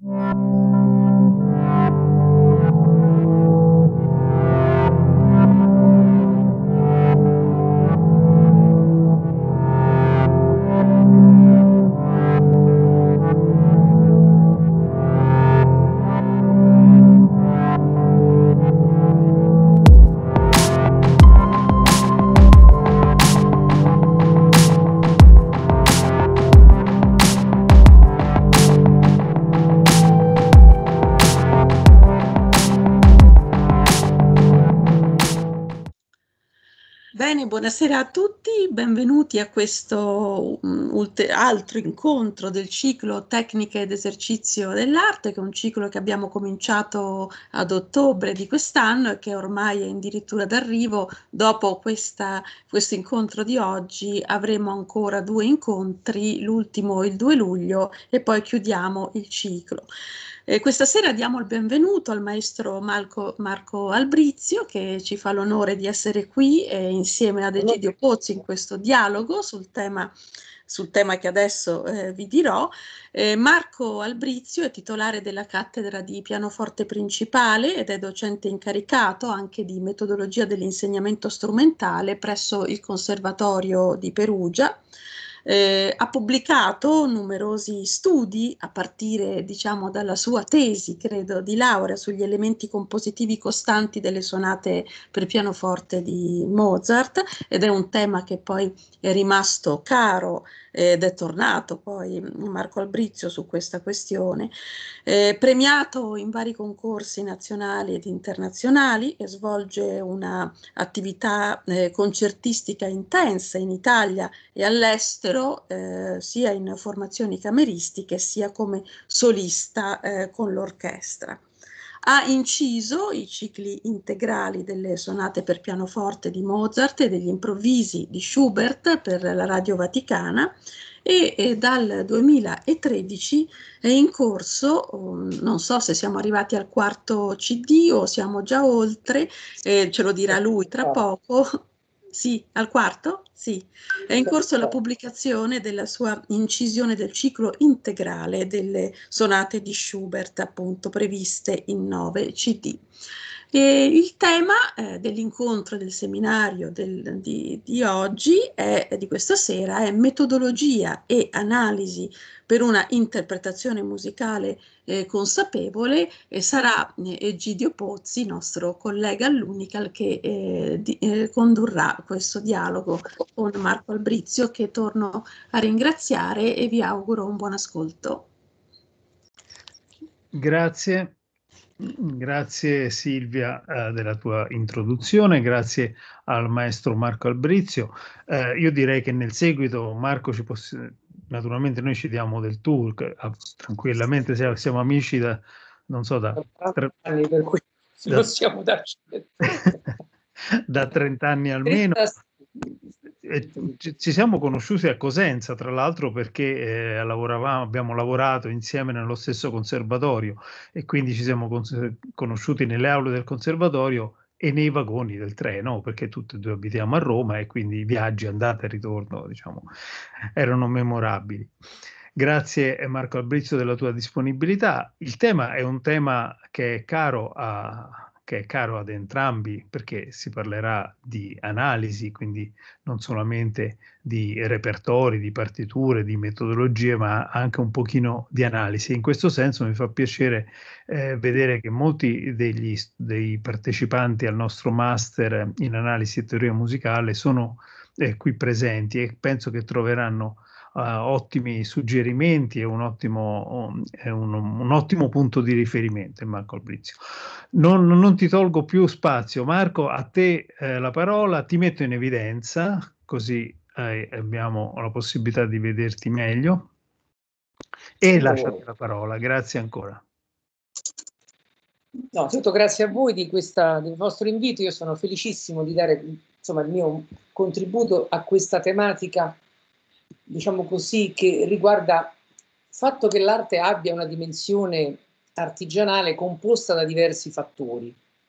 Bene, buonasera a tutti, benvenuti a questo altro incontro del ciclo Tecniche ed esercizio dell'arte, che è un ciclo che abbiamo cominciato ad ottobre di quest'anno e che ormai è addirittura d'arrivo. Dopo questo incontro di oggi avremo ancora 2 incontri, l'ultimo il 2 luglio e poi chiudiamo il ciclo. Questa sera diamo il benvenuto al maestro Marco Albrizio, che ci fa l'onore di essere qui insieme ad Egidio Pozzi in questo dialogo sul tema che adesso vi dirò. Marco Albrizio è titolare della cattedra di pianoforte principale ed è docente incaricato anche di metodologia dell'insegnamento strumentale presso il Conservatorio di Perugia. Ha pubblicato numerosi studi a partire, diciamo, dalla sua tesi, credo, di laurea sugli elementi compositivi costanti delle sonate per pianoforte di Mozart, ed è un tema che poi è rimasto caro ed è tornato poi Marco Albrizio su questa questione. Premiato in vari concorsi nazionali ed internazionali e svolge una attività concertistica intensa in Italia e all'estero, sia in formazioni cameristiche sia come solista con l'orchestra. Ha inciso i cicli integrali delle sonate per pianoforte di Mozart e degli improvvisi di Schubert per la Radio Vaticana e dal 2013 è in corso, non so se siamo arrivati al quarto CD o siamo già oltre, ce lo dirà lui tra poco. Sì, al quarto? Sì. È in corso la pubblicazione della sua incisione del ciclo integrale delle sonate di Schubert, appunto previste in 9 CD. E il tema dell'incontro del seminario di oggi, di questa sera, è metodologia e analisi per una interpretazione musicale consapevole, e sarà Egidio Pozzi, nostro collega all'Unical, che condurrà questo dialogo con Marco Albrizio, che torno a ringraziare e vi auguro un buon ascolto. Grazie, grazie Silvia della tua introduzione, grazie al maestro Marco Albrizio. Io direi che nel seguito Marco naturalmente noi ci diamo del tu, tranquillamente siamo amici da, non so, da 30 anni, per cui ci possiamo darci da 30 anni almeno. Ci siamo conosciuti a Cosenza, tra l'altro, perché abbiamo lavorato insieme nello stesso conservatorio e quindi ci siamo conosciuti nelle aule del conservatorio e nei vagoni del treno, perché tutti e due abitiamo a Roma e quindi i viaggi andata e ritorno, diciamo, erano memorabili. Grazie Marco Albrizio della tua disponibilità. Il tema è un tema che è caro ad entrambi, perché si parlerà di analisi, quindi non solamente di repertori, di partiture, di metodologie, ma anche un pochino di analisi. In questo senso mi fa piacere vedere che molti dei partecipanti al nostro master in analisi e teoria musicale sono qui presenti e penso che troveranno ottimi suggerimenti e un ottimo punto di riferimento, Marco Albrizio. Non ti tolgo più spazio. Marco, a te la parola, ti metto in evidenza, così abbiamo la possibilità di vederti meglio e lasciate la parola. Grazie ancora. No, tutto grazie a voi del vostro invito. Io sono felicissimo di dare, insomma, il mio contributo a questa tematica, diciamo così, che riguarda il fatto che l'arte abbia una dimensione artigianale composta da diversi fattori.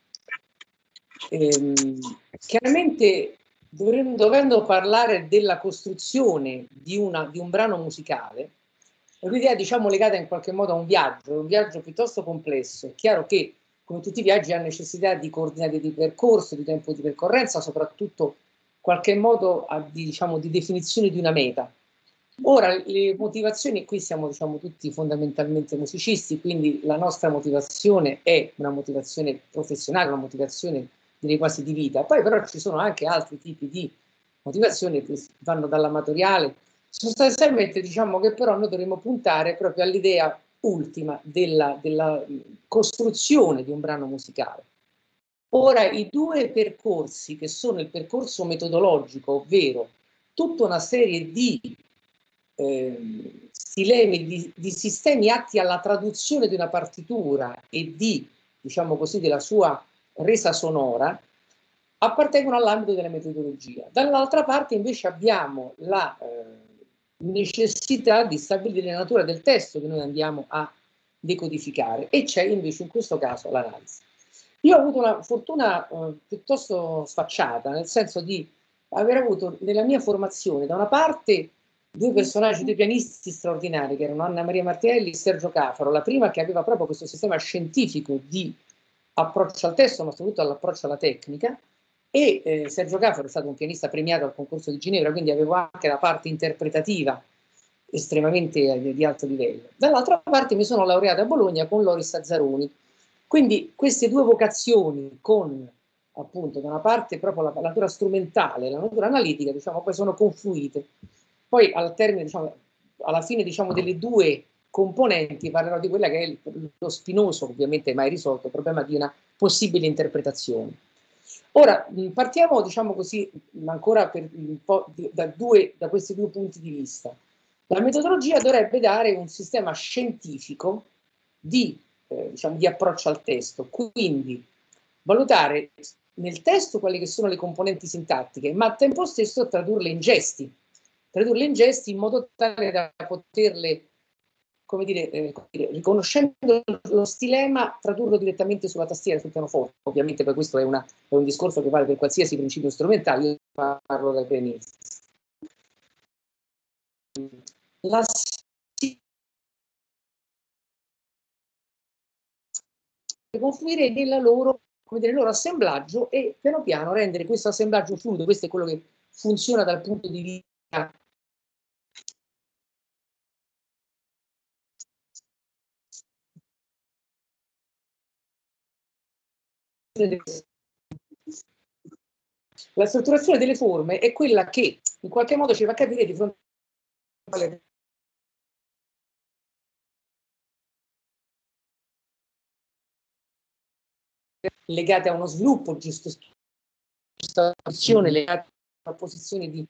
Chiaramente, dovendo parlare della costruzione di un brano musicale, un'idea, diciamo, legata in qualche modo a un viaggio piuttosto complesso. È chiaro che, come tutti i viaggi, ha necessità di coordinate di percorso, di tempo di percorrenza, soprattutto in qualche modo diciamo, di definizione di una meta. Ora, le motivazioni, qui siamo, diciamo, tutti fondamentalmente musicisti, quindi la nostra motivazione è una motivazione professionale, una motivazione direi quasi di vita. Poi però ci sono anche altri tipi di motivazioni che vanno dall'amatoriale. Sostanzialmente diciamo che però noi dovremmo puntare proprio all'idea ultima della costruzione di un brano musicale. Ora, i due percorsi, che sono il percorso metodologico, ovvero tutta una serie di stilemi, di sistemi atti alla traduzione di una partitura e di, diciamo così, della sua resa sonora, appartengono all'ambito della metodologia. Dall'altra parte invece abbiamo la necessità di stabilire la natura del testo che noi andiamo a decodificare, e c'è invece in questo caso l'analisi. Io ho avuto una fortuna piuttosto sfacciata, nel senso di aver avuto nella mia formazione da una parte due personaggi, due pianisti straordinari, che erano Anna Maria Martinelli e Sergio Cafaro, la prima che aveva proprio questo sistema scientifico di approccio al testo, ma soprattutto all'approccio alla tecnica, e Sergio Cafaro è stato un pianista premiato al concorso di Ginevra, quindi avevo anche la parte interpretativa estremamente di alto livello. Dall'altra parte mi sono laureata a Bologna con Loris Azzaroni, quindi queste due vocazioni, con appunto da una parte proprio la natura strumentale e la natura analitica, diciamo, poi sono confluite. Poi al termine, diciamo, alla fine, diciamo, delle due componenti parlerò di quella che è lo spinoso, ovviamente mai risolto, problema di una possibile interpretazione. Ora partiamo, diciamo così, ancora per un po' da questi due punti di vista. La metodologia dovrebbe dare un sistema scientifico diciamo, di approccio al testo, quindi valutare nel testo quelle che sono le componenti sintattiche, ma al tempo stesso tradurle in gesti in modo tale da poterle, come dire, riconoscendo lo stilema, tradurlo direttamente sulla tastiera, sul pianoforte. Ovviamente per questo è un discorso che vale per qualsiasi principio strumentale, io parlo dal pianista. Confluire nella loro, come dire, nel loro assemblaggio e piano piano rendere questo assemblaggio fluido. Questo è quello che funziona dal punto di vista la strutturazione delle forme è quella che in qualche modo ci fa capire di fronte alle legate a uno sviluppo, giusta posizione, legate a posizioni di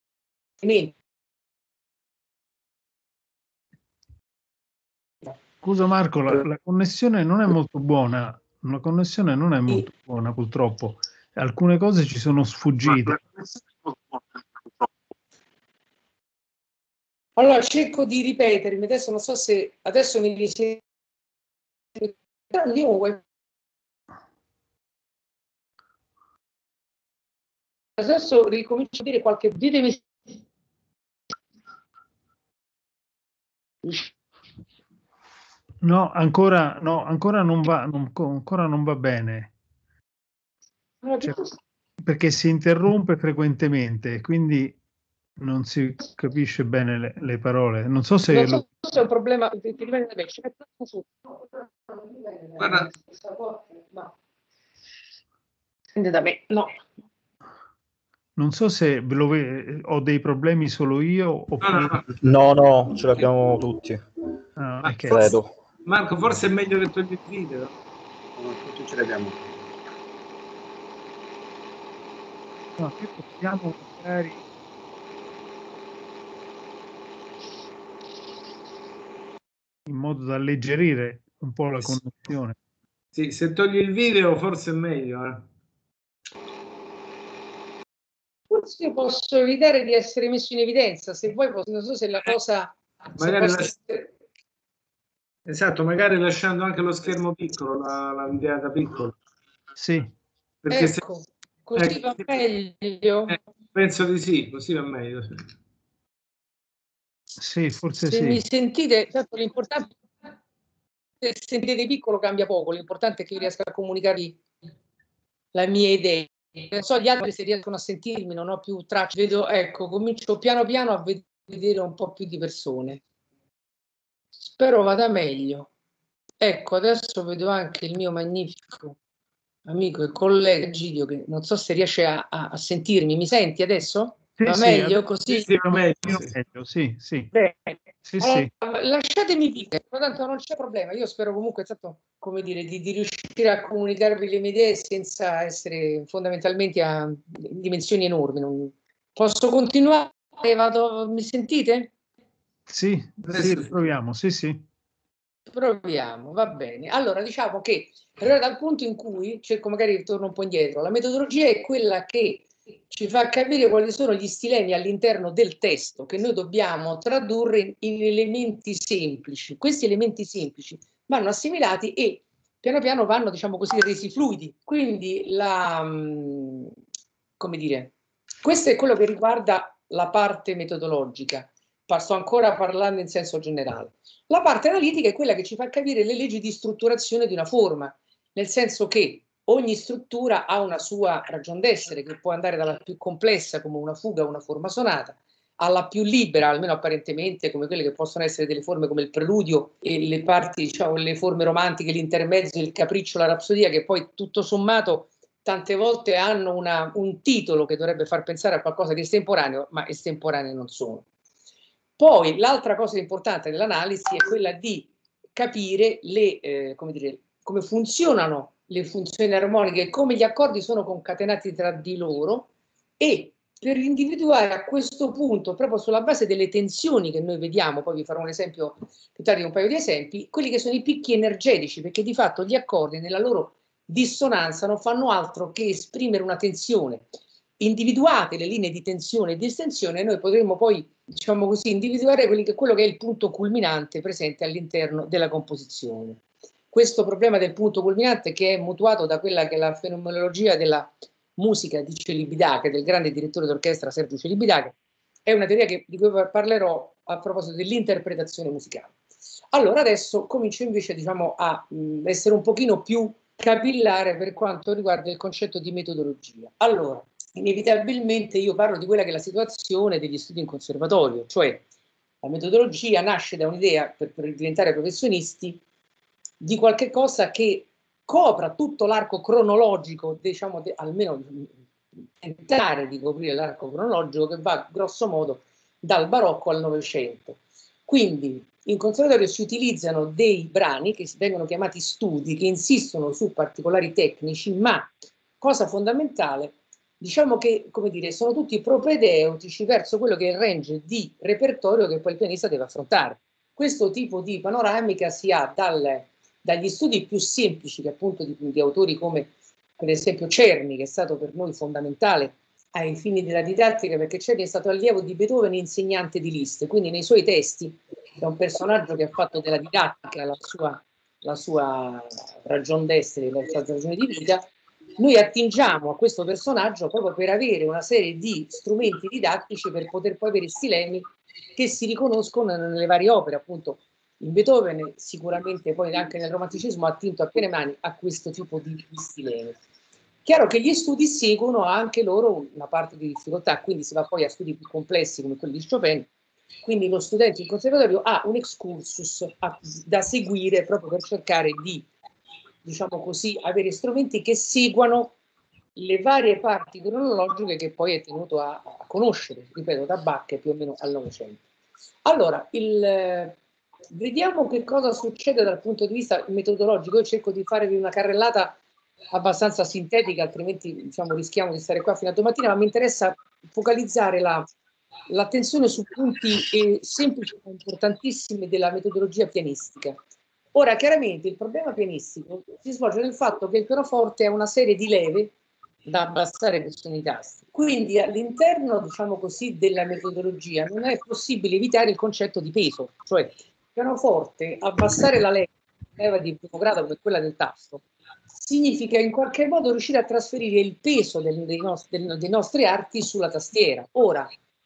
Scusa Marco, la connessione non è molto buona, la connessione non è molto buona purtroppo, alcune cose ci sono sfuggite. Allora cerco di ripetermi, adesso non so se adesso mi dice adesso ricomincio a dire qualche, ditemi. No, ancora non va, ancora non va bene. Cioè, perché si interrompe frequentemente, quindi non si capisce bene le parole. Non so se... Non so se è un problema, ti rimane da me, ci metto su. Guarda. No. Da me, no. Non so se ho dei problemi solo io oppure... No, ce l'abbiamo tutti. Ah, okay. Credo. Marco, forse è meglio che togli il video. No, tutti ce l'abbiamo. No, qui possiamo magari... in modo da alleggerire un po' la connessione. Sì, se togli il video forse è meglio. Forse io posso evitare di essere messo in evidenza, se vuoi, non so se la cosa... Magari esatto, magari lasciando anche lo schermo piccolo, la videata piccola. Sì. Perché ecco, così va meglio. Penso di sì, così va meglio. Sì. Sì, forse Se sì. mi sentite, certo, l'importante, se sentite piccolo cambia poco, l'importante è che io riesca a comunicarvi la mia idea. Non so gli altri se riescono a sentirmi, non ho più tracce, vedo, ecco, comincio piano piano a vedere un po' più di persone. Spero vada meglio. Ecco, adesso vedo anche il mio magnifico amico e collega Egidio, che non so se riesce a sentirmi. Mi senti adesso? Sì, Va sì, meglio così? Sì, va meglio. meglio, sì, sì. Bene. Sì, sì. Lasciatemi dire, tanto non c'è problema. Io spero comunque, come dire, di riuscire a comunicarvi le mie idee senza essere fondamentalmente a dimensioni enormi. Posso continuare? Mi sentite? Sì, sì, proviamo, sì, sì. Proviamo, va bene. Allora, diciamo che allora, dal punto in cui cerco, magari torno un po' indietro, la metodologia è quella che ci fa capire quali sono gli stilemi all'interno del testo che noi dobbiamo tradurre in elementi semplici. Questi elementi semplici vanno assimilati e piano piano vanno, diciamo così, resi fluidi. Quindi come dire, questo è quello che riguarda la parte metodologica. Sto ancora parlando in senso generale. La parte analitica è quella che ci fa capire le leggi di strutturazione di una forma, nel senso che ogni struttura ha una sua ragion d'essere, che può andare dalla più complessa, come una fuga, una forma sonata, alla più libera, almeno apparentemente, come quelle che possono essere delle forme come il preludio e le parti, diciamo, le forme romantiche, l'intermezzo, il capriccio, la rapsodia, che poi tutto sommato tante volte hanno un titolo che dovrebbe far pensare a qualcosa di estemporaneo, ma estemporanee non sono. Poi l'altra cosa importante dell'analisi è quella di capire come funzionano le funzioni armoniche e come gli accordi sono concatenati tra di loro, e per individuare a questo punto, proprio sulla base delle tensioni che noi vediamo, poi vi farò un esempio più tardi, un paio di esempi, quelli che sono i picchi energetici, perché di fatto gli accordi nella loro dissonanza non fanno altro che esprimere una tensione. Individuate le linee di tensione e di estensione, noi potremo poi, diciamo così, individuare quello che è il punto culminante presente all'interno della composizione. Questo problema del punto culminante, che è mutuato da quella che è la fenomenologia della musica di Celibidache, del grande direttore d'orchestra Sergio Celibidache, è una teoria di cui parlerò a proposito dell'interpretazione musicale. Allora adesso comincio invece, diciamo, a essere un pochino più capillare per quanto riguarda il concetto di metodologia. Allora, inevitabilmente io parlo di quella che è la situazione degli studi in conservatorio, cioè la metodologia nasce da un'idea, per diventare professionisti, di qualche cosa che copra tutto l'arco cronologico, diciamo, almeno tentare di coprire l'arco cronologico, che va grosso modo dal barocco al Novecento. Quindi in conservatorio si utilizzano dei brani che vengono chiamati studi, che insistono su particolari tecnici, ma cosa fondamentale, diciamo che, come dire, sono tutti propedeutici verso quello che è il range di repertorio che poi il pianista deve affrontare. Questo tipo di panoramica si ha dagli studi più semplici, che appunto di autori come per esempio Czerny, che è stato per noi fondamentale ai fini della didattica, perché Czerny è stato allievo di Beethoven e insegnante di Liszt, quindi nei suoi testi è un personaggio che ha fatto della didattica la sua ragion d'essere, la sua ragione di vita. Noi attingiamo a questo personaggio proprio per avere una serie di strumenti didattici per poter poi avere stilemi che si riconoscono nelle varie opere. Appunto in Beethoven, sicuramente poi anche nel romanticismo, ha attinto a piene mani a questo tipo di stilemi. Chiaro che gli studi seguono anche loro una parte di difficoltà, quindi si va poi a studi più complessi come quelli di Chopin, quindi lo studente in conservatorio ha un excursus da seguire proprio per cercare di, diciamo così, avere strumenti che seguano le varie parti cronologiche che poi è tenuto a conoscere, ripeto, da Bach più o meno al Novecento. Allora, vediamo che cosa succede dal punto di vista metodologico. Io cerco di farvi una carrellata abbastanza sintetica, altrimenti diciamo, rischiamo di stare qua fino a domattina, ma mi interessa focalizzare l'attenzione su punti semplici ma importantissimi della metodologia pianistica. Ora, chiaramente il problema pianistico si svolge nel fatto che il pianoforte ha una serie di leve da abbassare che sono i tasti. Quindi all'interno, diciamo così, della metodologia non è possibile evitare il concetto di peso, cioè il pianoforte, abbassare la leva di primo grado come quella del tasto, significa in qualche modo riuscire a trasferire il peso dei nostri arti sulla tastiera. Ora,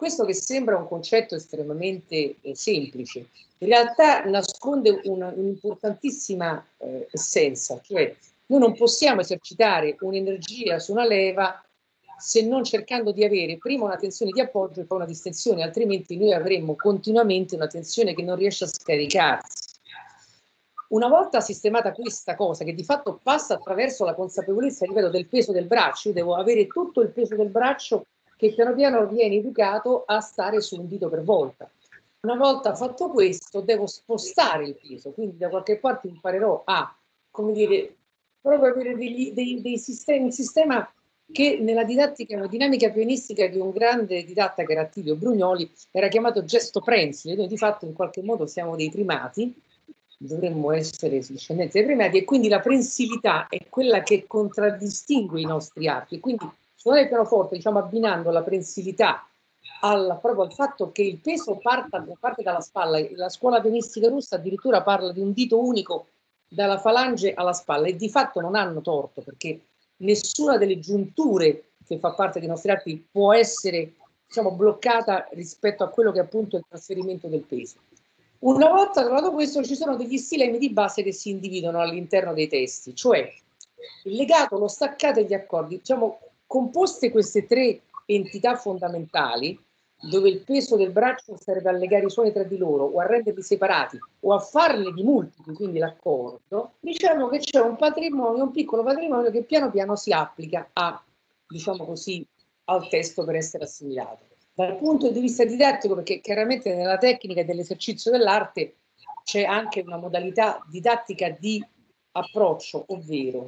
questo che sembra un concetto estremamente semplice, in realtà nasconde un'importantissima essenza, cioè noi non possiamo esercitare un'energia su una leva se non cercando di avere prima una tensione di appoggio e poi una distensione, altrimenti noi avremmo continuamente una tensione che non riesce a scaricarsi. Una volta sistemata questa cosa, che di fatto passa attraverso la consapevolezza, ripeto, del peso del braccio, io devo avere tutto il peso del braccio che piano piano viene educato a stare su un dito per volta. Una volta fatto questo, devo spostare il peso, quindi da qualche parte imparerò a, come dire, proprio avere dei sistemi, un sistema che nella didattica, una dinamica pianistica di un grande didatta che era Attilio Brugnoli, era chiamato gesto prensile. Noi di fatto in qualche modo siamo dei primati, dovremmo essere discendenti dei primati, e quindi la prensilità è quella che contraddistingue i nostri arti. Quindi suonare il pianoforte, diciamo, abbinando la prensilità proprio al fatto che il peso parte dalla spalla. La scuola pianistica russa addirittura parla di un dito unico dalla falange alla spalla, e di fatto non hanno torto, perché nessuna delle giunture che fa parte dei nostri arti può essere, diciamo, bloccata rispetto a quello che è appunto il trasferimento del peso. Una volta trovato questo, ci sono degli stilemi di base che si individuano all'interno dei testi, cioè il legato, lo staccato e gli accordi. Diciamo, composte queste tre entità fondamentali, dove il peso del braccio serve a legare i suoni tra di loro o a renderli separati o a farne di multipli, quindi l'accordo, diciamo che c'è un patrimonio, un piccolo patrimonio che piano piano si applica a, diciamo così, al testo per essere assimilato. Dal punto di vista didattico, perché chiaramente nella tecnica e dell'esercizio dell'arte c'è anche una modalità didattica di approccio, ovvero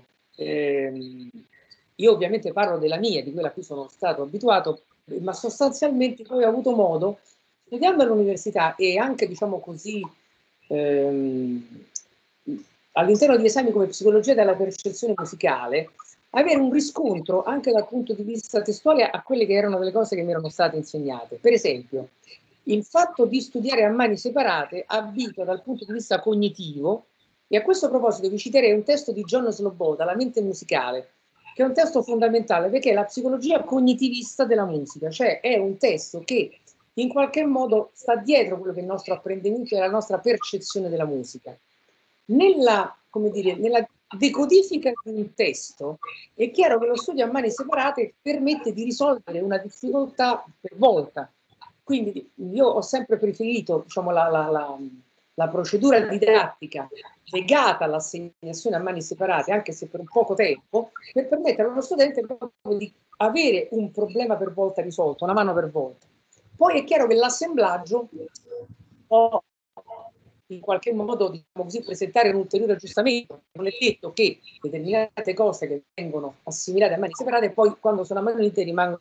io ovviamente parlo della mia, di quella a cui sono stato abituato, ma sostanzialmente poi ho avuto modo, studiando all'università e anche, diciamo così, all'interno di esami come psicologia della percezione musicale, avere un riscontro anche dal punto di vista testuale a quelle che erano delle cose che mi erano state insegnate. Per esempio, il fatto di studiare a mani separate abitua dal punto di vista cognitivo, e a questo proposito vi citerei un testo di John Sloboda, La mente musicale, che è un testo fondamentale perché è la psicologia cognitivista della musica, cioè è un testo che in qualche modo sta dietro quello che è il nostro apprendimento e la nostra percezione della musica. Nella, come dire, nella decodifica di un testo è chiaro che lo studio a mani separate permette di risolvere una difficoltà per volta. Quindi io ho sempre preferito, diciamo, la procedura didattica legata all'assegnazione a mani separate, anche se per un poco tempo, per permettere allo studente proprio di avere un problema per volta risolto, una mano per volta. Poi è chiaro che l'assemblaggio può in qualche modo, diciamo così, presentare un ulteriore aggiustamento. Non è detto che determinate cose che vengono assimilate a mani separate poi quando sono a mani unite rimangono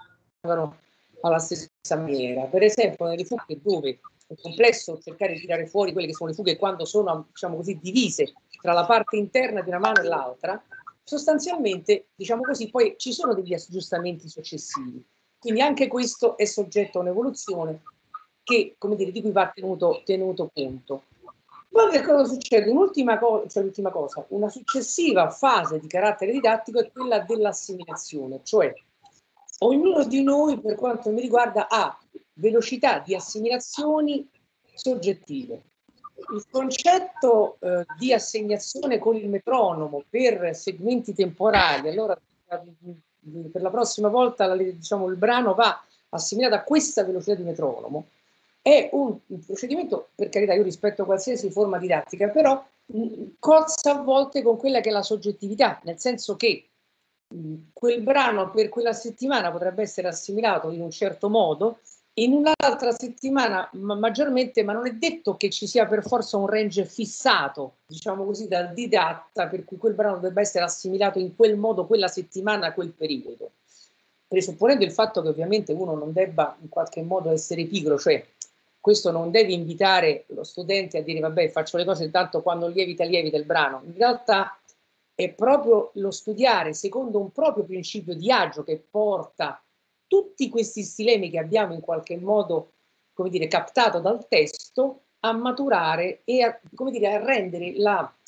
alla stessa maniera. Per esempio nelle fughe, dove è complesso cercare di tirare fuori quelle che sono le fughe quando sono, diciamo così, divise tra la parte interna di una mano e l'altra, sostanzialmente, diciamo così, poi ci sono degli aggiustamenti successivi. Quindi anche questo è soggetto a un'evoluzione che, come dire, di cui va tenuto conto. Poi che cosa succede? Un'ultima cosa, una successiva fase di carattere didattico è quella dell'assimilazione, cioè ognuno di noi, per quanto mi riguarda, ha velocità di assimilazioni soggettive. Il concetto di assegnazione con il metronomo per segmenti temporali, allora per la prossima volta, diciamo, il brano va assimilato a questa velocità di metronomo, è un procedimento, per carità, io rispetto a qualsiasi forma didattica, però cozza a volte con quella che è la soggettività, nel senso che quel brano per quella settimana potrebbe essere assimilato in un certo modo, in un'altra settimana maggiormente, ma non è detto che ci sia per forza un range fissato, diciamo così, dal didatta, per cui quel brano debba essere assimilato in quel modo quella settimana, quel periodo. Presupponendo il fatto che ovviamente uno non debba in qualche modo essere pigro, cioè questo non deve invitare lo studente a dire vabbè, faccio le cose tanto quando lievita il brano. In realtà è proprio lo studiare secondo un proprio principio di agio che porta tutti questi stilemi che abbiamo in qualche modo, come dire, captato dal testo, a maturare e a, come dire, a rendere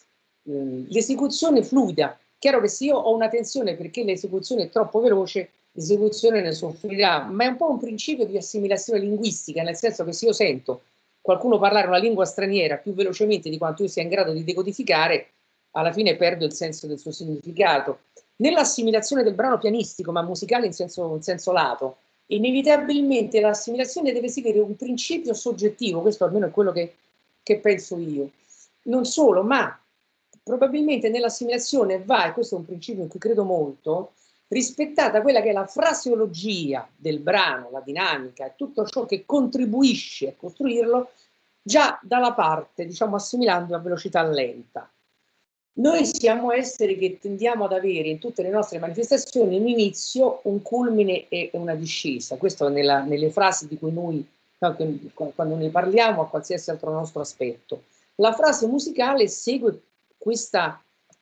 l'esecuzione fluida. Chiaro che se io ho una tensione perché l'esecuzione è troppo veloce, l'esecuzione ne soffrirà, ma è un po' un principio di assimilazione linguistica, nel senso che se io sento qualcuno parlare una lingua straniera più velocemente di quanto io sia in grado di decodificare, alla fine perdo il senso del suo significato. Nell'assimilazione del brano pianistico, ma musicale in senso lato, inevitabilmente l'assimilazione deve seguire un principio soggettivo, questo almeno è quello che penso io. Non solo, ma probabilmente nell'assimilazione va, e questo è un principio in cui credo molto, rispettata quella che è la fraseologia del brano, la dinamica e tutto ciò che contribuisce a costruirlo già dalla parte, diciamo, assimilando a velocità lenta. Noi siamo esseri che tendiamo ad avere in tutte le nostre manifestazioni un inizio, un culmine e una discesa. Questo nelle frasi di cui noi, quando ne parliamo, a qualsiasi altro nostro aspetto. La frase musicale segue questa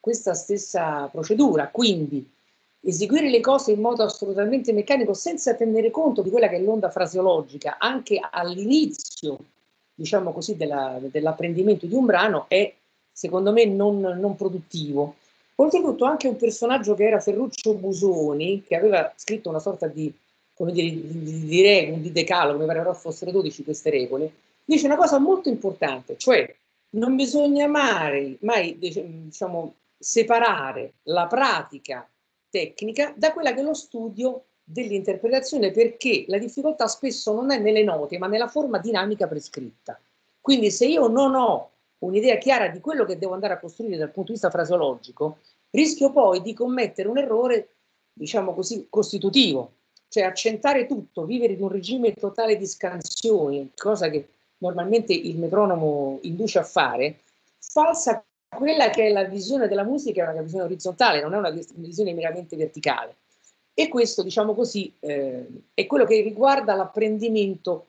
stessa procedura, quindi eseguire le cose in modo assolutamente meccanico senza tenere conto di quella che è l'onda fraseologica anche all'inizio, diciamo così, dell'apprendimento di un brano è secondo me non produttivo. Oltretutto anche un personaggio che era Ferruccio Busoni, che aveva scritto una sorta di, come dire, di regole, di decalogo, mi pare che fossero 12 queste regole, dice una cosa molto importante, cioè non bisogna mai diciamo, separare la pratica tecnica da quella che è lo studio dell'interpretazione, perché la difficoltà spesso non è nelle note, ma nella forma dinamica prescritta. Quindi se io non ho un'idea chiara di quello che devo andare a costruire dal punto di vista fraseologico, rischio poi di commettere un errore, diciamo così, costitutivo, cioè accentare tutto, vivere di un regime totale di scansioni, cosa che normalmente il metronomo induce a fare, falsa quella che è la visione della musica, è una visione orizzontale, non è una visione meramente verticale. E questo, diciamo così, è quello che riguarda l'apprendimento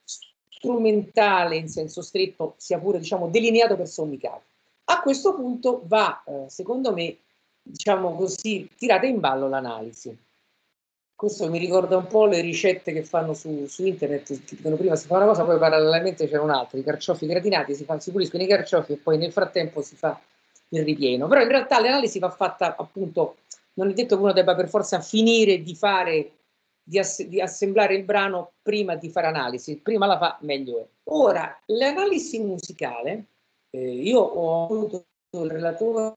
strumentale in senso stretto, sia pure, diciamo, delineato per sommi capi. A questo punto va, secondo me, diciamo così, tirata in ballo l'analisi. Questo mi ricorda un po' le ricette che fanno su internet, che dicono prima si fa una cosa, poi parallelamente c'è un'altra, i carciofi gratinati, si puliscono i carciofi e poi nel frattempo si fa il ripieno. Però in realtà l'analisi va fatta, appunto, non è detto che uno debba per forza finire di fare, di assemblare il brano prima di fare analisi, prima la fa meglio è. Ora, l'analisi musicale, io ho avuto il relatore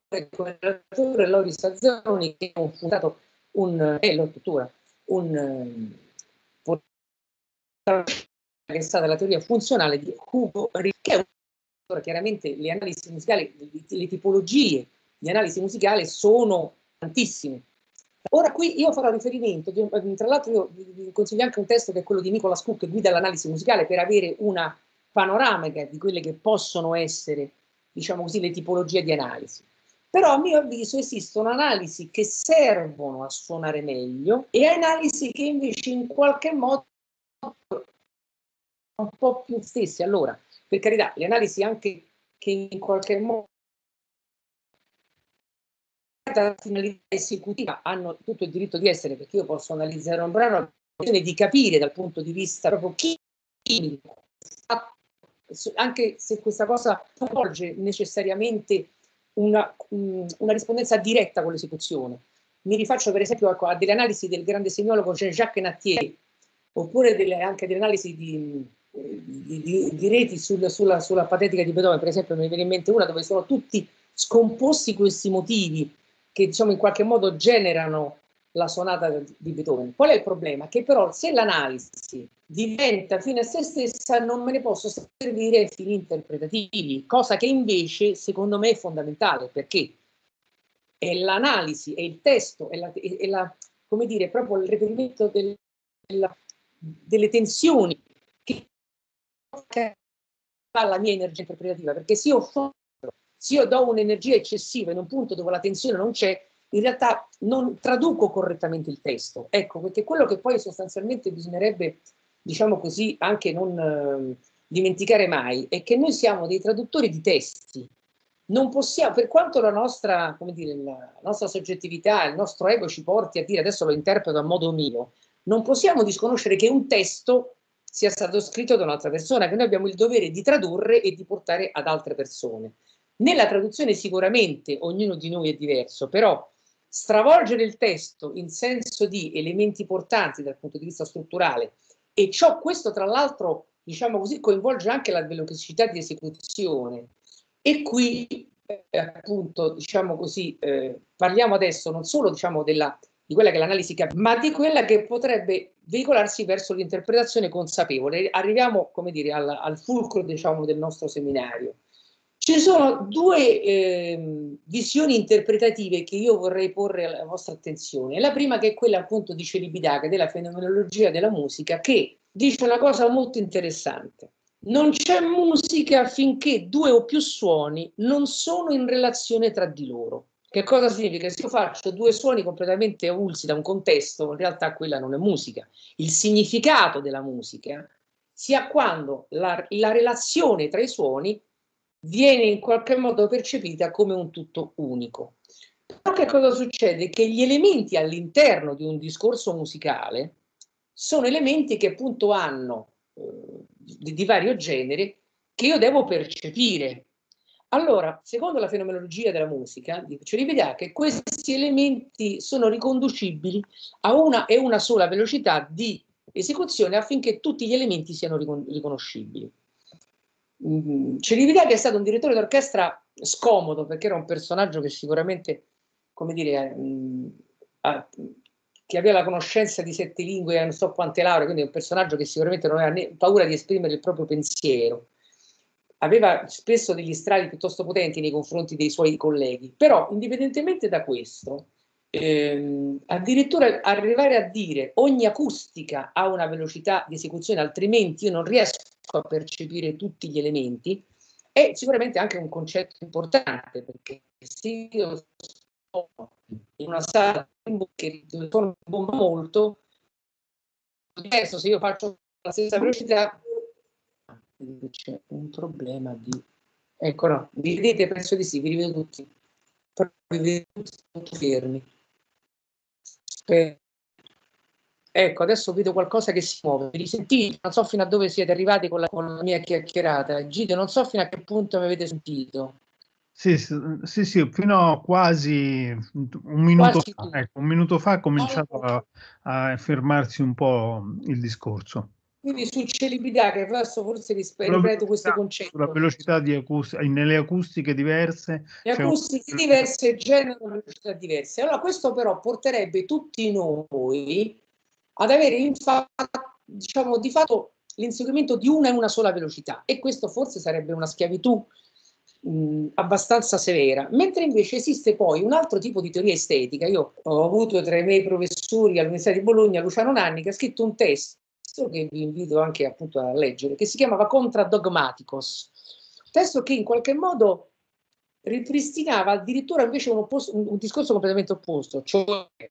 Lori Sazzoni che ha fundato che è stata la teoria funzionale di Hugo Ricci. Chiaramente le analisi musicali, le tipologie di analisi musicale sono tantissime. Ora qui io farò riferimento, tra l'altro io vi consiglio anche un testo che è quello di Nicolas Cook che guida l'analisi musicale per avere una panoramica di quelle che possono essere, diciamo così, le tipologie di analisi. Però a mio avviso esistono analisi che servono a suonare meglio e analisi che invece in qualche modo un po' più stesse. Allora, per carità, le analisi anche che in qualche modo la finalità esecutiva hanno tutto il diritto di essere, perché io posso analizzare un brano di capire dal punto di vista proprio chimico, anche se questa cosa svolge necessariamente una rispondenza diretta con l'esecuzione. Mi rifaccio per esempio a delle analisi del grande semiologo Jean-Jacques Nattier, oppure anche delle analisi di reti sulla patetica di Beethoven, per esempio mi viene in mente una dove sono tutti scomposti questi motivi che, diciamo, in qualche modo generano la sonata di Beethoven. Qual è il problema? Che però se l'analisi diventa fine a se stessa non me ne posso servire ai fini interpretativi, cosa che invece secondo me è fondamentale, perché è l'analisi, è il testo, è la come dire, proprio il reperimento delle tensioni che fa la mia energia interpretativa, perché se io do un'energia eccessiva in un punto dove la tensione non c'è, in realtà non traduco correttamente il testo. Ecco, perché quello che poi sostanzialmente bisognerebbe, diciamo così, anche non dimenticare mai, è che noi siamo dei traduttori di testi. Non possiamo, per quanto la nostra, come dire, la nostra soggettività, il nostro ego ci porti a dire adesso lo interpreto a modo mio, non possiamo disconoscere che un testo sia stato scritto da un'altra persona, che noi abbiamo il dovere di tradurre e di portare ad altre persone. Nella traduzione sicuramente ognuno di noi è diverso, però stravolgere il testo in senso di elementi portanti dal punto di vista strutturale, e questo tra l'altro, diciamo così, coinvolge anche la velocità di esecuzione. E qui appunto, diciamo così, parliamo adesso non solo, diciamo, di quella che è l'analisi, ma di quella che potrebbe veicolarsi verso l'interpretazione consapevole. Arriviamo, come dire, al fulcro, diciamo, del nostro seminario. Ci sono due visioni interpretative che io vorrei porre alla vostra attenzione. La prima, che è quella appunto di Celibidache, della fenomenologia della musica, che dice una cosa molto interessante. Non c'è musica finché due o più suoni non sono in relazione tra di loro. Che cosa significa? Se io faccio due suoni completamente avulsi da un contesto, in realtà quella non è musica. Il significato della musica sia quando la relazione tra i suoni viene in qualche modo percepita come un tutto unico. Però che cosa succede? Che gli elementi all'interno di un discorso musicale sono elementi che appunto hanno di vario genere, che io devo percepire. Allora, secondo la fenomenologia della musica, ci rivediamo che questi elementi sono riconducibili a una e una sola velocità di esecuzione affinché tutti gli elementi siano riconoscibili. Celibidache è stato un direttore d'orchestra scomodo, perché era un personaggio che sicuramente, come dire, che aveva la conoscenza di 7 lingue e non so quante lauree, quindi è un personaggio che sicuramente non aveva paura di esprimere il proprio pensiero. Aveva spesso degli strali piuttosto potenti nei confronti dei suoi colleghi, però indipendentemente da questo, addirittura arrivare a dire ogni acustica ha una velocità di esecuzione, altrimenti io non riesco a percepire tutti gli elementi, è sicuramente anche un concetto importante, perché se io sono in una sala che suona molto diverso, se io faccio la stessa velocità, c'è un problema di... Ecco, no, vi vedete? Penso di sì, vi rivedo tutti. Però vi vedete tutti fermi. Ecco, adesso vedo qualcosa che si muove. Mi risentite? Non so fino a dove siete arrivati con la mia chiacchierata. Gide, non so fino a che punto mi avete sentito. Sì, fino a quasi un minuto Quasi fa. Ecco, un minuto fa ha cominciato a fermarsi un po' il discorso. Quindi sul Celibidache, adesso forse ripeto questo concetto. Sulla velocità nelle acustiche diverse. Le acustiche diverse generano velocità diverse. Allora questo però porterebbe tutti noi ad avere diciamo, di fatto l'inseguimento di una e una sola velocità, e questo forse sarebbe una schiavitù abbastanza severa, mentre invece esiste poi un altro tipo di teoria estetica. Io ho avuto tra i miei professori all'Università di Bologna Luciano Nanni, che ha scritto un testo che vi invito anche appunto a leggere, che si chiamava Contra Dogmaticos, testo che in qualche modo ripristinava addirittura invece un discorso completamente opposto, cioè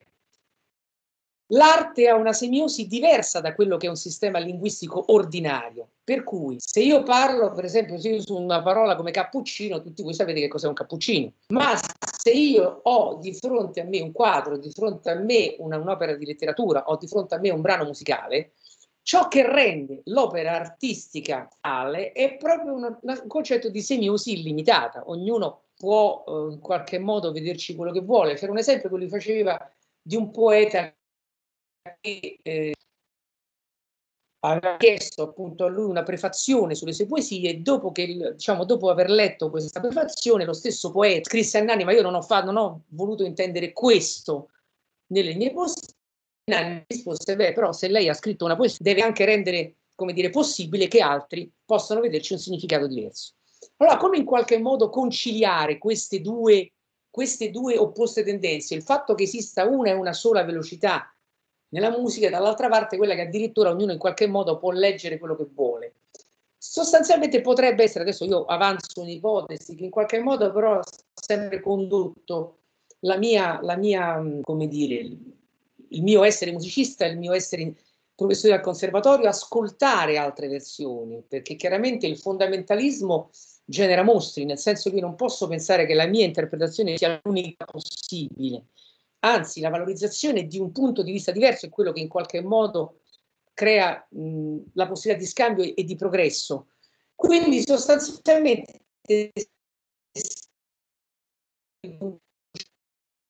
l'arte ha una semiosi diversa da quello che è un sistema linguistico ordinario, per cui se io parlo, per esempio, se io uso una parola come cappuccino, tutti voi sapete che cos'è un cappuccino, ma se io ho di fronte a me un quadro, di fronte a me un'opera di letteratura, ho di fronte a me un brano musicale, ciò che rende l'opera artistica tale è proprio un concetto di semiosi illimitata. Ognuno può in qualche modo vederci quello che vuole. C'era un esempio che lui faceva di un poeta che aveva chiesto appunto a lui una prefazione sulle sue poesie, e dopo aver letto questa prefazione, lo stesso poeta scrisse a Nanni: ma io non ho voluto intendere questo nelle mie poesie. Nanni rispose: beh, però se lei ha scritto una poesia deve anche rendere, come dire, possibile che altri possano vederci un significato diverso. Allora, come in qualche modo conciliare queste due opposte tendenze? Il fatto che esista una e una sola velocità nella musica, e dall'altra parte quella che addirittura ognuno in qualche modo può leggere quello che vuole. Sostanzialmente potrebbe essere, adesso io avanzo un'ipotesi, che in qualche modo però ha sempre condotto la mia, come dire, il mio essere musicista, il mio essere professore al conservatorio, ascoltare altre versioni, perché chiaramente il fondamentalismo genera mostri, nel senso che io non posso pensare che la mia interpretazione sia l'unica possibile. Anzi, la valorizzazione di un punto di vista diverso è quello che in qualche modo crea la possibilità di scambio e di progresso. Quindi sostanzialmente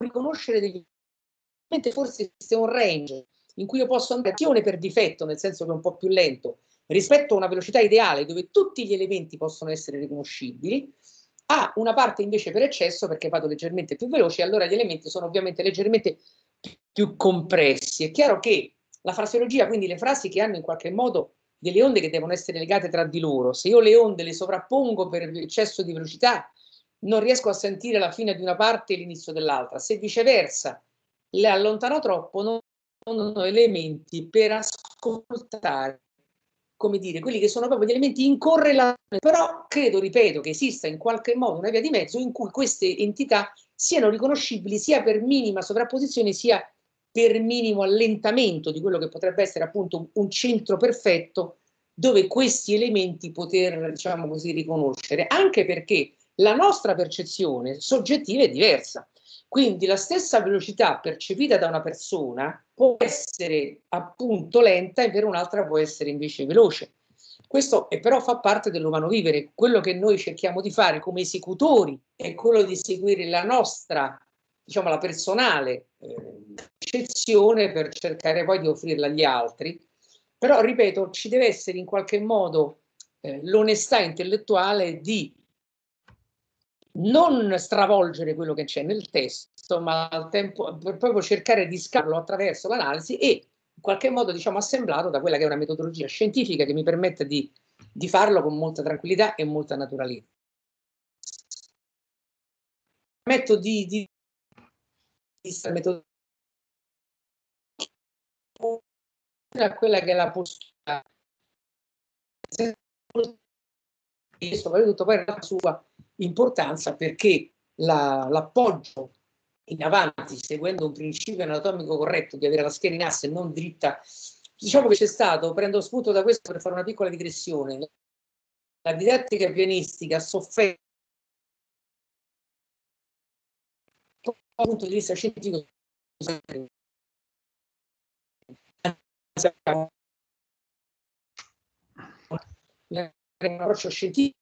riconoscere degli elementi, forse esiste un range in cui io posso andare azione per difetto, nel senso che è un po' più lento, rispetto a una velocità ideale dove tutti gli elementi possono essere riconoscibili, a una parte invece per eccesso perché vado leggermente più veloce e allora gli elementi sono ovviamente leggermente più compressi. È chiaro che la fraseologia, quindi le frasi che hanno in qualche modo delle onde che devono essere legate tra di loro, se io le onde le sovrappongo per eccesso di velocità, non riesco a sentire la fine di una parte e l'inizio dell'altra. Se viceversa le allontano troppo, non sono elementi per ascoltare, come dire, quelli che sono proprio gli elementi in correlazione, però credo, ripeto, che esista in qualche modo una via di mezzo in cui queste entità siano riconoscibili sia per minima sovrapposizione sia per minimo allentamento di quello che potrebbe essere appunto un centro perfetto dove questi elementi poter, diciamo così, riconoscere, anche perché la nostra percezione soggettiva è diversa. Quindi la stessa velocità percepita da una persona può essere appunto lenta e per un'altra può essere invece veloce. Questo però fa parte dell'umano vivere. Quello che noi cerchiamo di fare come esecutori è quello di seguire la nostra, diciamo la personale percezione per cercare poi di offrirla agli altri. Però, ripeto, ci deve essere in qualche modo l'onestà intellettuale di non stravolgere quello che c'è nel testo, ma al tempo proprio cercare di scavarlo attraverso l'analisi e in qualche modo, diciamo, assemblato da quella che è una metodologia scientifica che mi permette di farlo con molta tranquillità e molta naturalità. Metto di metodologia a quella che è la postura, e soprattutto poi la sua importanza perché l'appoggio in avanti seguendo un principio anatomico corretto di avere la schiena in asse e non dritta, diciamo che c'è stato, prendo spunto da questo per fare una piccola digressione, la didattica pianistica ha sofferto dal punto di vista scientifico un approccio scientifico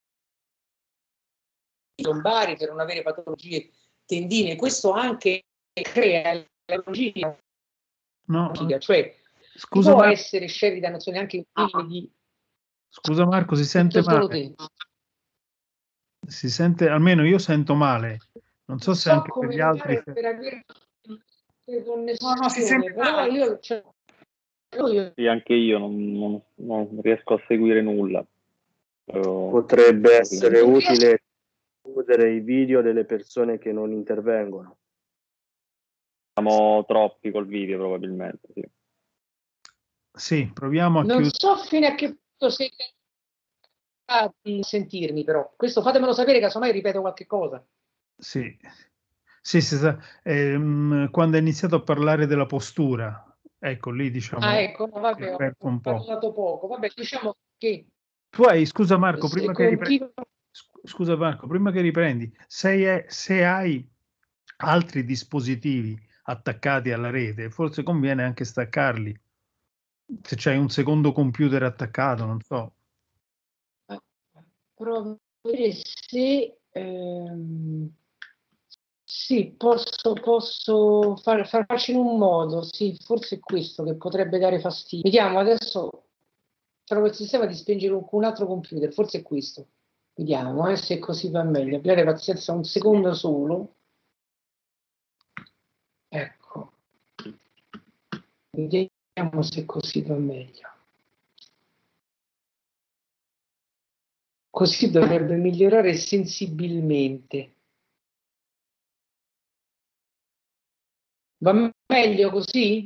lombari per non avere patologie tendine, questo anche crea la patologia, No, cioè scusa, può Marco, essere Sheridan, non so neanche in film di scusa Marco, si sente male. Si sente, almeno io sento male. Non so se anche per gli altri. Per avere No, si sente però male. io Sì, anche io non riesco a seguire nulla. Potrebbe essere utile chiudere i video delle persone che non intervengono. Siamo troppi col video probabilmente. Sì, Sì, proviamo a non chiudere. so fino a che punto siete di sentirmi, però questo fatemelo sapere, casomai ripeto qualche cosa. Sì, quando hai iniziato a parlare della postura, ecco lì diciamo Ecco, vabbè, ho ho un po'. parlato poco, vabbè, diciamo che Tu hai, scusa Marco, prima che continuo. scusa Marco, prima che riprendi, se hai altri dispositivi attaccati alla rete, forse conviene anche staccarli. Se c'hai un secondo computer attaccato, non so. Provo a vedere se sì, posso farci in un modo, sì, forse è questo che potrebbe dare fastidio. Vediamo, adesso trovo il sistema di spengere un altro computer, forse è questo. Vediamo se così va meglio. Abbiate pazienza un secondo solo. Ecco. Vediamo se così va meglio. Così dovrebbe migliorare sensibilmente. Va meglio così?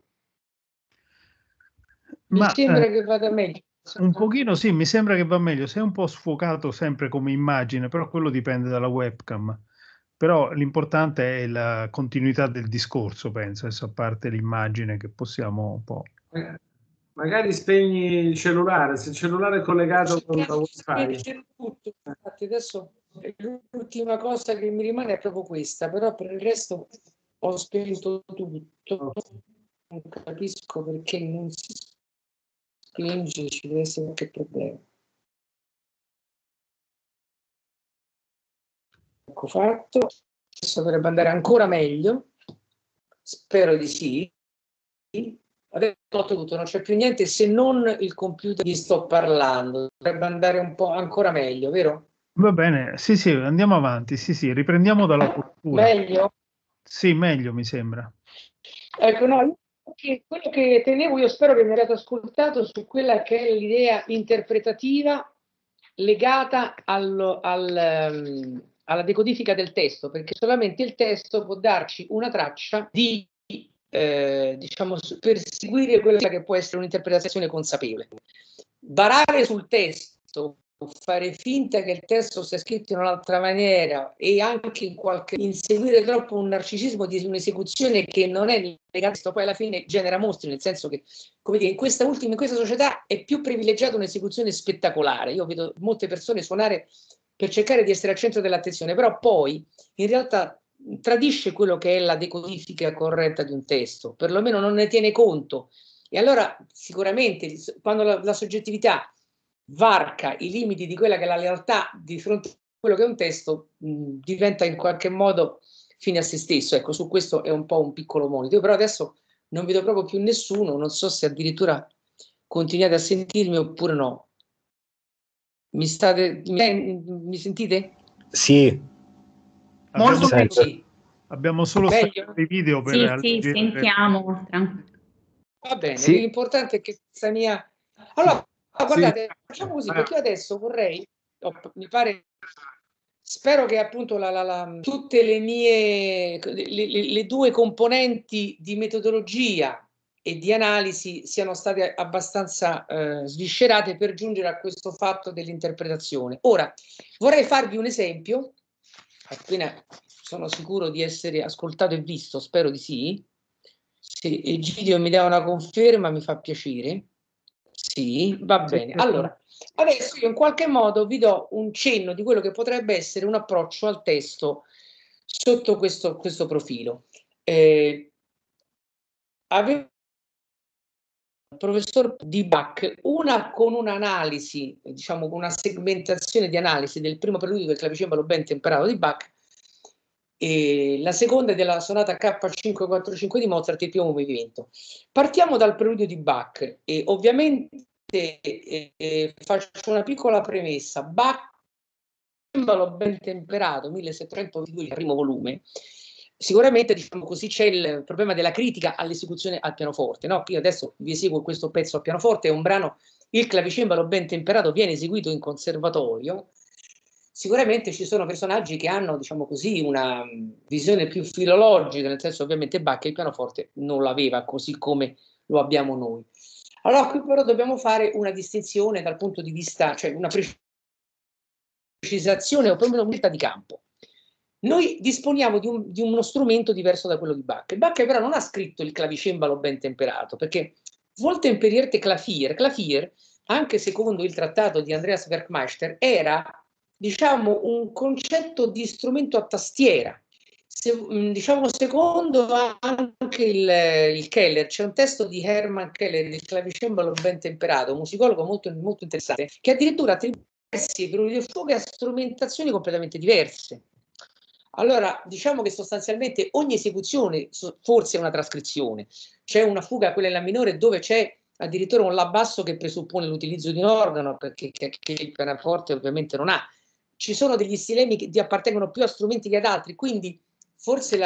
Mi sembra che vada meglio. Un pochino sì, mi sembra che va meglio. Sei un po' sfocato sempre come immagine, però quello dipende dalla webcam. Però l'importante è la continuità del discorso, penso, adesso a parte l'immagine che possiamo un po'. Magari spegni il cellulare, se il cellulare è collegato con la wifi. Tutto. Infatti adesso l'ultima cosa che mi rimane è proprio questa, però per il resto ho spento tutto. Non capisco perché non si spinge, ci deve essere qualche problema. Ecco fatto. adesso dovrebbe andare ancora meglio, spero di sì. Adesso ho tutto, non c'è più niente se non il computer gli sto parlando, dovrebbe andare un po' ancora meglio, vero? Va bene, sì, sì, andiamo avanti, sì, sì, riprendiamo dalla cultura. Meglio? Sì, meglio mi sembra. Ecco, no, quello che tenevo, io spero che mi abbiate ascoltato su quella che è l'idea interpretativa legata alla decodifica del testo, perché solamente il testo può darci una traccia di, diciamo, per seguire quella che può essere un'interpretazione consapevole. Barare sul testo, fare finta che il testo sia scritto in un'altra maniera e anche inseguire troppo un narcisismo di un'esecuzione che non è legata, poi alla fine genera mostri, nel senso che, come dire, in questa società è più privilegiata un'esecuzione spettacolare. Io vedo molte persone suonare per cercare di essere al centro dell'attenzione, però poi in realtà tradisce quello che è la decodifica corretta di un testo, perlomeno non ne tiene conto. E allora sicuramente quando la soggettività varca i limiti di quella che è la realtà di fronte a quello che è un testo, diventa in qualche modo fine a se stesso. Ecco, su questo è un po' un piccolo monito. Io però adesso non vedo proprio più nessuno, non so se addirittura continuate a sentirmi oppure no. Mi sentite? Sì. Molto meglio. Sì. Abbiamo solo i video per sì, sentiamo. Va bene, sì. L'importante è che questa mia... Allora, guardate, facciamo così, perché io adesso vorrei, mi pare, spero che appunto tutte le mie, le due componenti di metodologia e di analisi siano state abbastanza sviscerate per giungere a questo fatto dell'interpretazione. Ora, vorrei farvi un esempio, appena sono sicuro di essere ascoltato e visto, spero di sì. Se Egidio mi dà una conferma mi fa piacere. Sì, va bene. Allora, adesso io in qualche modo vi do un cenno di quello che potrebbe essere un approccio al testo sotto questo profilo. Avevo il professor Di Bach, una con un'analisi, diciamo con una segmentazione di analisi del primo preludio del clavicembalo ben temperato di Bach, e la seconda è della sonata K545 di Mozart, il primo movimento. Partiamo dal preludio di Bach e ovviamente faccio una piccola premessa. Bach, cembalo ben temperato, 1722, il primo volume. Sicuramente, diciamo così, c'è il problema della critica all'esecuzione al pianoforte, no? Io adesso vi eseguo questo pezzo al pianoforte, è un brano, il clavicembalo ben temperato viene eseguito in conservatorio. Sicuramente ci sono personaggi che hanno, diciamo così, una visione più filologica, nel senso ovviamente Bach il pianoforte non l'aveva così come lo abbiamo noi. Allora qui però dobbiamo fare una distinzione dal punto di vista, cioè una precisazione o proprio una unità di campo. Noi disponiamo di uno strumento diverso da quello di Bach. Bach però non ha scritto il clavicembalo ben temperato, perché vuol temperierte Clavier, anche secondo il trattato di Andreas Werkmeister, era, diciamo, un concetto di strumento a tastiera. Diciamo, secondo anche il Keller, c'è un testo di Hermann Keller, il clavicembalo ben temperato, un musicologo molto, molto interessante, che addirittura attribuisce per fuoco a strumentazioni completamente diverse. Allora, diciamo che sostanzialmente ogni esecuzione forse è una trascrizione. C'è una fuga, quella in La minore, dove c'è addirittura un La basso che presuppone l'utilizzo di un organo, perché che il pianoforte ovviamente non ha. Ci sono degli stilemi che appartengono più a strumenti che ad altri, quindi forse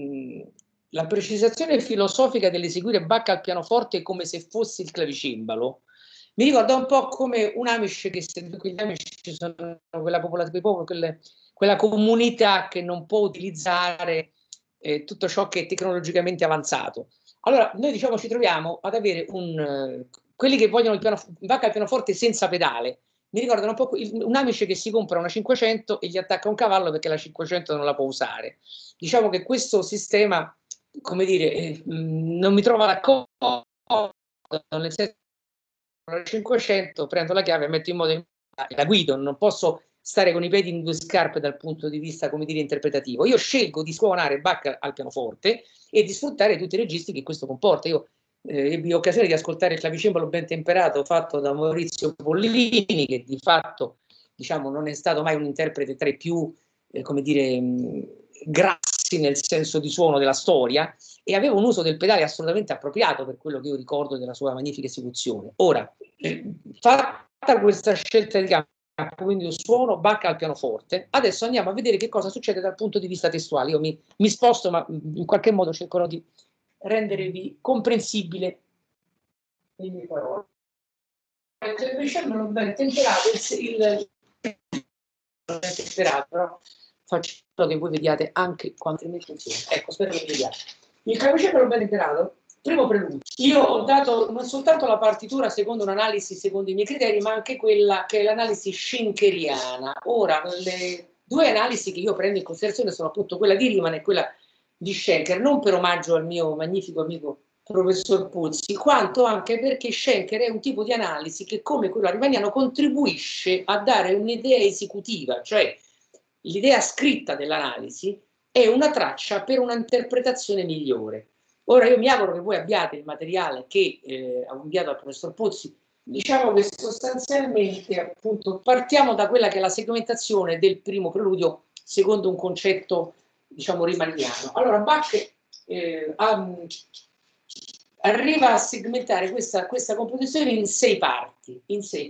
la precisazione filosofica dell'eseguire Bach al pianoforte è come se fosse il clavicembalo. Mi ricorda un po' come un Amish, che gli Amish sono quella popolazione, quella comunità che non può utilizzare tutto ciò che è tecnologicamente avanzato. Allora, noi diciamo ci troviamo ad avere quelli che vogliono Bach al pianoforte senza pedale. Mi ricordano un po' un Amish che si compra una 500 e gli attacca un cavallo perché la 500 non la può usare. Diciamo che questo sistema, come dire, non mi trova d'accordo, nel senso che la 500 prendo la chiave e metto in modo e la guido, non posso stare con i piedi in due scarpe dal punto di vista, come dire, interpretativo. Io scelgo di suonare Bach al pianoforte e di sfruttare tutti i registri che questo comporta. Io ebbi occasione di ascoltare il clavicembalo ben temperato fatto da Maurizio Pollini, che di fatto, diciamo, non è stato mai un interprete tra i più, come dire, grassi nel senso di suono della storia, e aveva un uso del pedale assolutamente appropriato per quello che io ricordo della sua magnifica esecuzione. Ora, fatta questa scelta di campo, quindi un suono, Bach al pianoforte, adesso andiamo a vedere che cosa succede dal punto di vista testuale. Io mi sposto, ma in qualche modo cercherò di rendervi comprensibile le mie parole. Ben temperato, temperato, però faccio che voi vediate anche quanto metto insieme. Ecco, spero che vediate. Il clavicembalo ben temperato, primo preludio. Io ho dato non soltanto la partitura secondo un'analisi secondo i miei criteri, ma anche quella che è l'analisi schenkeriana. Ora, le due analisi che io prendo in considerazione sono appunto quella di Riemann e quella di Schenker, non per omaggio al mio magnifico amico professor Puzzi, quanto anche perché Schenker è un tipo di analisi che, come quello riemanniano, contribuisce a dare un'idea esecutiva, cioè l'idea scritta dell'analisi è una traccia per un'interpretazione migliore. Ora io mi auguro che voi abbiate il materiale che ho inviato al professor Puzzi. Diciamo che sostanzialmente appunto partiamo da quella che è la segmentazione del primo preludio secondo un concetto, diciamo, riemanniano. Allora Bach arriva a segmentare questa composizione in sei parti.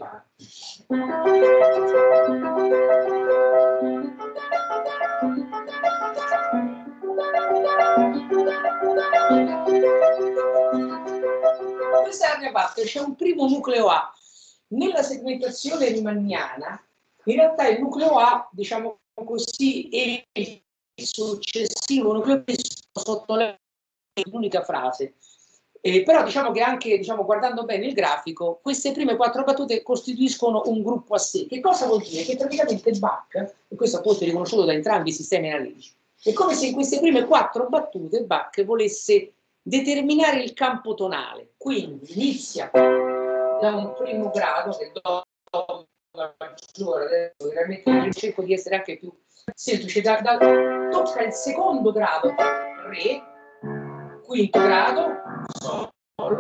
Questa è la prima parte, c'è un primo nucleo A. Nella segmentazione riemanniana, in realtà il nucleo A, diciamo così, è il successivo nucleo B sotto l'unica frase. Però diciamo che anche, diciamo, guardando bene il grafico, queste prime 4 battute costituiscono un gruppo a sé. Che cosa vuol dire? Che praticamente Bach, e questo appunto è riconosciuto da entrambi i sistemi analitici, è come se in queste prime 4 battute Bach volesse determinare il campo tonale. Quindi inizia da un primo grado, che do maggiore, veramente cerco di essere anche più semplice, tocca il secondo grado, Re, quinto grado, Sol.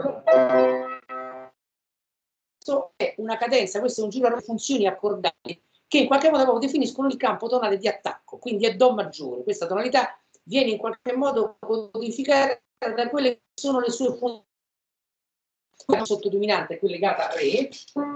Questo è una cadenza, questo è un giro di funzioni accordali che in qualche modo definiscono il campo tonale di attacco, quindi è Do maggiore. Questa tonalità viene in qualche modo codificata da quelle che sono le sue funzioni. Quella sottodominante è quella legata a Re,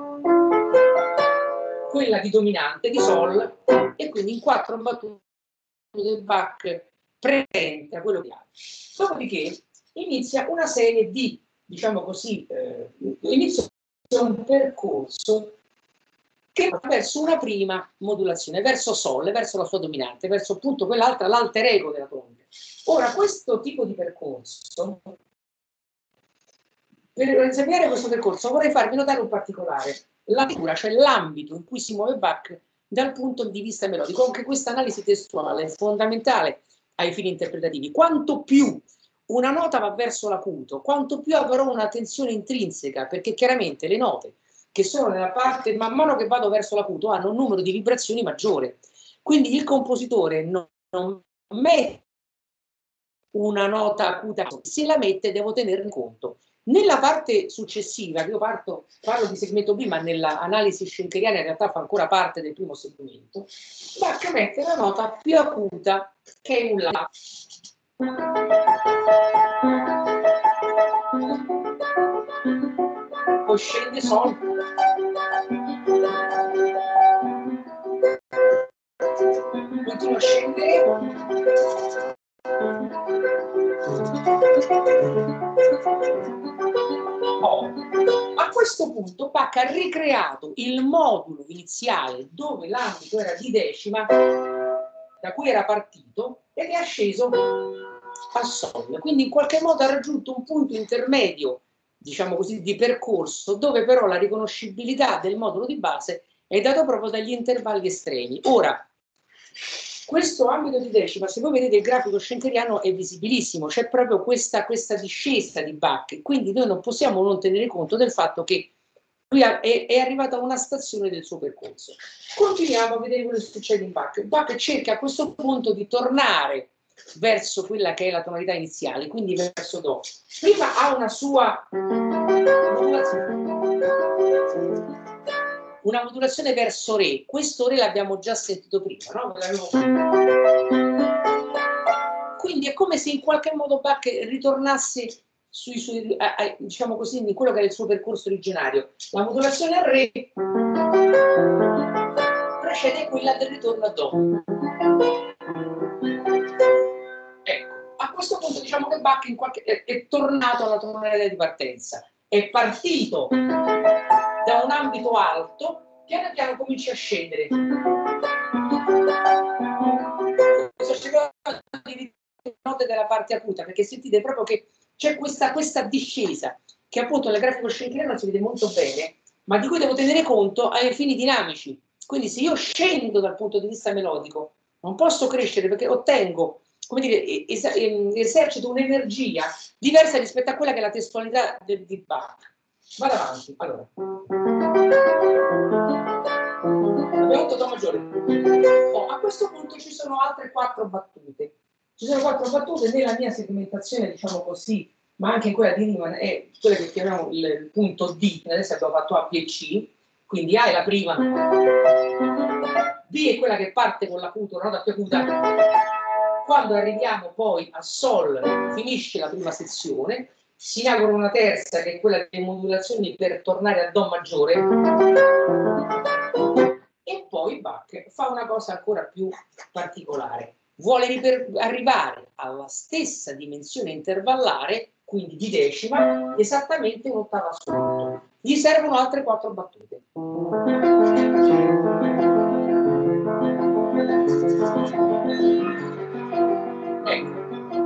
quella di dominante di Sol, e quindi in 4 battute Bach presenta quello che ha. Dopodiché inizia una serie di, diciamo così, inizia un percorso che va verso una prima modulazione, verso Sol, verso la sua dominante, verso appunto quell'altra, l'alter ego della tonica. Ora, questo tipo di percorso, per esaminare questo percorso vorrei farvi notare un particolare, la figura, cioè l'ambito in cui si muove Bach dal punto di vista melodico. Anche questa analisi testuale è fondamentale ai fini interpretativi. Quanto più una nota va verso l'acuto, quanto più avrò una tensione intrinseca, perché chiaramente le note che sono nella parte, man mano che vado verso l'acuto, hanno un numero di vibrazioni maggiore. Quindi il compositore non mette una nota acuta, se la mette devo tenerne conto. Nella parte successiva, io parlo di segmento B, ma nell'analisi schenkeriana in realtà fa ancora parte del primo segmento, Bach mette la nota più acuta, che è un La. Poi scende Sol. Continua a scendere. A questo punto Bach ha ricreato il modulo iniziale dove l'ambito era di decima, da cui era partito, ed è asceso a Sol. Quindi in qualche modo ha raggiunto un punto intermedio, diciamo così, di percorso, dove però la riconoscibilità del modulo di base è dato proprio dagli intervalli estremi. Ora, questo ambito di decima, se voi vedete il grafico schenkeriano, è visibilissimo, c'è proprio questa discesa di Bach, quindi noi non possiamo non tenere conto del fatto che qui è arrivata a una stazione del suo percorso. Continuiamo a vedere quello che succede in Bach. Bach cerca a questo punto di tornare verso quella che è la tonalità iniziale, quindi verso Do. Prima ha una sua modulazione verso Re. Questo Re l'abbiamo già sentito prima, no? quindi è come se in qualche modo Bach ritornasse diciamo così, in quello che era il suo percorso originario. La modulazione a Re precede quella del ritorno a Do. Ecco, a questo punto diciamo che Bach è tornato alla tonalità di partenza, è partito da un ambito alto, piano piano comincia a scendere. Sto cercando di note della parte acuta, perché sentite proprio che c'è questa discesa, che appunto nel grafico schenkeriano si vede molto bene, ma di cui devo tenere conto ai fini dinamici. Quindi se io scendo dal punto di vista melodico, non posso crescere perché ottengo, come dire, esercito un'energia diversa rispetto a quella che è la testualità di Bach. Vado avanti, allora. Abbiamo avuto Do maggiore. A questo punto ci sono altre 4 battute. Ci sono 4 battute nella mia segmentazione, diciamo così, ma anche in quella di Riemann, è quella che chiamiamo il punto D. Adesso abbiamo fatto A, B e C, quindi A è la prima, B è quella che parte con l'acuto, la nota più acuta. Quando arriviamo poi a Sol, finisce la prima sezione, si inaugura una terza che è quella delle modulazioni per tornare a Do maggiore, e poi Bach fa una cosa ancora più particolare. Vuole arrivare alla stessa dimensione intervallare, quindi di decima, esattamente un'ottava sotto. Gli servono altre 4 battute. Ecco.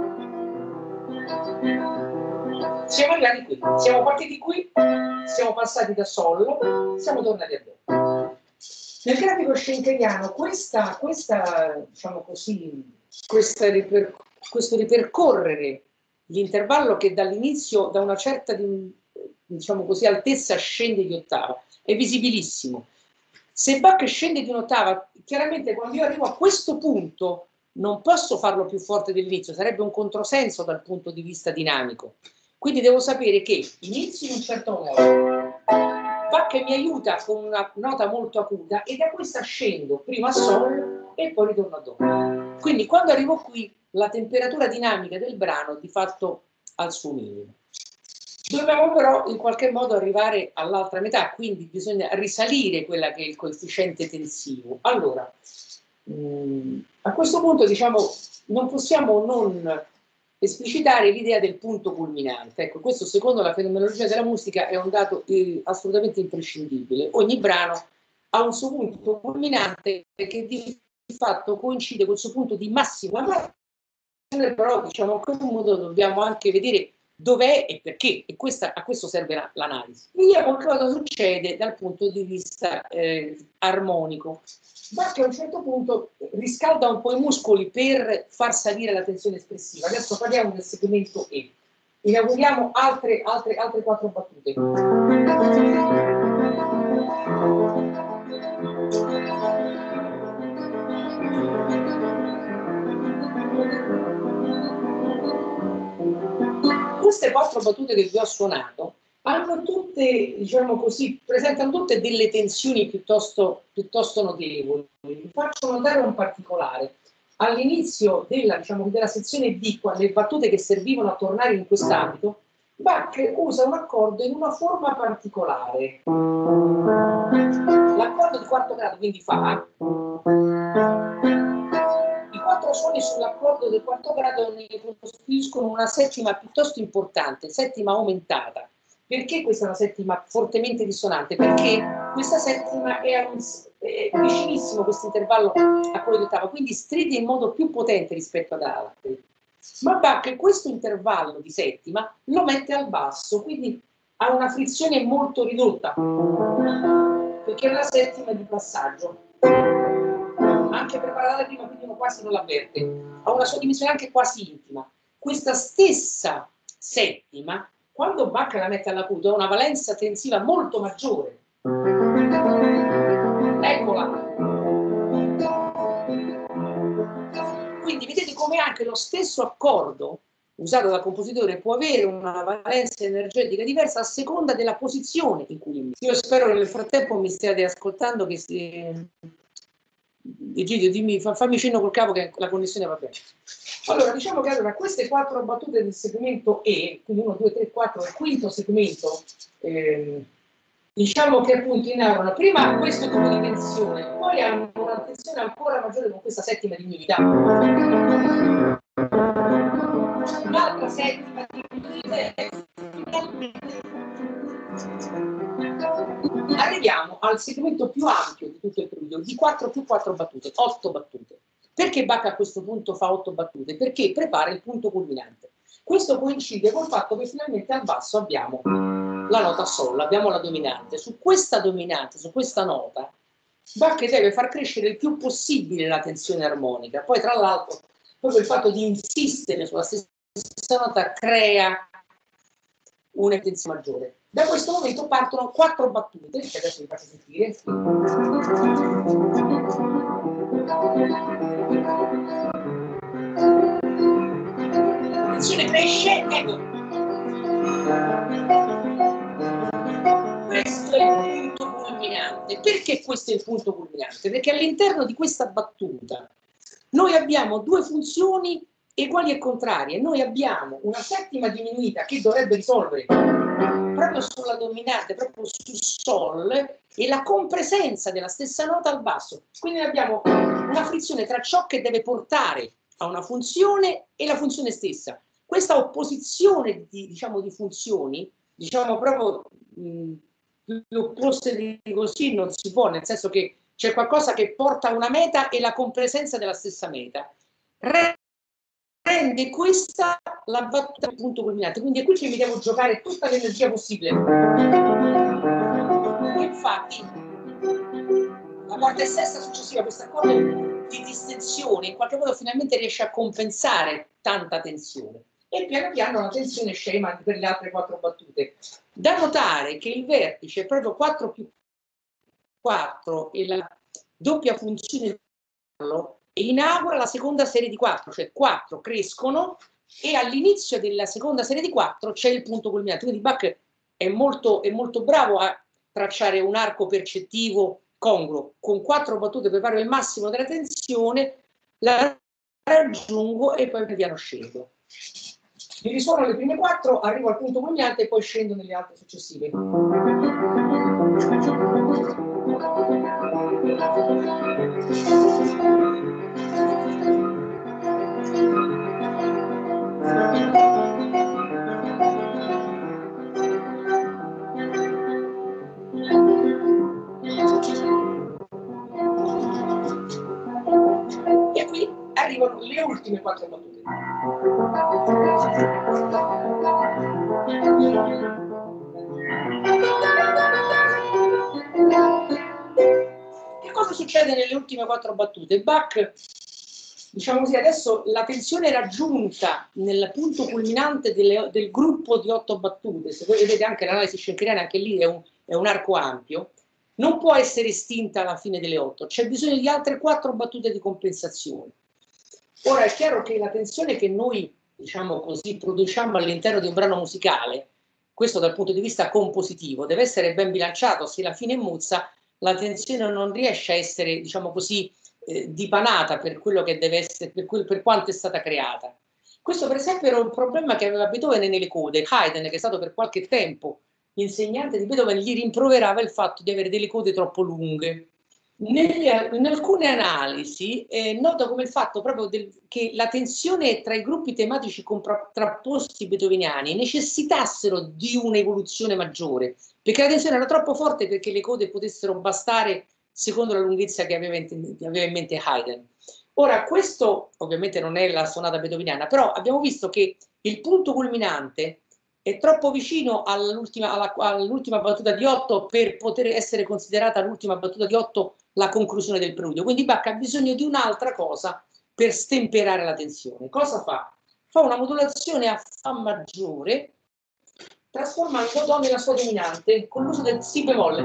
Siamo arrivati qui, siamo partiti qui, siamo passati da Sol, siamo tornati a Do. Nel grafico schenkeriano diciamo così, questo ripercorrere l'intervallo che dall'inizio, da una certa diciamo così, altezza scende di ottava, è visibilissimo. Se Bach scende di un'ottava, chiaramente quando io arrivo a questo punto non posso farlo più forte dell'inizio, sarebbe un controsenso dal punto di vista dinamico. Quindi devo sapere che inizio in un certo modo, Bach mi aiuta con una nota molto acuta e da questa scendo prima a Sol e poi ritorno a Do. Quindi quando arrivo qui la temperatura dinamica del brano di fatto al suo minimo. Dobbiamo però in qualche modo arrivare all'altra metà, quindi bisogna risalire quella che è il coefficiente tensivo. Allora, a questo punto diciamo non possiamo non esplicitare l'idea del punto culminante. Ecco, questo secondo la fenomenologia della musica è un dato assolutamente imprescindibile. Ogni brano ha un suo punto culminante che di fatto coincide col suo punto di massima, però diciamo in qualche modo dobbiamo anche vedere dov'è e perché, e a questo serve l'analisi. Vediamo cosa succede dal punto di vista armonico. Bach a un certo punto riscalda un po' i muscoli per far salire la tensione espressiva. Adesso parliamo del segmento E. Inauguriamo altre 4 battute. Queste 4 battute che vi ho suonato hanno tutte, diciamo così, presentano tutte delle tensioni piuttosto notevoli. Vi faccio notare un particolare. All'inizio della sezione D, le battute che servivano a tornare in quest'ambito, Bach usa un accordo in una forma particolare. L'accordo di quarto grado, quindi fa. I 4 suoni sull'accordo del quarto grado ne costituiscono una settima piuttosto importante, settima aumentata. Perché questa è una settima fortemente dissonante? Perché questa settima è vicinissimo questo intervallo a quello di ottava, quindi stride in modo più potente rispetto ad altri. Ma Bach questo intervallo di settima lo mette al basso, quindi ha una frizione molto ridotta, perché è una settima di passaggio. Anche preparata prima, quindi uno quasi non l'avverte. Ha una sua dimensione anche quasi intima. Questa stessa settima, quando Bach la mette all'acuto, ha una valenza tensiva molto maggiore. Eccola. Quindi vedete come anche lo stesso accordo usato dal compositore può avere una valenza energetica diversa a seconda della posizione in cui io spero che nel frattempo mi stiate ascoltando, che Egidio, dimmi, fammi cenno col capo che la connessione va bene. Allora, diciamo che allora, queste 4 battute del segmento E, quindi 1, 2, 3, 4, il quinto segmento, diciamo che appunto inaugurano prima questo tipo di tensione, poi hanno una tensione ancora maggiore con questa settima diminuita. Un'altra settima diminuita. Arriviamo al segmento più ampio di tutto il periodo, di 4 più 4 battute, 8 battute. Perché Bach a questo punto fa 8 battute? Perché prepara il punto culminante. Questo coincide col fatto che finalmente al basso abbiamo la nota Sol, abbiamo la dominante. Su questa dominante, su questa nota, Bach deve far crescere il più possibile la tensione armonica. Poi tra l'altro, proprio il fatto di insistere sulla stessa nota crea una tensione maggiore. Da questo momento partono 4 battute, che adesso vi faccio sentire. La tensione cresce, ecco. Questo è il punto culminante. Perché questo è il punto culminante? Perché all'interno di questa battuta noi abbiamo 2 funzioni uguali e contrarie. Noi abbiamo una settima diminuita che dovrebbe risolvere proprio sulla dominante, proprio sul Sol, e la compresenza della stessa nota al basso. Quindi abbiamo una frizione tra ciò che deve portare a una funzione e la funzione stessa. Questa opposizione di funzioni, diciamo proprio più opposte di così non si può, nel senso che c'è qualcosa che porta a una meta e la compresenza della stessa meta. Rende questa la battuta del punto culminante, quindi è qui che mi devo giocare tutta l'energia possibile. Infatti la quarta e sesta successiva, questo accordo di distensione in qualche modo finalmente riesce a compensare tanta tensione e piano piano la tensione scema per le altre 4 battute. Da notare che il vertice è proprio 4 più 4 e la doppia funzione e inaugura la seconda serie di 4, cioè 4 crescono e all'inizio della seconda serie di 4 c'è il punto culminante. Quindi Bach è molto bravo a tracciare un arco percettivo congruo. Con 4 battute preparo il massimo della tensione, la raggiungo e poi piano scendo. Mi risuono le prime 4, arrivo al punto culminante e poi scendo nelle altre successive. E qui arrivano le ultime 4 battute. Che cosa succede nelle ultime 4 battute? Bach, diciamo così, adesso la tensione raggiunta nel punto culminante del gruppo di 8 battute, se voi vedete anche l'analisi schenkeriana, anche lì è un arco ampio, non può essere estinta alla fine delle 8, c'è bisogno di altre 4 battute di compensazione. Ora è chiaro che la tensione che noi, diciamo così, produciamo all'interno di un brano musicale, questo dal punto di vista compositivo, deve essere ben bilanciato. Se la fine è mozza, la tensione non riesce a essere, diciamo così, dipanata per quello che deve essere, per quanto è stata creata. Questo per esempio era un problema che aveva Beethoven nelle code. Haydn, che è stato per qualche tempo l'insegnante di Beethoven, gli rimproverava il fatto di avere delle code troppo lunghe. In alcune analisi noto come il fatto proprio che la tensione tra i gruppi tematici contrapposti beethoveniani necessitassero di un'evoluzione maggiore, perché la tensione era troppo forte perché le code potessero bastare secondo la lunghezza che aveva in mente Haydn. Ora, questo ovviamente non è la sonata beethoveniana, però abbiamo visto che il punto culminante è troppo vicino all'ultima battuta di 8 per poter essere considerata l'ultima battuta di 8 la conclusione del preludio. Quindi Bach ha bisogno di un'altra cosa per stemperare la tensione. Cosa fa? Fa una modulazione a Fa maggiore, trasformando Do nella sua dominante con l'uso del Si bemolle.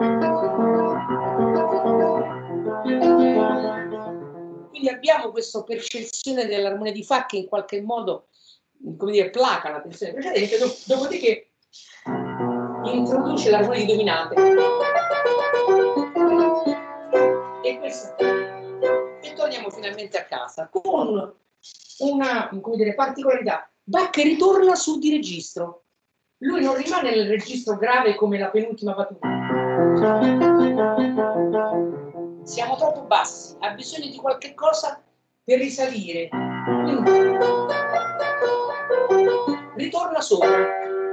Quindi abbiamo questa percezione dell'armonia di Fa che in qualche modo, come dire, placa la tensione precedente, dopodiché introduce l'armonia di dominante. E questo direttamente a casa, con una, come dire, particolarità. Bach ritorna su di registro. Lui non rimane nel registro grave come la penultima battuta. Siamo troppo bassi, ha bisogno di qualche cosa per risalire. Quindi ritorna sopra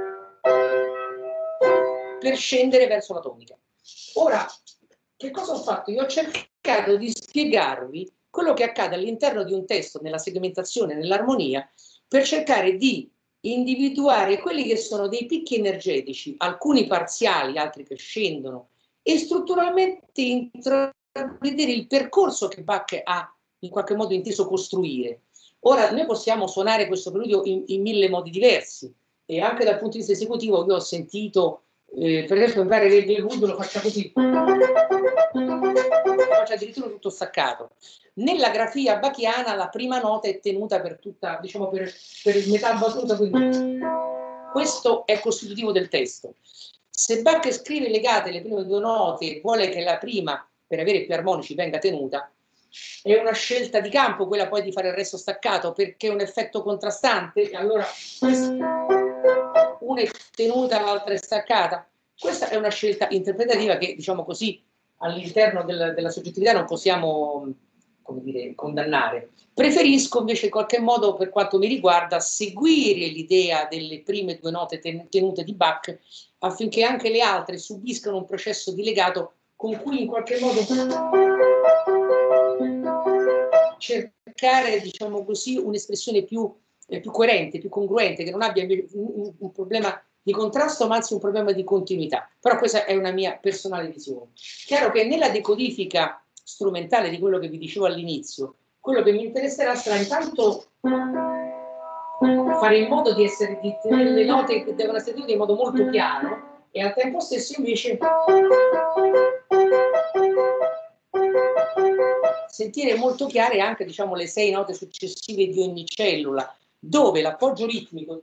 per scendere verso la tonica. Ora, che cosa ho fatto? Io ho cercato di spiegarvi quello che accade all'interno di un testo, nella segmentazione, nell'armonia, per cercare di individuare quelli che sono dei picchi energetici, alcuni parziali, altri che scendono, e strutturalmente intravedere il percorso che Bach ha in qualche modo inteso costruire. Ora, noi possiamo suonare questo preludio in mille modi diversi, e anche dal punto di vista esecutivo io ho sentito, per esempio, mi pare che il Wood lo faccia così, faccia addirittura tutto staccato. Nella grafia bachiana la prima nota è tenuta per tutta, diciamo, per metà battuta, quindi questo è costitutivo del testo. Se Bach scrive legate le prime due note e vuole che la prima, per avere più armonici, venga tenuta, è una scelta di campo quella poi di fare il resto staccato, perché è un effetto contrastante, allora una è tenuta, l'altra è staccata. Questa è una scelta interpretativa che, diciamo così, all'interno della soggettività non possiamo, come dire, condannare. Preferisco invece in qualche modo, per quanto mi riguarda, seguire l'idea delle prime due note tenute di Bach, affinché anche le altre subiscano un processo di legato con cui in qualche modo cercare, diciamo così, un'espressione più coerente, più congruente, che non abbia un problema di contrasto, ma anzi un problema di continuità. Però questa è una mia personale visione. Chiaro che nella decodifica strumentale di quello che vi dicevo all'inizio, quello che mi interesserà sarà intanto fare in modo di tenere le note che devono essere tenute in modo molto chiaro, e al tempo stesso invece sentire molto chiare anche, diciamo, le 6 note successive di ogni cellula, dove l'appoggio ritmico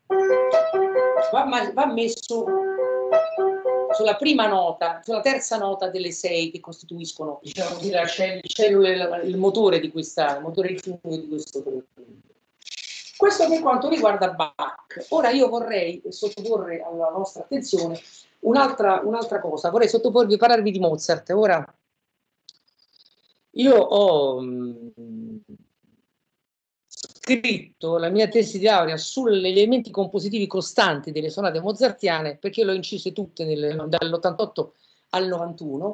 va messo sulla prima nota, sulla terza nota delle 6 che costituiscono, diciamo, il motore di questa, il motore ritmico di questo periodo. Questo per quanto riguarda Bach. Ora io vorrei sottoporre alla vostra attenzione un'altra cosa, vorrei parlarvi di Mozart. Ora, io ho scritto la mia tesi di laurea sugli elementi compositivi costanti delle sonate mozartiane, perché le ho incise tutte dall'88 al 91,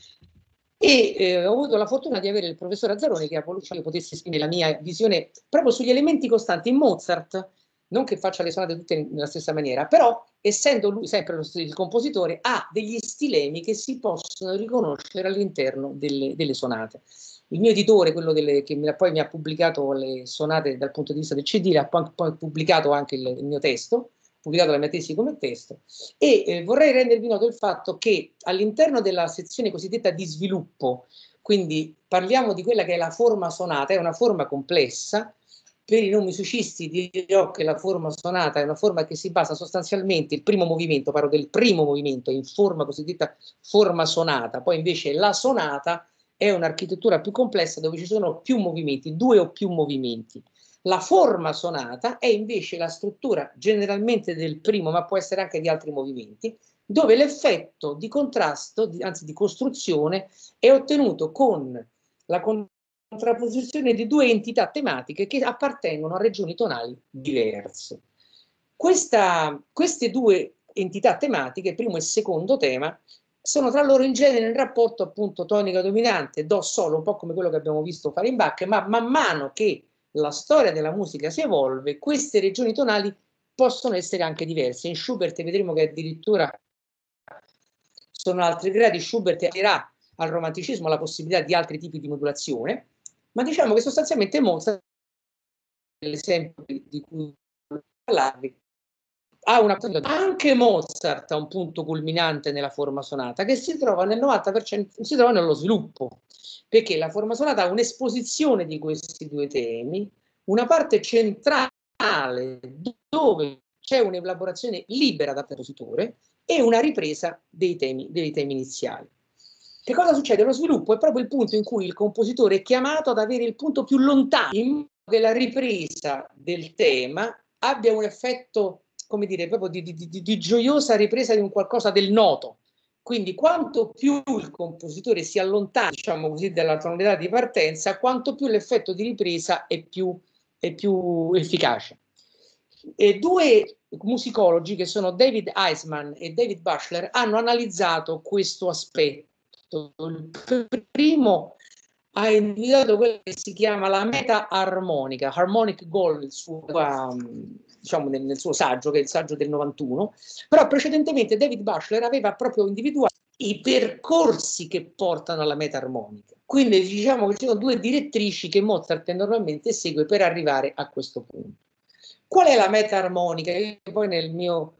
e ho avuto la fortuna di avere il professor Azzaroni che ha voluto che io potessi esprimere la mia visione proprio sugli elementi costanti in Mozart, non che faccia le sonate tutte nella stessa maniera, però essendo lui sempre il compositore ha degli stilemi che si possono riconoscere all'interno delle sonate. Il mio editore, quello che poi mi ha pubblicato le sonate dal punto di vista del CD, ha poi pubblicato anche il mio testo, pubblicato la mia tesi come testo, e vorrei rendervi noto il fatto che all'interno della sezione cosiddetta di sviluppo, quindi parliamo di quella che è la forma sonata, è una forma complessa. Per i non musicisti dirò che la forma sonata è una forma che si basa sostanzialmente, il primo movimento, parlo del primo movimento, in forma cosiddetta forma sonata, poi invece la sonata è un'architettura più complessa dove ci sono più movimenti, 2 o più movimenti. La forma sonata è invece la struttura generalmente del primo, ma può essere anche di altri movimenti, dove l'effetto di contrasto, anzi di costruzione, è ottenuto con la contrapposizione di 2 entità tematiche che appartengono a regioni tonali diverse. Queste 2 entità tematiche, primo e secondo tema, sono tra loro in genere in rapporto appunto tonica dominante, do solo, un po' come quello che abbiamo visto fare in Bach, ma man mano che la storia della musica si evolve, queste regioni tonali possono essere anche diverse. In Schubert vedremo che addirittura sono altri gradi. Schubert aprirà al romanticismo la possibilità di altri tipi di modulazione, ma diciamo che sostanzialmente Mozart, l'esempio di cui parlarvi, anche Mozart ha un punto culminante nella forma sonata che si trova nel 90%, si trova nello sviluppo, perché la forma sonata ha un'esposizione di questi 2 temi, una parte centrale dove c'è un'elaborazione libera dal compositore e una ripresa dei temi iniziali. Che cosa succede? Lo sviluppo è proprio il punto in cui il compositore è chiamato ad avere il punto più lontano, in modo che la ripresa del tema abbia un effetto, come dire, proprio di gioiosa ripresa di un qualcosa del noto. Quindi quanto più il compositore si allontana, diciamo così, dalla tonalità di partenza, quanto più l'effetto di ripresa è più efficace. E due musicologi, che sono David Eisman e David Batchelor, hanno analizzato questo aspetto. Il primo ha individuato quello che si chiama la meta-armonica, harmonic goal, diciamo nel suo saggio, che è il saggio del 91, però precedentemente David Batchelor aveva proprio individuato i percorsi che portano alla meta-armonica. Quindi diciamo che ci sono due direttrici che Mozart normalmente segue per arrivare a questo punto. Qual è la meta-armonica? Io poi nel mio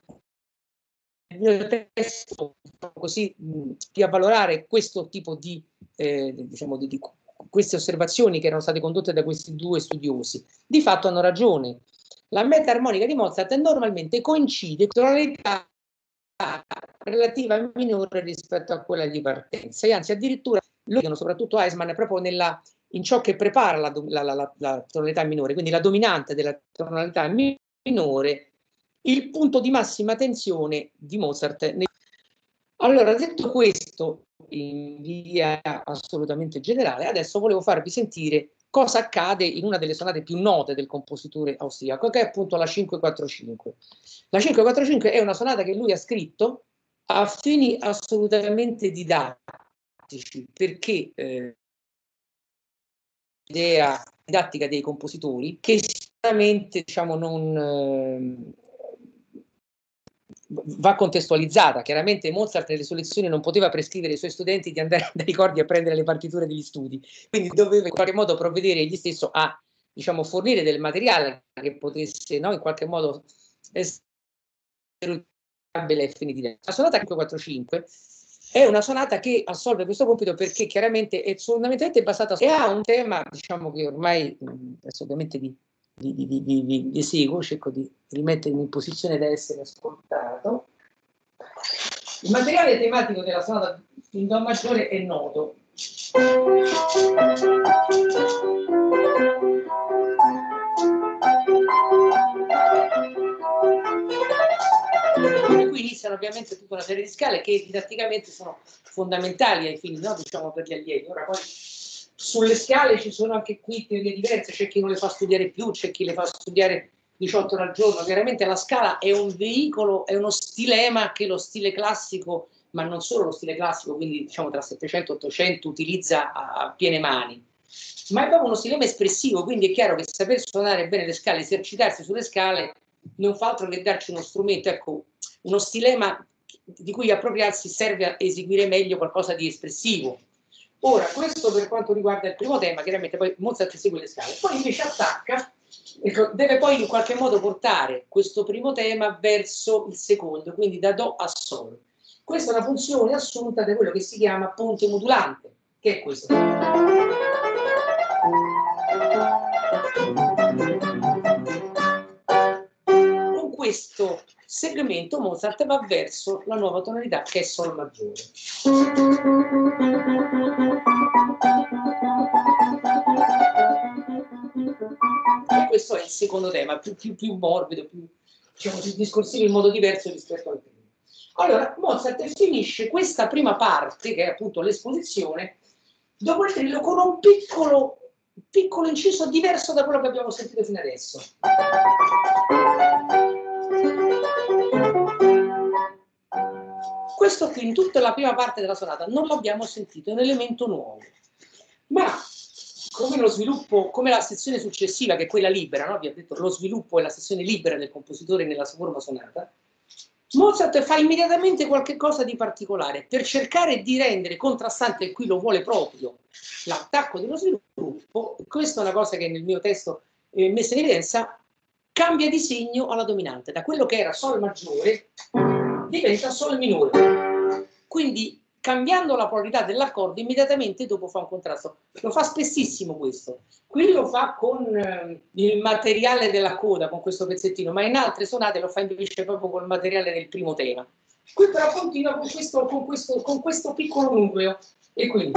testo, così, di avvalorare questo tipo diciamo, di queste osservazioni che erano state condotte da questi due studiosi, di fatto hanno ragione. La meta-armonica di Mozart normalmente coincide con la tonalità relativa minore rispetto a quella di partenza, e anzi addirittura lo dicono soprattutto Eisman proprio in ciò che prepara la tonalità minore, quindi la dominante della tonalità minore, il punto di massima tensione di Mozart. Allora, detto questo in via assolutamente generale, adesso volevo farvi sentire cosa accade in una delle sonate più note del compositore austriaco, che è appunto la 545. La 545 è una sonata che lui ha scritto a fini assolutamente didattici, perché l'idea didattica dei compositori, che sicuramente diciamo non va contestualizzata. Chiaramente Mozart nelle sue lezioni non poteva prescrivere ai suoi studenti di andare dai ricordi a prendere le partiture degli studi, quindi doveva in qualche modo provvedere egli stesso a, diciamo, fornire del materiale che potesse, no, in qualche modo essere utilizzabile ai fini didattici. La sonata 545 è una sonata che assolve questo compito perché chiaramente è fondamentalmente basata e ha un tema, diciamo, che ormai adesso ovviamente vi seguo, cerco di rimettermi in posizione da essere ascoltato. Il materiale tematico della sonata in do maggiore è noto. Qui iniziano ovviamente tutta una serie di scale che didatticamente sono fondamentali ai fini, no? Diciamo, per gli allievi. Ora poi sulle scale ci sono anche qui teorie diverse, c'è chi non le fa studiare più, c'è chi le fa studiare 18 ore al giorno. Chiaramente la scala è un veicolo, è uno stilema che lo stile classico, ma non solo lo stile classico, quindi diciamo tra 700 e 800, utilizza a piene mani, ma è proprio uno stilema espressivo, quindi è chiaro che saper suonare bene le scale, esercitarsi sulle scale, non fa altro che darci uno strumento, ecco, uno stilema di cui appropriarsi serve a eseguire meglio qualcosa di espressivo. Ora, questo per quanto riguarda il primo tema, chiaramente poi Mozart segue le scale, poi invece attacca, deve poi in qualche modo portare questo primo tema verso il secondo, quindi da Do a Sol. Questa è una funzione assunta da quello che si chiama ponte modulante, che è questo. Con questo segmento Mozart va verso la nuova tonalità che è Sol maggiore. E questo è il secondo tema, più morbido, più, diciamo, più discorsivo in modo diverso rispetto al primo. Allora, Mozart finisce questa prima parte, che è appunto l'esposizione, dopo il trillo con un piccolo inciso diverso da quello che abbiamo sentito fino adesso. Questo qui in tutta la prima parte della sonata non l'abbiamo sentito, è un elemento nuovo. Ma come lo sviluppo, come la sezione successiva, che è quella libera, no? Vi ho detto lo sviluppo è la sezione libera del compositore nella sua forma sonata, Mozart fa immediatamente qualche cosa di particolare per cercare di rendere contrastante, e qui lo vuole proprio, l'attacco dello sviluppo. Questa è una cosa che nel mio testo è messa in evidenza, cambia di segno alla dominante, da quello che era Sol maggiore diventa Sol minore. Quindi cambiando la polarità dell'accordo, immediatamente dopo fa un contrasto. Lo fa spessissimo questo. Qui lo fa con il materiale della coda, con questo pezzettino, ma in altre sonate lo fa invece proprio col materiale del primo tema. Qui però continua con questo piccolo nucleo, E quindi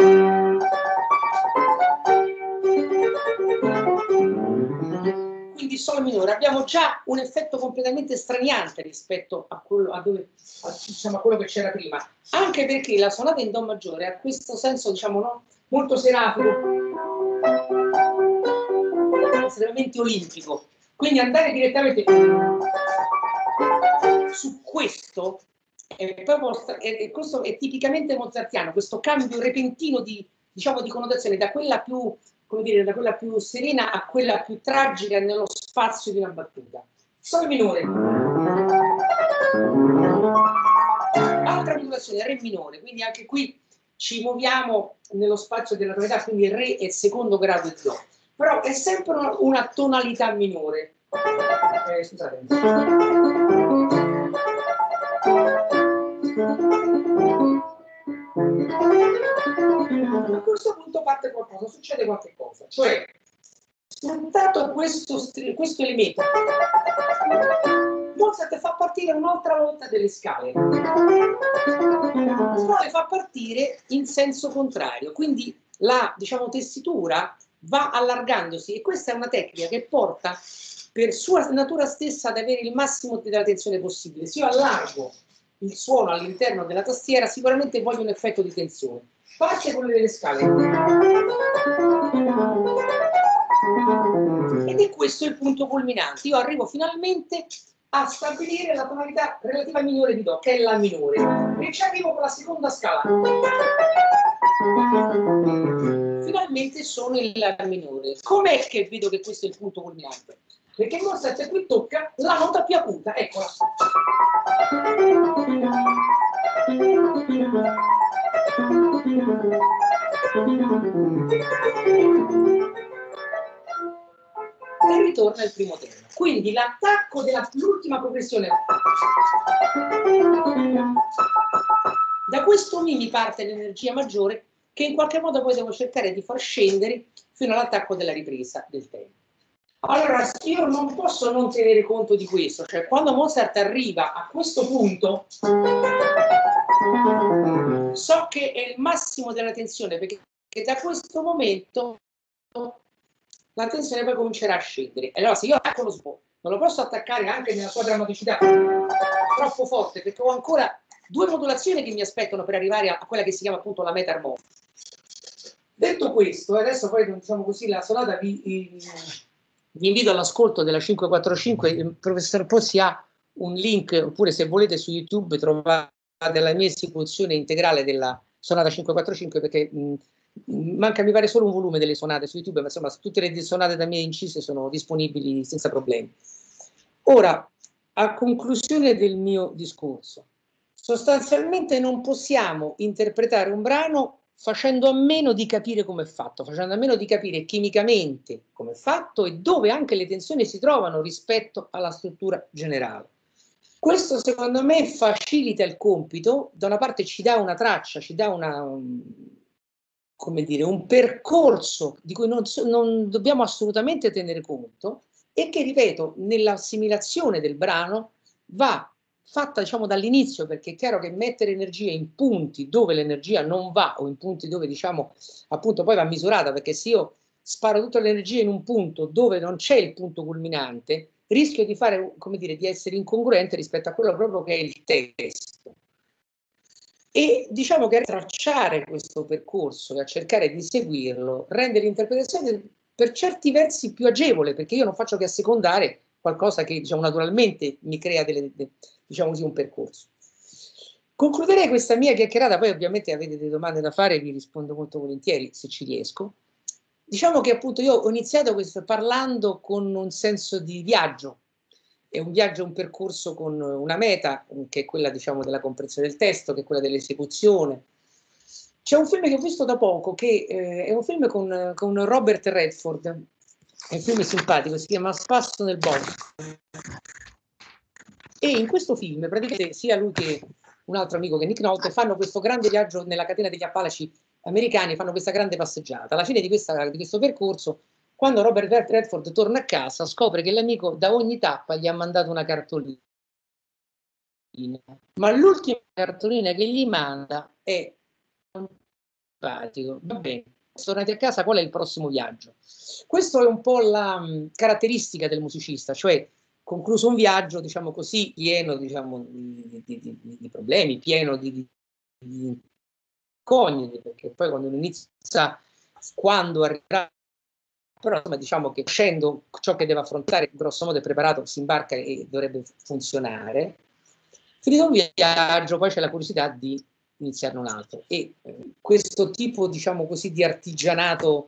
Sol minore abbiamo già un effetto completamente straniante rispetto a quello, diciamo, a quello che c'era prima, anche perché la sonata in Do maggiore ha questo senso, diciamo, no? Molto serafico, estremamente olimpico, quindi andare direttamente su questo questo è tipicamente mozartiano, questo cambio repentino di, diciamo, di connotazione da quella più, come dire, da quella più serena a quella più tragica nello spazio di una battuta. Sol minore, altra modulazione, Re minore, quindi anche qui ci muoviamo nello spazio della tonalità, quindi Re è secondo grado di Do, però è sempre una tonalità minore. Scusate. A questo punto parte qualcosa, succede qualche cosa, cioè sfruttato questo elemento, Mozart fa partire un'altra volta delle scale, però le fa partire in senso contrario, quindi la, diciamo, tessitura va allargandosi, e questa è una tecnica che porta per sua natura stessa ad avere il massimo della tensione possibile. Se io allargo il suono all'interno della tastiera, sicuramente voglio un effetto di tensione. Parte quello delle scale. Ed è questo il punto culminante. Io arrivo finalmente a stabilire la tonalità relativa minore di Do, che è la minore. E ci arrivo con la seconda scala. Finalmente sono in La minore. Com'è che vedo che questo è il punto culminante? Perché Mozart qui tocca la nota più acuta, eccola. E ritorna il primo tema. Quindi l'attacco dell'ultima progressione. Da questo mi parte l'energia maggiore, che in qualche modo poi devo cercare di far scendere fino all'attacco della ripresa del tema. Allora, io non posso non tenere conto di questo, cioè quando Mozart arriva a questo punto, so che è il massimo della tensione, perché da questo momento la tensione poi comincerà a scendere. Allora, se io attacco lo sbo, non lo posso attaccare anche nella sua drammaticità troppo forte, perché ho ancora due modulazioni che mi aspettano per arrivare a quella che si chiama appunto la meta armonica. Detto questo, adesso poi, diciamo così, la sonata vi invito all'ascolto della 545. Il professor Pozzi ha un link, oppure se volete su YouTube trovate la mia esecuzione integrale della sonata 545, perché manca, mi pare, solo un volume delle sonate su YouTube, ma insomma tutte le sonate da me incise sono disponibili senza problemi. Ora, a conclusione del mio discorso, sostanzialmente non possiamo interpretare un brano facendo a meno di capire come è fatto, facendo a meno di capire chimicamente come è fatto e dove anche le tensioni si trovano rispetto alla struttura generale. Questo secondo me facilita il compito, da una parte ci dà una traccia, ci dà come dire, un percorso di cui non dobbiamo assolutamente tenere conto, e che, ripeto, nell'assimilazione del brano va fatta, diciamo, dall'inizio, perché è chiaro che mettere energia in punti dove l'energia non va, o in punti dove, diciamo, appunto poi va misurata, perché se io sparo tutta l'energia in un punto dove non c'è il punto culminante, rischio di fare, come dire, di essere incongruente rispetto a quello proprio che è il testo. E diciamo che a tracciare questo percorso e a cercare di seguirlo rende l'interpretazione per certi versi più agevole, perché io non faccio che assecondare qualcosa che, diciamo, naturalmente mi crea diciamo così, un percorso. Concluderei questa mia chiacchierata, poi ovviamente avete delle domande da fare, vi rispondo molto volentieri se ci riesco. Diciamo che appunto io ho iniziato questo parlando con un senso di viaggio. È un viaggio, un percorso con una meta, che è quella, diciamo, della comprensione del testo, che è quella dell'esecuzione. C'è un film che ho visto da poco, che è un film con Robert Redford, è un film simpatico, si chiama Spasso nel bosco. E in questo film, praticamente, sia lui che un altro amico, che è Nick Nolte, fanno questo grande viaggio nella catena degli Appalachi americani, fanno questa grande passeggiata. Alla fine di questo percorso, quando Robert Redford torna a casa, scopre che l'amico da ogni tappa gli ha mandato una cartolina. Ma l'ultima cartolina che gli manda è simpatico. Va bene. Tornati a casa, qual è il prossimo viaggio? Questo è un po' la caratteristica del musicista, cioè concluso un viaggio, diciamo così, pieno, diciamo, di problemi, pieno di incognite, perché poi quando inizia, quando arriverà, però insomma, diciamo che scendo ciò che deve affrontare, grosso modo è preparato, si imbarca e dovrebbe funzionare. Finito un viaggio, poi c'è la curiosità di iniziarne un altro, e questo tipo, diciamo così, di artigianato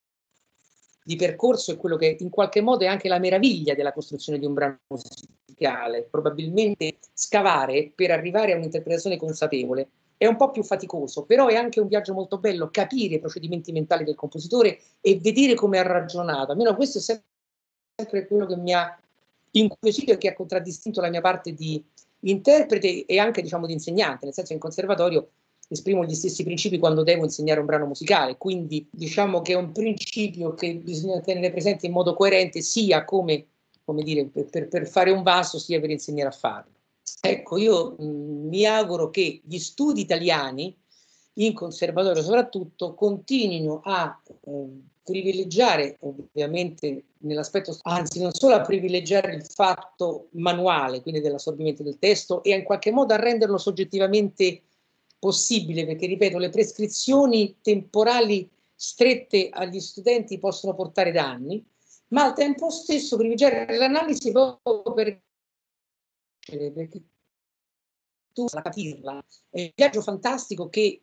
di percorso è quello che in qualche modo è anche la meraviglia della costruzione di un brano musicale. Probabilmente scavare per arrivare a un'interpretazione consapevole è un po' più faticoso, però è anche un viaggio molto bello, capire i procedimenti mentali del compositore e vedere come ha ragionato. Almeno questo è sempre quello che mi ha incuriosito e che ha contraddistinto la mia parte di interprete e anche, diciamo, di insegnante, nel senso che in conservatorio esprimo gli stessi principi quando devo insegnare un brano musicale, quindi diciamo che è un principio che bisogna tenere presente in modo coerente, sia come dire, per fare un vaso, sia per insegnare a farlo. Ecco, io mi auguro che gli studi italiani, in conservatorio soprattutto, continuino a privilegiare, ovviamente nell'aspetto, anzi non solo a privilegiare il fatto manuale, quindi dell'assorbimento del testo, e in qualche modo a renderlo soggettivamente possibile, perché ripeto, le prescrizioni temporali strette agli studenti possono portare danni, ma al tempo stesso privilegiare l'analisi proprio perché tu la capirla. È un viaggio fantastico che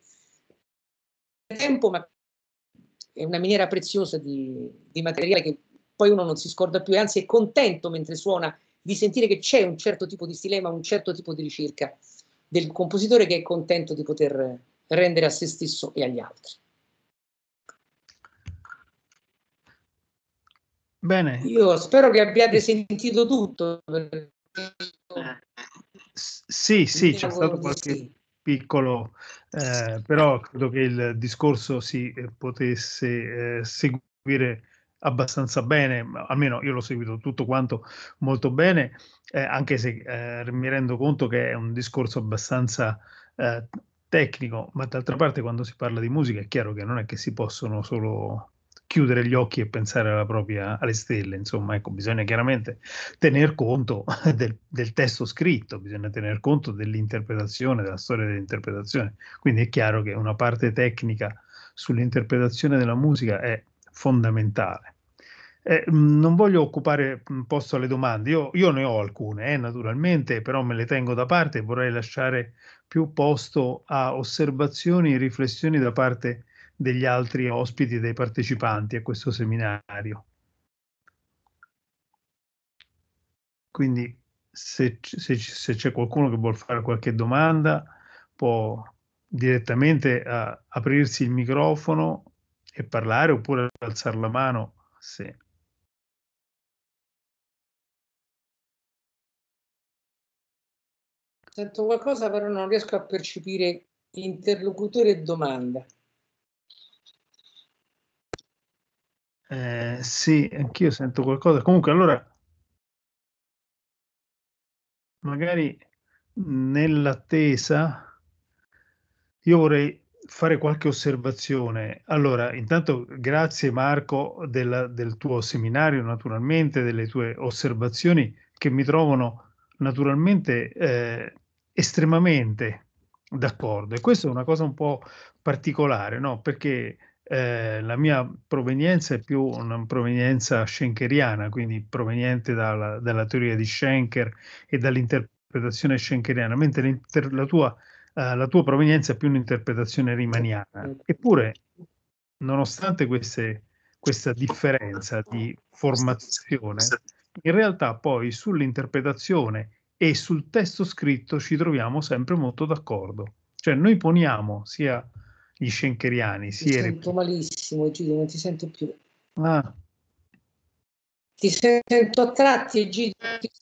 tempo, ma è una miniera preziosa di materiale che poi uno non si scorda più, e anzi è contento mentre suona di sentire che c'è un certo tipo di stilema, un certo tipo di ricerca del compositore che è contento di poter rendere a se stesso e agli altri. Bene. Io spero che abbiate sentito tutto. Sì, c'è stato qualche piccolo, però credo che il discorso si potesse seguire abbastanza bene, almeno io l'ho seguito tutto quanto molto bene, anche se mi rendo conto che è un discorso abbastanza tecnico, ma d'altra parte quando si parla di musica è chiaro che non è che si possono solo chiudere gli occhi e pensare alle stelle, insomma, ecco, bisogna chiaramente tener conto del testo scritto, bisogna tener conto dell'interpretazione, della storia dell'interpretazione, quindi è chiaro che una parte tecnica sull'interpretazione della musica è fondamentale. Non voglio occupare posto alle domande, io ne ho alcune, naturalmente, però me le tengo da parte e vorrei lasciare più posto a osservazioni e riflessioni da parte degli altri ospiti e dei partecipanti a questo seminario. Quindi se c'è qualcuno che vuol fare qualche domanda può direttamente aprirsi il microfono e parlare, oppure alzare la mano. Sì. Sento qualcosa, però non riesco a percepire interlocutore e domanda. Sì, anch'io sento qualcosa. Comunque, allora, magari nell'attesa, io vorrei fare qualche osservazione. Allora, intanto grazie Marco del tuo seminario, naturalmente, delle tue osservazioni che mi trovano naturalmente estremamente d'accordo. E questa è una cosa un po' particolare, no? Perché la mia provenienza è più una provenienza schenkeriana, quindi proveniente dalla teoria di Schenker e dall'interpretazione schenkeriana, mentre la tua provenienza è più un'interpretazione riemanniana. Eppure, nonostante questa differenza di formazione, in realtà poi sull'interpretazione e sul testo scritto ci troviamo sempre molto d'accordo. Cioè noi poniamo sia gli schenkeriani, Ti sia sento malissimo, Egidio, non ti sento più. Ah. Ti sento a tratti, Egidio.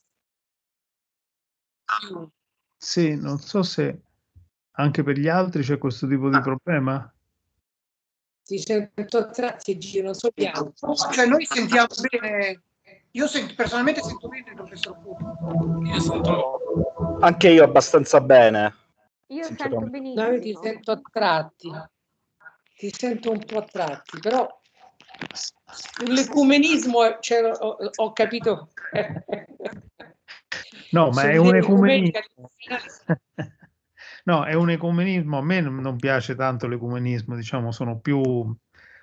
Sì, non so se anche per gli altri c'è questo tipo di problema. Ti sento a tratti, Egidio, non so piano. Cioè noi sentiamo bene, io personalmente sento bene il professor Pupo. Io sento anche io abbastanza bene. Io sento benissimo. No, io ti sento a tratti. ti sento un po' a tratti, però l'ecumenismo, cioè, ho capito. No, ma è un ecumenismo. No, è un ecumenismo. A me non piace tanto l'ecumenismo, diciamo, sono più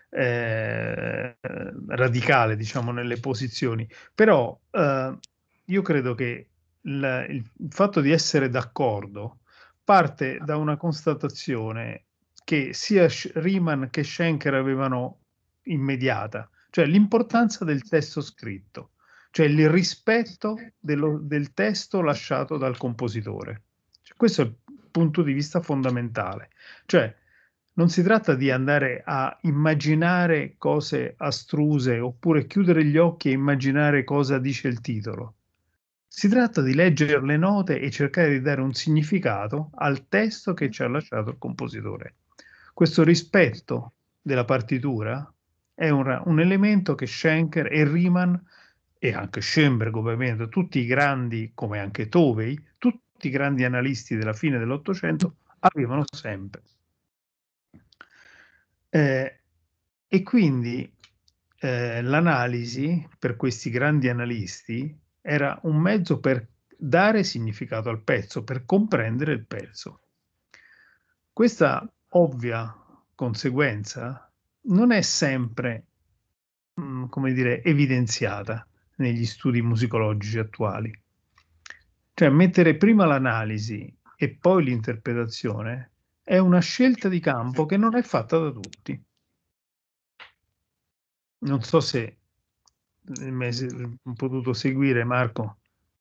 radicale, diciamo, nelle posizioni. Però io credo che il fatto di essere d'accordo parte da una constatazione che sia Riemann che Schenker avevano immediata, cioè l'importanza del testo scritto, cioè il rispetto del testo lasciato dal compositore. Cioè, questo è il punto di vista fondamentale. Cioè, non si tratta di andare a immaginare cose astruse oppure chiudere gli occhi e immaginare cosa dice il titolo. Si tratta di leggere le note e cercare di dare un significato al testo che ci ha lasciato il compositore. Questo rispetto della partitura è un elemento che Schenker e Riemann e anche Schoenberg, ovviamente, tutti i grandi, come anche Tovey, tutti i grandi analisti della fine dell'Ottocento avevano sempre. E quindi l'analisi per questi grandi analisti era un mezzo per dare significato al pezzo, per comprendere il pezzo. Questa ovvia conseguenza non è sempre, come dire, evidenziata negli studi musicologici attuali. Cioè, mettere prima l'analisi e poi l'interpretazione è una scelta di campo che non è fatta da tutti. Non so se mi hai potuto seguire, Marco.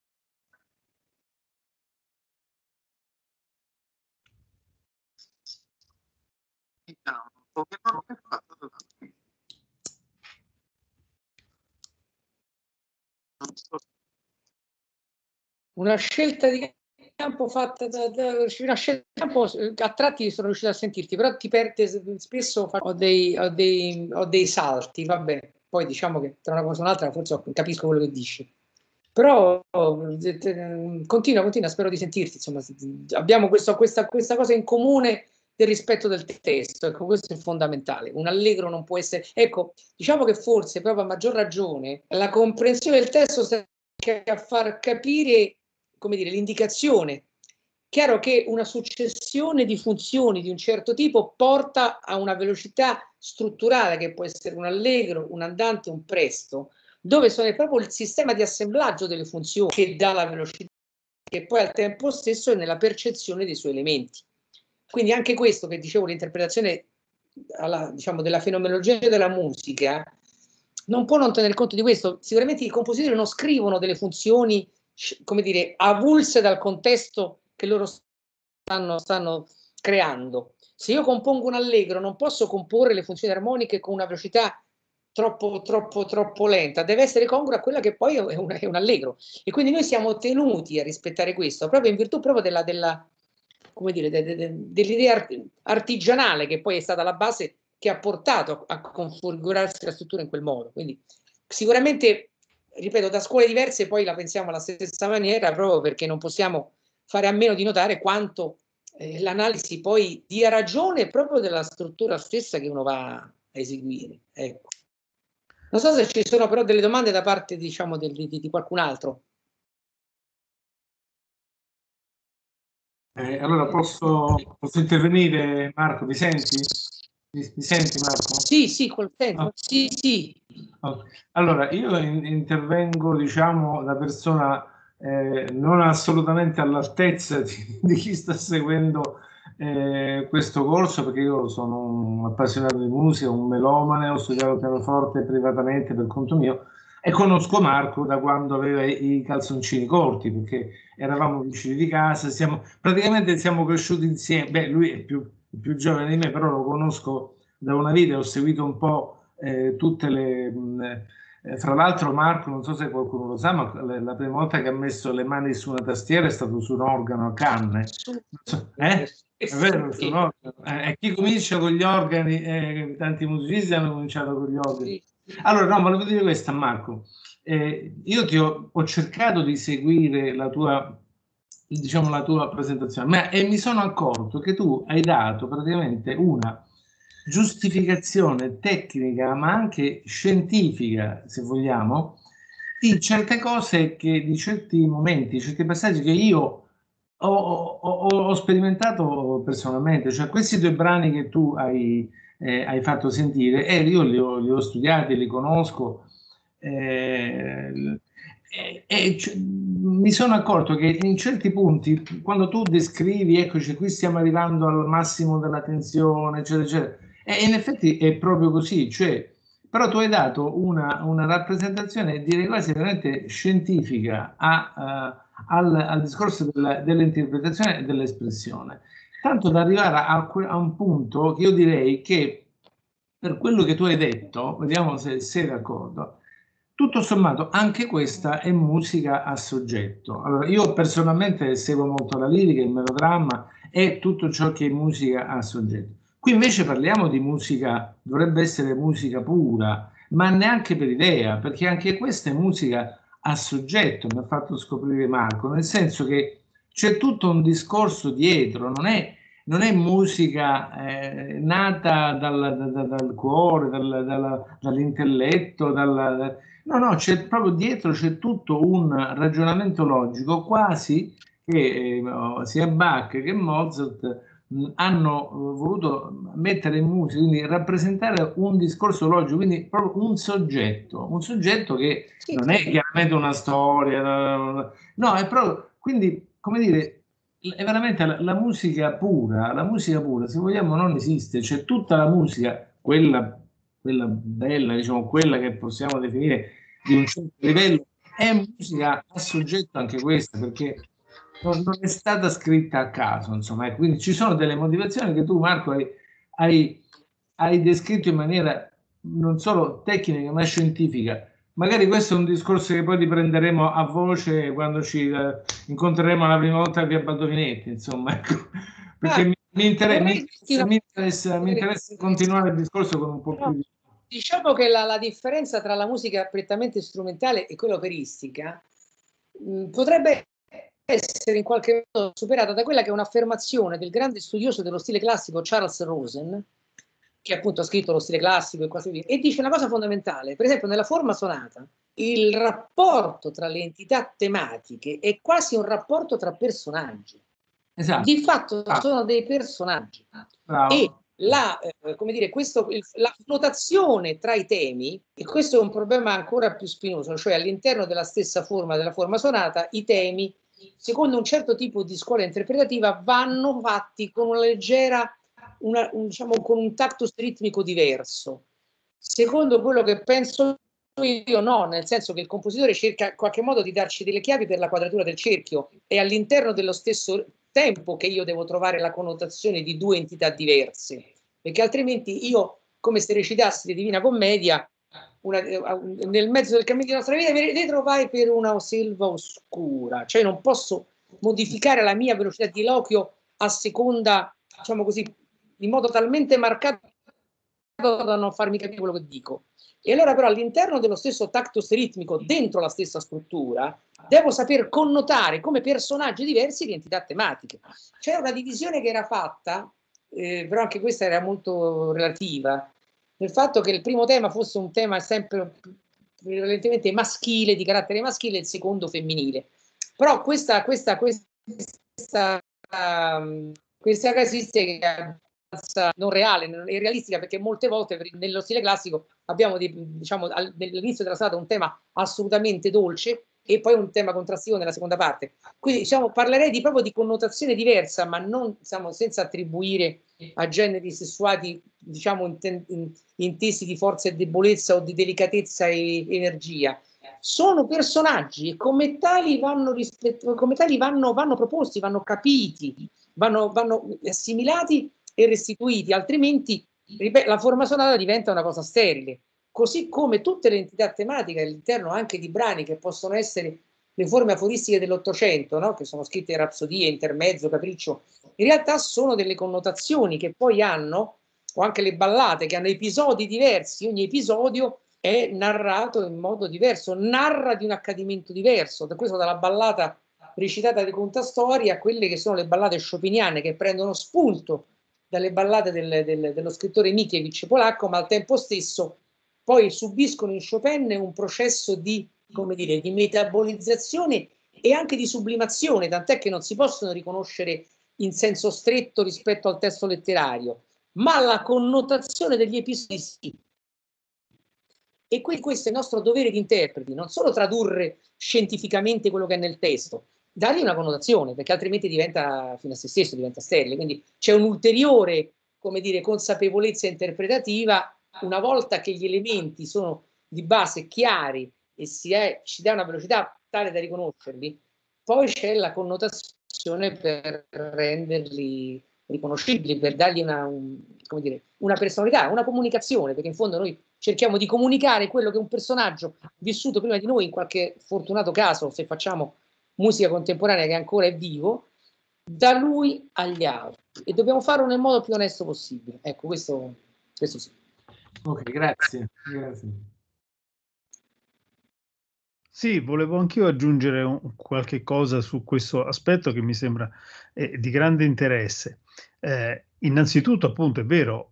Una scelta di campo fatta una scelta di campo, a tratti sono riuscito a sentirti, però ti perde spesso, ho dei salti, vabbè, poi diciamo che tra una cosa e un'altra forse capisco quello che dici, però continua, spero di sentirti, insomma, abbiamo questa cosa in comune del rispetto del testo, ecco, questo è fondamentale. Un allegro non può essere, ecco, diciamo che forse proprio a maggior ragione la comprensione del testo sta a far capire, come dire, l'indicazione. Chiaro che una successione di funzioni di un certo tipo porta a una velocità strutturale che può essere un allegro, un andante, un presto, dove sono proprio il sistema di assemblaggio delle funzioni che dà la velocità, che poi al tempo stesso è nella percezione dei suoi elementi. Quindi anche questo che dicevo, l'interpretazione diciamo, della fenomenologia della musica non può non tener conto di questo. Sicuramente i compositori non scrivono delle funzioni, come dire, avulse dal contesto che loro stanno creando. Se io compongo un allegro, non posso comporre le funzioni armoniche con una velocità troppo lenta, deve essere congrua a quella che poi è un allegro. E quindi noi siamo tenuti a rispettare questo, proprio in virtù proprio come dire, dell'idea artigianale che poi è stata la base che ha portato a configurarsi la struttura in quel modo. Quindi sicuramente, ripeto, da scuole diverse poi la pensiamo alla stessa maniera, proprio perché non possiamo fare a meno di notare quanto l'analisi poi dia ragione proprio della struttura stessa che uno va a eseguire. Ecco. Non so se ci sono però delle domande da parte, diciamo, di qualcun altro. Allora posso intervenire, Marco? Mi senti? Mi senti, Marco? Sì, col tempo. Oh. Sì. Okay. Allora, io intervengo, diciamo, da persona non assolutamente all'altezza di chi sta seguendo questo corso, perché io sono un appassionato di musica, un melomane, ho studiato pianoforte privatamente per conto mio e conosco Marco da quando aveva i calzoncini corti, perché eravamo vicini di casa, praticamente siamo cresciuti insieme. Beh, lui è più giovane di me, però lo conosco da una vita, ho seguito un po' tutte le... fra l'altro Marco, non so se qualcuno lo sa, ma la prima volta che ha messo le mani su una tastiera è stato su un organo a canne. È vero, su un organo. Chi comincia con gli organi, tanti musicisti hanno cominciato con gli organi. Allora, no, volevo dire questo a Marco. Io ho cercato di seguire la tua presentazione, e mi sono accorto che tu hai dato praticamente una giustificazione tecnica, ma anche scientifica, se vogliamo, di certe cose, di certi momenti, certi passaggi che io ho sperimentato personalmente. Cioè, questi due brani che tu hai fatto sentire, io li ho studiati, li conosco, mi sono accorto che in certi punti, quando tu descrivi, eccoci, qui stiamo arrivando al massimo della tensione, eccetera, eccetera, e in effetti è proprio così, cioè, però tu hai dato una rappresentazione, direi quasi veramente scientifica al discorso dell'interpretazione e dell'espressione, tanto da arrivare a un punto che io direi che, per quello che tu hai detto, vediamo se sei d'accordo, tutto sommato anche questa è musica a soggetto. Allora, io personalmente seguo molto la lirica, il melodramma e tutto ciò che è musica a soggetto. Qui invece parliamo di musica, dovrebbe essere musica pura, ma neanche per idea, perché anche questa è musica a soggetto, mi ha fatto scoprire Marco, nel senso che c'è tutto un discorso dietro, non è musica nata dal cuore, dall'intelletto, no, c'è proprio dietro, c'è tutto un ragionamento logico, quasi che sia Bach che Mozart hanno voluto mettere in musica, quindi rappresentare un discorso logico, quindi proprio un soggetto che non è chiaramente una storia, no, è proprio, quindi, come dire, è veramente la musica pura, se vogliamo, non esiste. C'è tutta la musica, quella bella, diciamo, quella che possiamo definire di un certo livello, è musica a soggetto anche questa, perché non è stata scritta a caso, insomma, quindi ci sono delle motivazioni che tu, Marco, hai descritto in maniera non solo tecnica ma scientifica. Magari questo è un discorso che poi riprenderemo a voce quando ci incontreremo la prima volta via Baldovinetti, insomma, ecco, perché mi interessa continuare il discorso con un po' più di... Diciamo che la differenza tra la musica prettamente strumentale e quella operistica potrebbe essere in qualche modo superata da quella che è un'affermazione del grande studioso dello stile classico Charles Rosen, che appunto ha scritto lo stile classico e così via, e dice una cosa fondamentale. Per esempio, nella forma sonata, il rapporto tra le entità tematiche è quasi un rapporto tra personaggi. Esatto. Di fatto sono dei personaggi. Bravo. E come dire, la notazione tra i temi, e questo è un problema ancora più spinoso, cioè all'interno della stessa forma, della forma sonata, i temi, secondo un certo tipo di scuola interpretativa, vanno fatti con una leggera, diciamo, con un tactus ritmico diverso. Secondo quello che penso io, no, nel senso che il compositore cerca in qualche modo di darci delle chiavi per la quadratura del cerchio, e all'interno dello stesso tempo che io devo trovare la connotazione di due entità diverse, perché altrimenti io, come se recitassi di Divina Commedia, nel mezzo del cammino della nostra vita mi ritrovai per una selva oscura, cioè non posso modificare la mia velocità di eloquio a seconda, diciamo così, in modo talmente marcato da non farmi capire quello che dico. E allora però all'interno dello stesso tactus ritmico, dentro la stessa struttura, devo saper connotare come personaggi diversi di entità tematiche. C'era una divisione che era fatta, però anche questa era molto relativa, nel fatto che il primo tema fosse un tema sempre prevalentemente maschile, di carattere maschile, e il secondo femminile. Però questa casistica non reale, non è realistica, perché molte volte nello stile classico abbiamo diciamo, nell'inizio della sonata un tema assolutamente dolce e poi un tema contrastivo nella seconda parte. Quindi diciamo, parlerei proprio di connotazione diversa, ma non, diciamo, senza attribuire a generi sessuati, diciamo, intesi di forza e debolezza o di delicatezza e energia. Sono personaggi e come tali vanno proposti, vanno capiti, vanno assimilati e restituiti, altrimenti la forma sonata diventa una cosa sterile. Così come tutte le entità tematiche all'interno anche di brani che possono essere le forme aforistiche dell'Ottocento, no? Che sono scritte in rapsodie, intermezzo, capriccio, in realtà sono delle connotazioni che poi hanno, o anche le ballate che hanno episodi diversi, ogni episodio è narrato in modo diverso, narra di un accadimento diverso, da questo dalla ballata recitata di contastorie a quelle che sono le ballate chopiniane, che prendono spunto dalle ballate dello scrittore Mickiewicz polacco, ma al tempo stesso poi subiscono in Chopin un processo di, come dire, di metabolizzazione e anche di sublimazione, tant'è che non si possono riconoscere in senso stretto rispetto al testo letterario, ma la connotazione degli episodi sì. E questo è il nostro dovere di interpreti, non solo tradurre scientificamente quello che è nel testo, dargli una connotazione, perché altrimenti diventa fine a se stesso, diventa sterile. Quindi c'è un'ulteriore, come dire, consapevolezza interpretativa una volta che gli elementi sono di base chiari e ci dà una velocità tale da riconoscerli, poi c'è la connotazione per renderli riconoscibili, per dargli come dire, una personalità, una comunicazione, perché in fondo noi cerchiamo di comunicare quello che un personaggio vissuto prima di noi, in qualche fortunato caso, se facciamo musica contemporanea che ancora è vivo, da lui agli altri, e dobbiamo farlo nel modo più onesto possibile. Ecco, questo sì. Ok, grazie. Sì, volevo anch'io aggiungere qualche cosa su questo aspetto che mi sembra di grande interesse. Innanzitutto, appunto, è vero,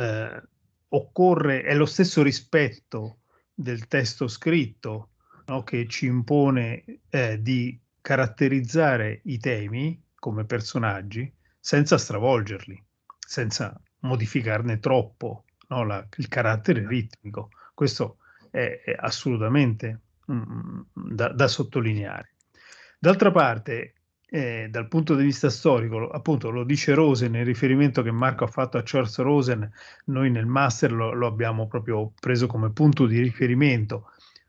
è lo stesso rispetto del testo scritto, no, che ci impone di caratterizzare i temi come personaggi senza stravolgerli, senza modificarne troppo, no, il carattere ritmico. Questo è assolutamente da sottolineare. D'altra parte, dal punto di vista storico, appunto lo dice Rosen, nel riferimento che Marco ha fatto a Charles Rosen, noi nel master lo abbiamo proprio preso come punto di riferimento.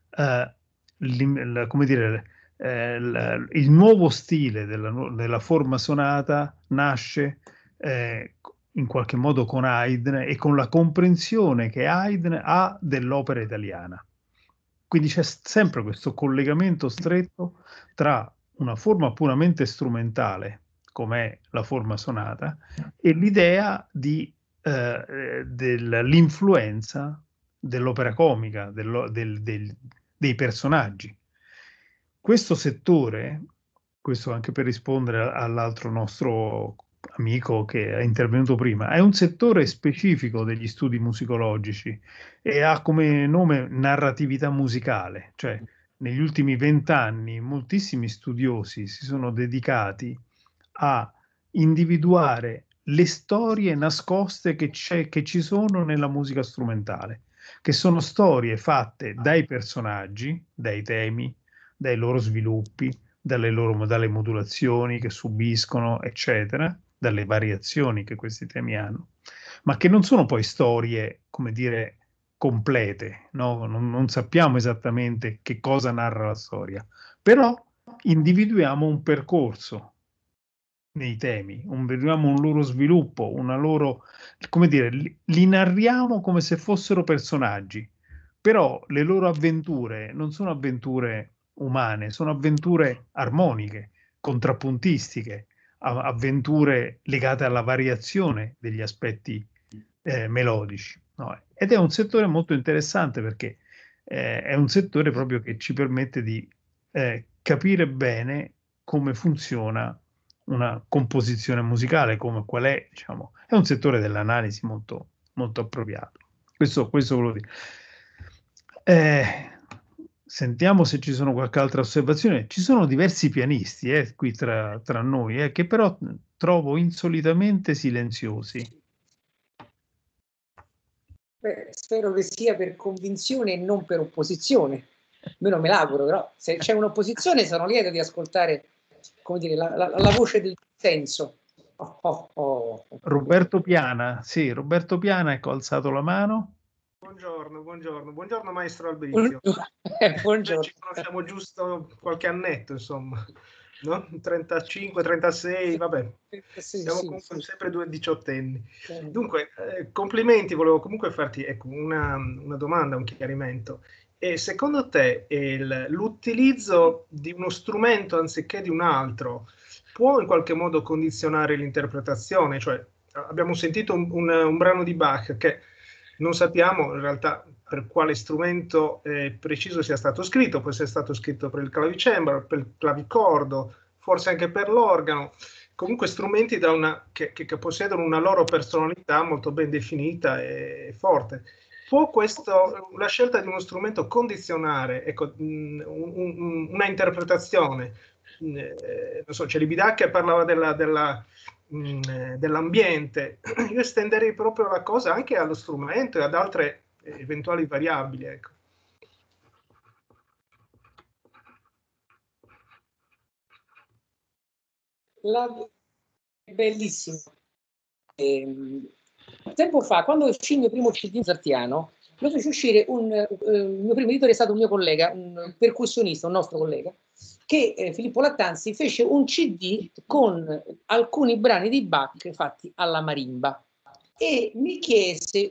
Come dire, il nuovo stile della forma sonata nasce in qualche modo con Haydn e con la comprensione che Haydn ha dell'opera italiana. Quindi c'è sempre questo collegamento stretto tra una forma puramente strumentale, come la forma sonata, e l'idea dell'influenza dell'opera comica, dei personaggi. Questo settore, questo anche per rispondere all'altro nostro amico che è intervenuto prima, è un settore specifico degli studi musicologici e ha come nome narratività musicale, cioè negli ultimi 20 anni moltissimi studiosi si sono dedicati a individuare le storie nascoste che ci sono nella musica strumentale, che sono storie fatte dai personaggi, dai temi, dai loro sviluppi, dalle modulazioni che subiscono, eccetera, dalle variazioni che questi temi hanno, ma che non sono poi storie, come dire, complete, no? Non sappiamo esattamente che cosa narra la storia, però individuiamo un percorso nei temi, vediamo un loro sviluppo, una loro, come dire, li narriamo come se fossero personaggi, però le loro avventure non sono avventure umane, sono avventure armoniche, contrappuntistiche, avventure legate alla variazione degli aspetti melodici. No? Ed è un settore molto interessante perché è un settore proprio che ci permette di capire bene come funziona una composizione musicale, qual è, diciamo, è un settore dell'analisi molto, molto appropriato. Questo volevo dire. Sentiamo se ci sono qualche altra osservazione. Ci sono diversi pianisti qui tra noi, che però trovo insolitamente silenziosi. Beh, spero che sia per convinzione e non per opposizione. Almeno me l'auguro, però se c'è un'opposizione sono lieto di ascoltare, come dire, la voce del senso. Roberto Piana, sì, Roberto Piana, ecco, ha alzato la mano. Buongiorno maestro Albrizio. Buongiorno. Ci conosciamo giusto qualche annetto, insomma, no? 35, 36, vabbè. Siamo comunque sempre due diciottenni. Dunque, complimenti, volevo comunque farti una domanda, un chiarimento. E secondo te l'utilizzo di uno strumento anziché di un altro può in qualche modo condizionare l'interpretazione? Cioè, abbiamo sentito un brano di Bach che non sappiamo in realtà per quale strumento preciso sia stato scritto, può essere stato scritto per il clavicembalo, per il clavicordo, forse anche per l'organo. comunque strumenti che possiedono una loro personalità molto ben definita e forte. Può la scelta di uno strumento condizionare, ecco, una interpretazione? Non so, Celibidache che parlava dell'ambiente. Io estenderei proprio la cosa anche allo strumento e ad altre eventuali variabili, ecco. Bellissimo. Tempo fa, quando uscì il mio primo CD Zartiano, lo fece uscire il mio primo editore è stato un mio collega, un percussionista, un nostro collega, che Filippo Lattanzi fece un CD con alcuni brani di Bach fatti alla marimba e mi chiese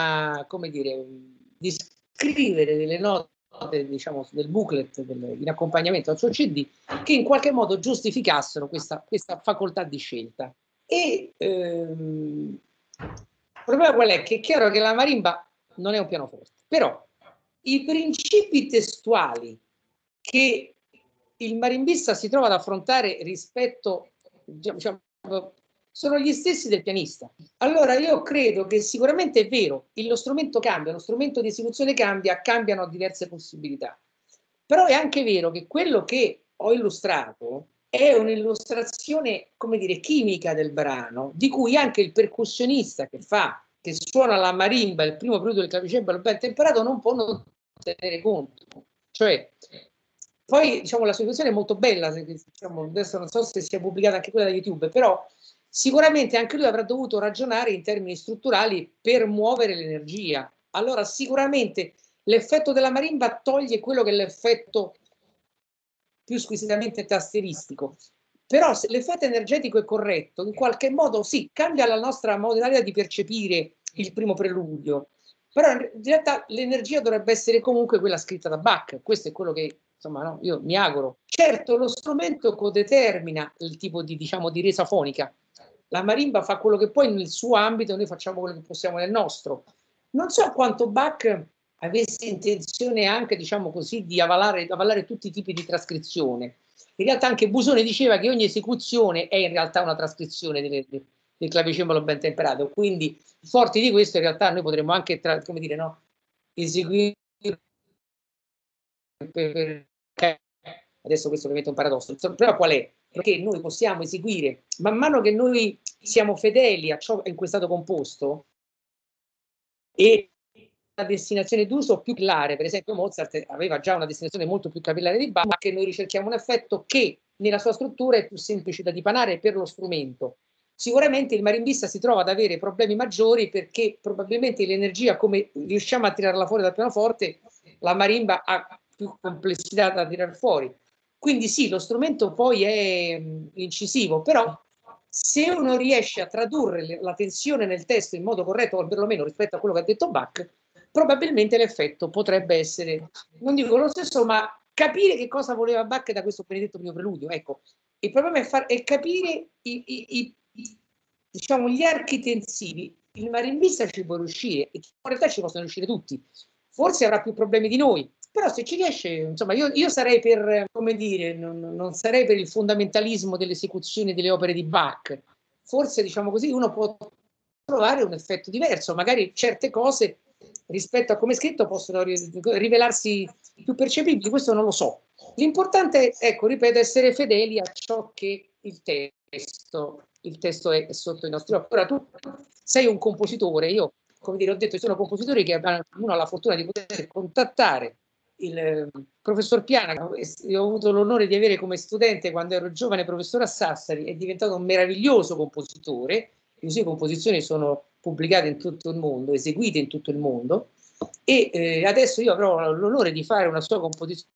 di scrivere delle note, diciamo, del booklet in accompagnamento al suo CD che in qualche modo giustificassero questa facoltà di scelta. E il problema qual è? Che è chiaro che la marimba non è un pianoforte, però i principi testuali che il marimbista si trova ad affrontare rispetto, diciamo, sono gli stessi del pianista. Allora io credo che sicuramente è vero, lo strumento cambia, lo strumento di esecuzione cambia, cambiano diverse possibilità. Però è anche vero che quello che ho illustrato è un'illustrazione, come dire, chimica del brano, di cui anche il percussionista che suona la marimba, il primo preludio del clavicembalo ben temperato, non può non tenere conto. Cioè, poi diciamo la situazione è molto bella, diciamo, adesso non so se sia pubblicata anche quella da YouTube, però sicuramente anche lui avrà dovuto ragionare in termini strutturali per muovere l'energia. Allora sicuramente l'effetto della marimba toglie quello che è l'effetto più squisitamente tastieristico, però se l'effetto energetico è corretto, in qualche modo sì, cambia la nostra modalità di percepire il primo preludio, però in realtà l'energia dovrebbe essere comunque quella scritta da Bach. Questo è quello che, insomma, no, io mi auguro. Certo, lo strumento codetermina il tipo di, diciamo, di resa fonica. La marimba fa quello che può nel suo ambito, noi facciamo quello che possiamo nel nostro. Non so quanto Bach avesse intenzione anche, diciamo così, di avallare tutti i tipi di trascrizione. In realtà anche Busoni diceva che ogni esecuzione è in realtà una trascrizione del clavicembalo ben temperato, quindi forti di questo in realtà noi potremmo anche, come dire, no, eseguire adesso questo ovviamente è un paradosso, il problema qual è? Perché noi possiamo eseguire, man mano che noi siamo fedeli a ciò in cui è stato composto e una destinazione d'uso più capillare, per esempio Mozart aveva già una destinazione molto più capillare di Bach, che noi ricerchiamo un effetto che nella sua struttura è più semplice da dipanare per lo strumento. Sicuramente il marimbista si trova ad avere problemi maggiori perché probabilmente l'energia, come riusciamo a tirarla fuori dal pianoforte, la marimba ha più complessità da tirar fuori. Quindi sì, lo strumento poi è incisivo, però se uno riesce a tradurre la tensione nel testo in modo corretto, o perlomeno rispetto a quello che ha detto Bach, probabilmente l'effetto potrebbe essere, non dico lo stesso, ma capire che cosa voleva Bach da questo benedetto primo preludio. Ecco, il problema è capire diciamo, gli archi tensivi. Il marimbista ci può riuscire, e in realtà ci possono riuscire tutti. Forse avrà più problemi di noi, però se ci riesce, insomma, io sarei per, come dire, non sarei per il fondamentalismo dell'esecuzione delle opere di Bach. Forse, diciamo così, uno può trovare un effetto diverso, magari certe cose rispetto a come è scritto possono rivelarsi più percepibili, questo non lo so. L'importante è, ecco, ripeto, essere fedeli a ciò che il testo è sotto i nostri occhi. Ora tu sei un compositore, io, come dire, ho detto, sono compositori che uno ha la fortuna di poter contattare il professor Piana, io ho avuto l'onore di avere come studente quando ero giovane professore a Sassari, è diventato un meraviglioso compositore, le sue composizioni sono pubblicate in tutto il mondo, eseguite in tutto il mondo, e adesso io avrò l'onore di fare una sua composizione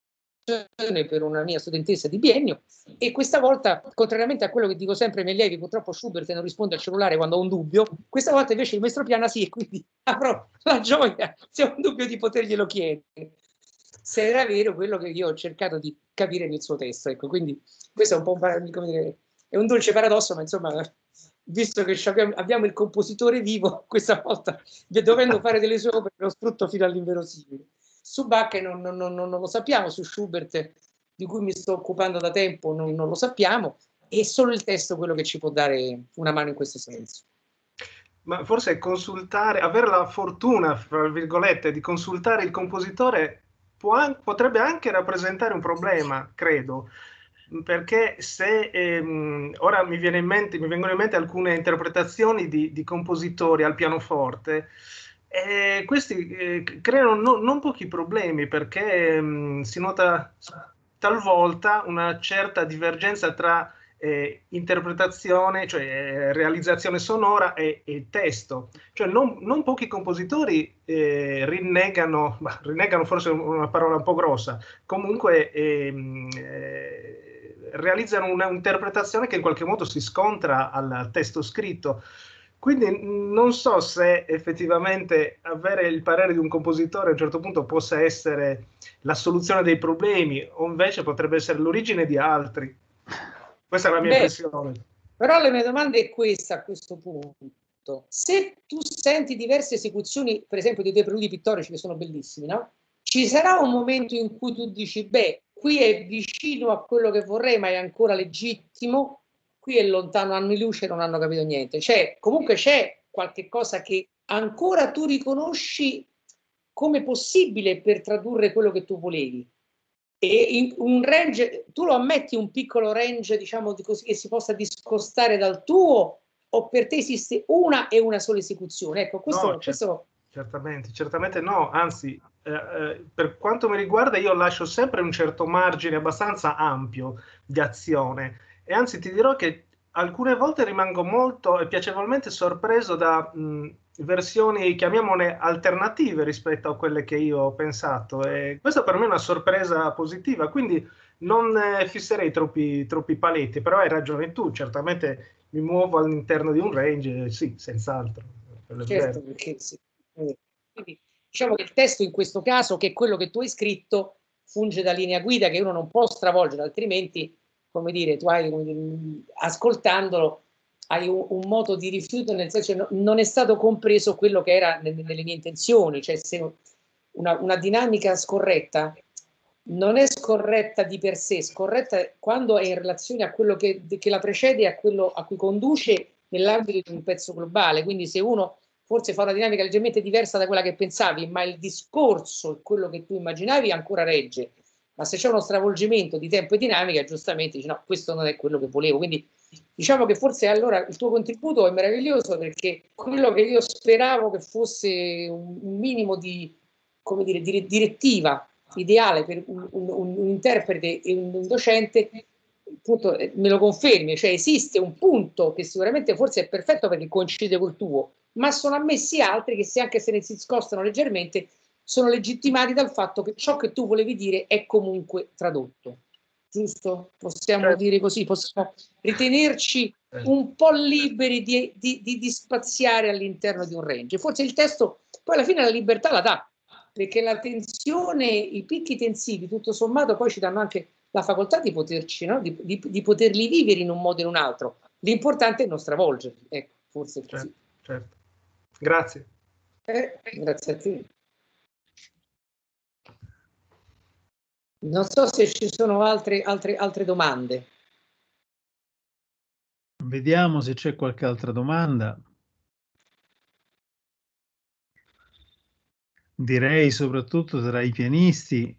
per una mia studentessa di biennio, e questa volta, contrariamente a quello che dico sempre ai miei allievi, purtroppo Schubert non risponde al cellulare quando ho un dubbio, questa volta invece il maestro Piana sì, e quindi avrò la gioia, se ho un dubbio, di poterglielo chiedere se era vero quello che io ho cercato di capire nel suo testo. Ecco, quindi questo è un po' come dire, è un dolce paradosso, ma insomma, visto che abbiamo il compositore vivo, questa volta, dovendo fare delle sue opere, lo sfrutto fino all'inverosimile. Su Bach non lo sappiamo, su Schubert, di cui mi sto occupando da tempo, non lo sappiamo. è solo il testo quello che ci può dare una mano in questo senso. Ma forse consultare, avere la fortuna, fra virgolette, di consultare il compositore potrebbe anche rappresentare un problema, credo, perché se ora mi vengono in mente alcune interpretazioni di compositori al pianoforte, questi creano non pochi problemi, perché si nota talvolta una certa divergenza tra interpretazione, cioè realizzazione sonora e testo. Cioè non pochi compositori rinnegano forse una parola un po' grossa, comunque realizzano un'interpretazione che in qualche modo si scontra al testo scritto. Quindi non so se effettivamente avere il parere di un compositore a un certo punto possa essere la soluzione dei problemi, o invece potrebbe essere l'origine di altri. Questa è la mia impressione. Però la mia domanda è questa a questo punto. Se tu senti diverse esecuzioni, per esempio dei tuoi preludi pittorici che sono bellissimi, no? Ci sarà un momento in cui tu dici, beh, qui è vicino a quello che vorrei, ma è ancora legittimo, qui è lontano anni luce e non hanno capito niente. Cioè, comunque c'è qualche cosa che ancora tu riconosci come possibile per tradurre quello che tu volevi. E un range, tu lo ammetti un piccolo range, diciamo così, che si possa discostare dal tuo, o per te esiste una e una sola esecuzione? Ecco, questo, no, certamente no, anzi, per quanto mi riguarda io lascio sempre un certo margine abbastanza ampio di azione, e anzi ti dirò che alcune volte rimango molto e piacevolmente sorpreso da versioni, chiamiamole alternative rispetto a quelle che io ho pensato, e questa per me è una sorpresa positiva, quindi non fisserei troppi paletti, però hai ragione tu, certamente mi muovo all'interno di un range, sì, senz'altro. Certo, perché sì. Quindi, diciamo che il testo in questo caso, che è quello che tu hai scritto, funge da linea guida che uno non può stravolgere, altrimenti, come dire, tu hai, ascoltandolo, hai un moto di rifiuto, nel senso che non è stato compreso quello che era nelle mie intenzioni, cioè se una dinamica scorretta non è scorretta di per sé, scorretta quando è in relazione a quello che la precede e a quello a cui conduce nell'ambito di un pezzo globale. Quindi se uno forse fa una dinamica leggermente diversa da quella che pensavi, ma il discorso, quello che tu immaginavi, ancora regge. Ma se c'è uno stravolgimento di tempo e dinamica, giustamente dici no, questo non è quello che volevo. Quindi diciamo che forse allora il tuo contributo è meraviglioso, perché quello che io speravo che fosse un minimo di, come dire, direttiva ideale per un interprete e un docente, appunto, me lo confermi, cioè esiste un punto che sicuramente forse è perfetto perché coincide col tuo, ma sono ammessi altri che, se anche se ne si scostano leggermente, sono legittimati dal fatto che ciò che tu volevi dire è comunque tradotto. Giusto? Possiamo dire così, possiamo ritenerci un po' liberi di spaziare all'interno di un range. Forse il testo poi alla fine la libertà la dà, perché la tensione, i picchi tensivi, tutto sommato, poi ci danno anche la facoltà di poterci, no? di poterli vivere in un modo o in un altro. L'importante è non stravolgerli. Ecco, forse è così. Certo. Grazie. Grazie a te. Non so se ci sono altre domande. Vediamo se c'è qualche altra domanda. Direi soprattutto tra i pianisti,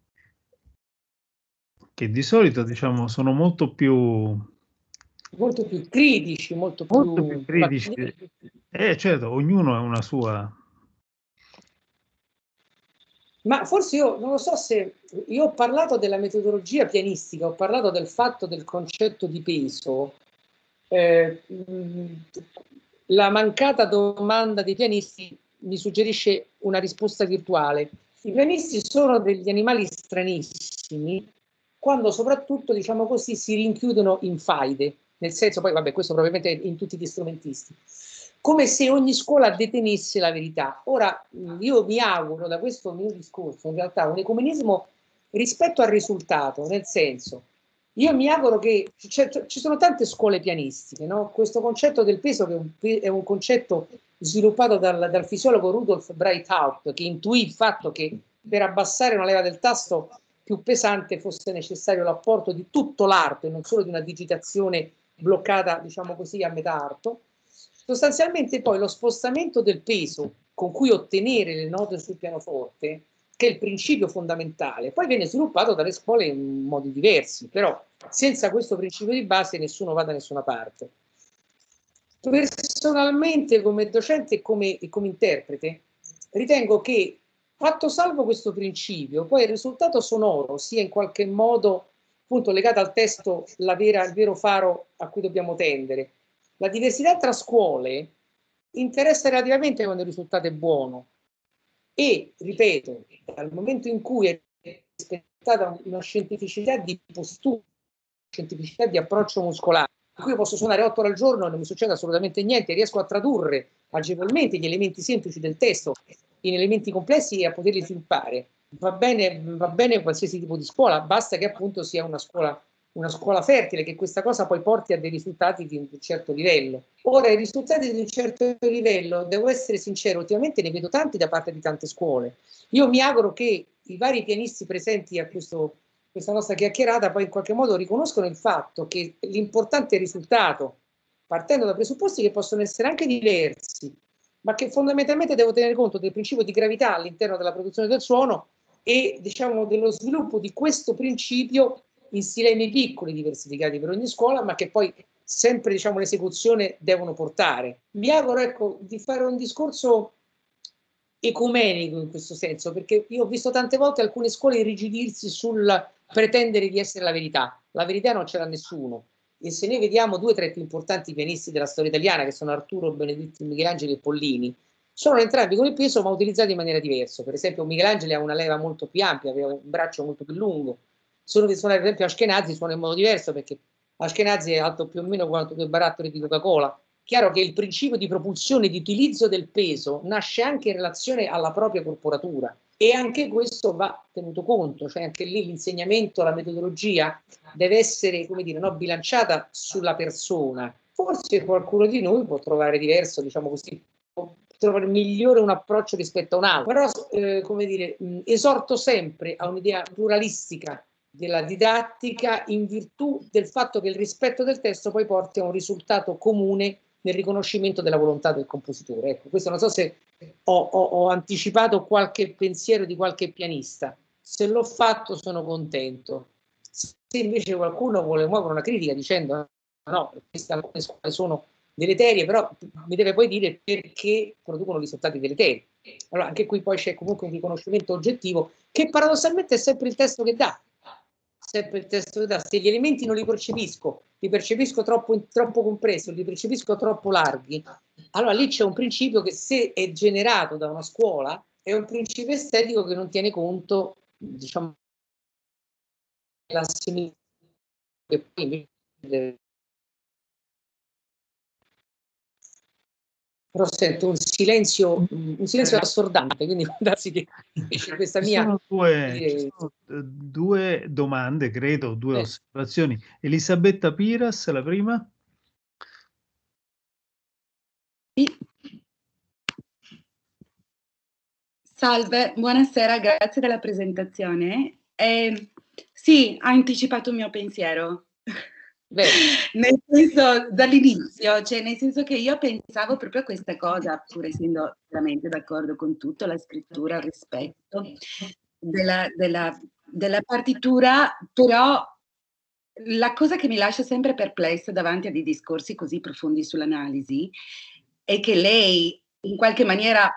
che di solito, diciamo, sono molto più critici, molto più critici. Certo, ognuno ha una sua. Ma forse io non lo so se io ho parlato della metodologia pianistica, ho parlato del fatto del concetto di peso. La mancata domanda dei pianisti mi suggerisce una risposta virtuale. I pianisti sono degli animali stranissimi quando soprattutto, diciamo così, si rinchiudono in faide, nel senso, poi vabbè, questo probabilmente in tutti gli strumentisti, come se ogni scuola detenesse la verità. Ora, io mi auguro da questo mio discorso, in realtà, un ecumenismo rispetto al risultato, nel senso, io mi auguro che ci sono tante scuole pianistiche, no? Questo concetto del peso, che è un concetto sviluppato dal fisiologo Rudolf Breithaupt, che intuì il fatto che per abbassare una leva del tasto più pesante fosse necessario l'apporto di tutto l'arto e non solo di una digitazione bloccata, diciamo così, a metà arto. Sostanzialmente poi lo spostamento del peso con cui ottenere le note sul pianoforte, che è il principio fondamentale, poi viene sviluppato dalle scuole in modi diversi, però senza questo principio di base nessuno va da nessuna parte. Personalmente, come docente e come interprete, ritengo che, fatto salvo questo principio, poi il risultato sonoro sia in qualche modo appunto legato al testo il vero faro a cui dobbiamo tendere. La diversità tra scuole interessa relativamente quando il risultato è buono e, ripeto, dal momento in cui è rispettata una scientificità di postura, scientificità di approccio muscolare, in cui io posso suonare 8 ore al giorno e non mi succede assolutamente niente, riesco a tradurre agevolmente gli elementi semplici del testo in elementi complessi e a poterli sviluppare. Va bene qualsiasi tipo di scuola, basta che appunto sia una scuola fertile, che questa cosa poi porti a dei risultati di un certo livello. Ora, i risultati di un certo livello, devo essere sincero, ultimamente ne vedo tanti da parte di tante scuole. Io mi auguro che i vari pianisti presenti a questa nostra chiacchierata poi in qualche modo riconoscono il fatto che l'importante è il risultato, partendo da presupposti che possono essere anche diversi, ma che fondamentalmente devo tenere conto del principio di gravità all'interno della produzione del suono e, diciamo, dello sviluppo di questo principio in stilemi piccoli, diversificati per ogni scuola, ma che poi sempre, diciamo, l'esecuzione devono portare. Mi auguro, ecco, di fare un discorso ecumenico in questo senso, perché io ho visto tante volte alcune scuole irrigidirsi sul pretendere di essere la verità. La verità non ce l'ha nessuno. E se noi vediamo 2 tra i più importanti pianisti della storia italiana, che sono Arturo Benedetti Michelangelo e Pollini, sono entrambi con il peso ma utilizzati in maniera diversa. Per esempio Michelangelo ha una leva molto più ampia, aveva un braccio molto più lungo. Solo che suonare per esempio Ashkenazi suona in modo diverso, perché Ashkenazi è alto più o meno quanto 2 barattoli di Coca-Cola. Chiaro che il principio di propulsione, di utilizzo del peso nasce anche in relazione alla propria corporatura e anche questo va tenuto conto, cioè anche lì l'insegnamento, la metodologia deve essere, come dire, no, bilanciata sulla persona. Forse qualcuno di noi può trovare diverso, diciamo così, può trovare migliore un approccio rispetto a un altro, però come dire, esorto sempre a un'idea pluralistica della didattica in virtù del fatto che il rispetto del testo poi porti a un risultato comune nel riconoscimento della volontà del compositore. Ecco, questo non so se ho anticipato qualche pensiero di qualche pianista. Se l'ho fatto sono contento. Se invece qualcuno vuole muovere una critica dicendo no, queste alcune scuole sono deleterie, però mi deve poi dire perché producono risultati deleteri. Allora anche qui poi c'è comunque un riconoscimento oggettivo che paradossalmente è sempre il testo che dà. Sempre il testo che dà. Se gli elementi non li percepisco troppo compressi, li percepisco troppo larghi, allora lì c'è un principio che, se è generato da una scuola, è un principio estetico che non tiene conto, diciamo, dell'assimilazione che poi invece. Però sento un silenzio assordante, quindi può darsi che invece questa mia. Ci sono due domande, credo, 2 osservazioni. Elisabetta Piras, la prima. Salve, buonasera, grazie della presentazione. Sì, ha anticipato il mio pensiero. Nel senso, dall'inizio, cioè nel senso che io pensavo proprio a questa cosa, pur essendo veramente d'accordo con tutto, la scrittura, il rispetto della partitura, però la cosa che mi lascia sempre perplessa davanti a dei discorsi così profondi sull'analisi è che lei in qualche maniera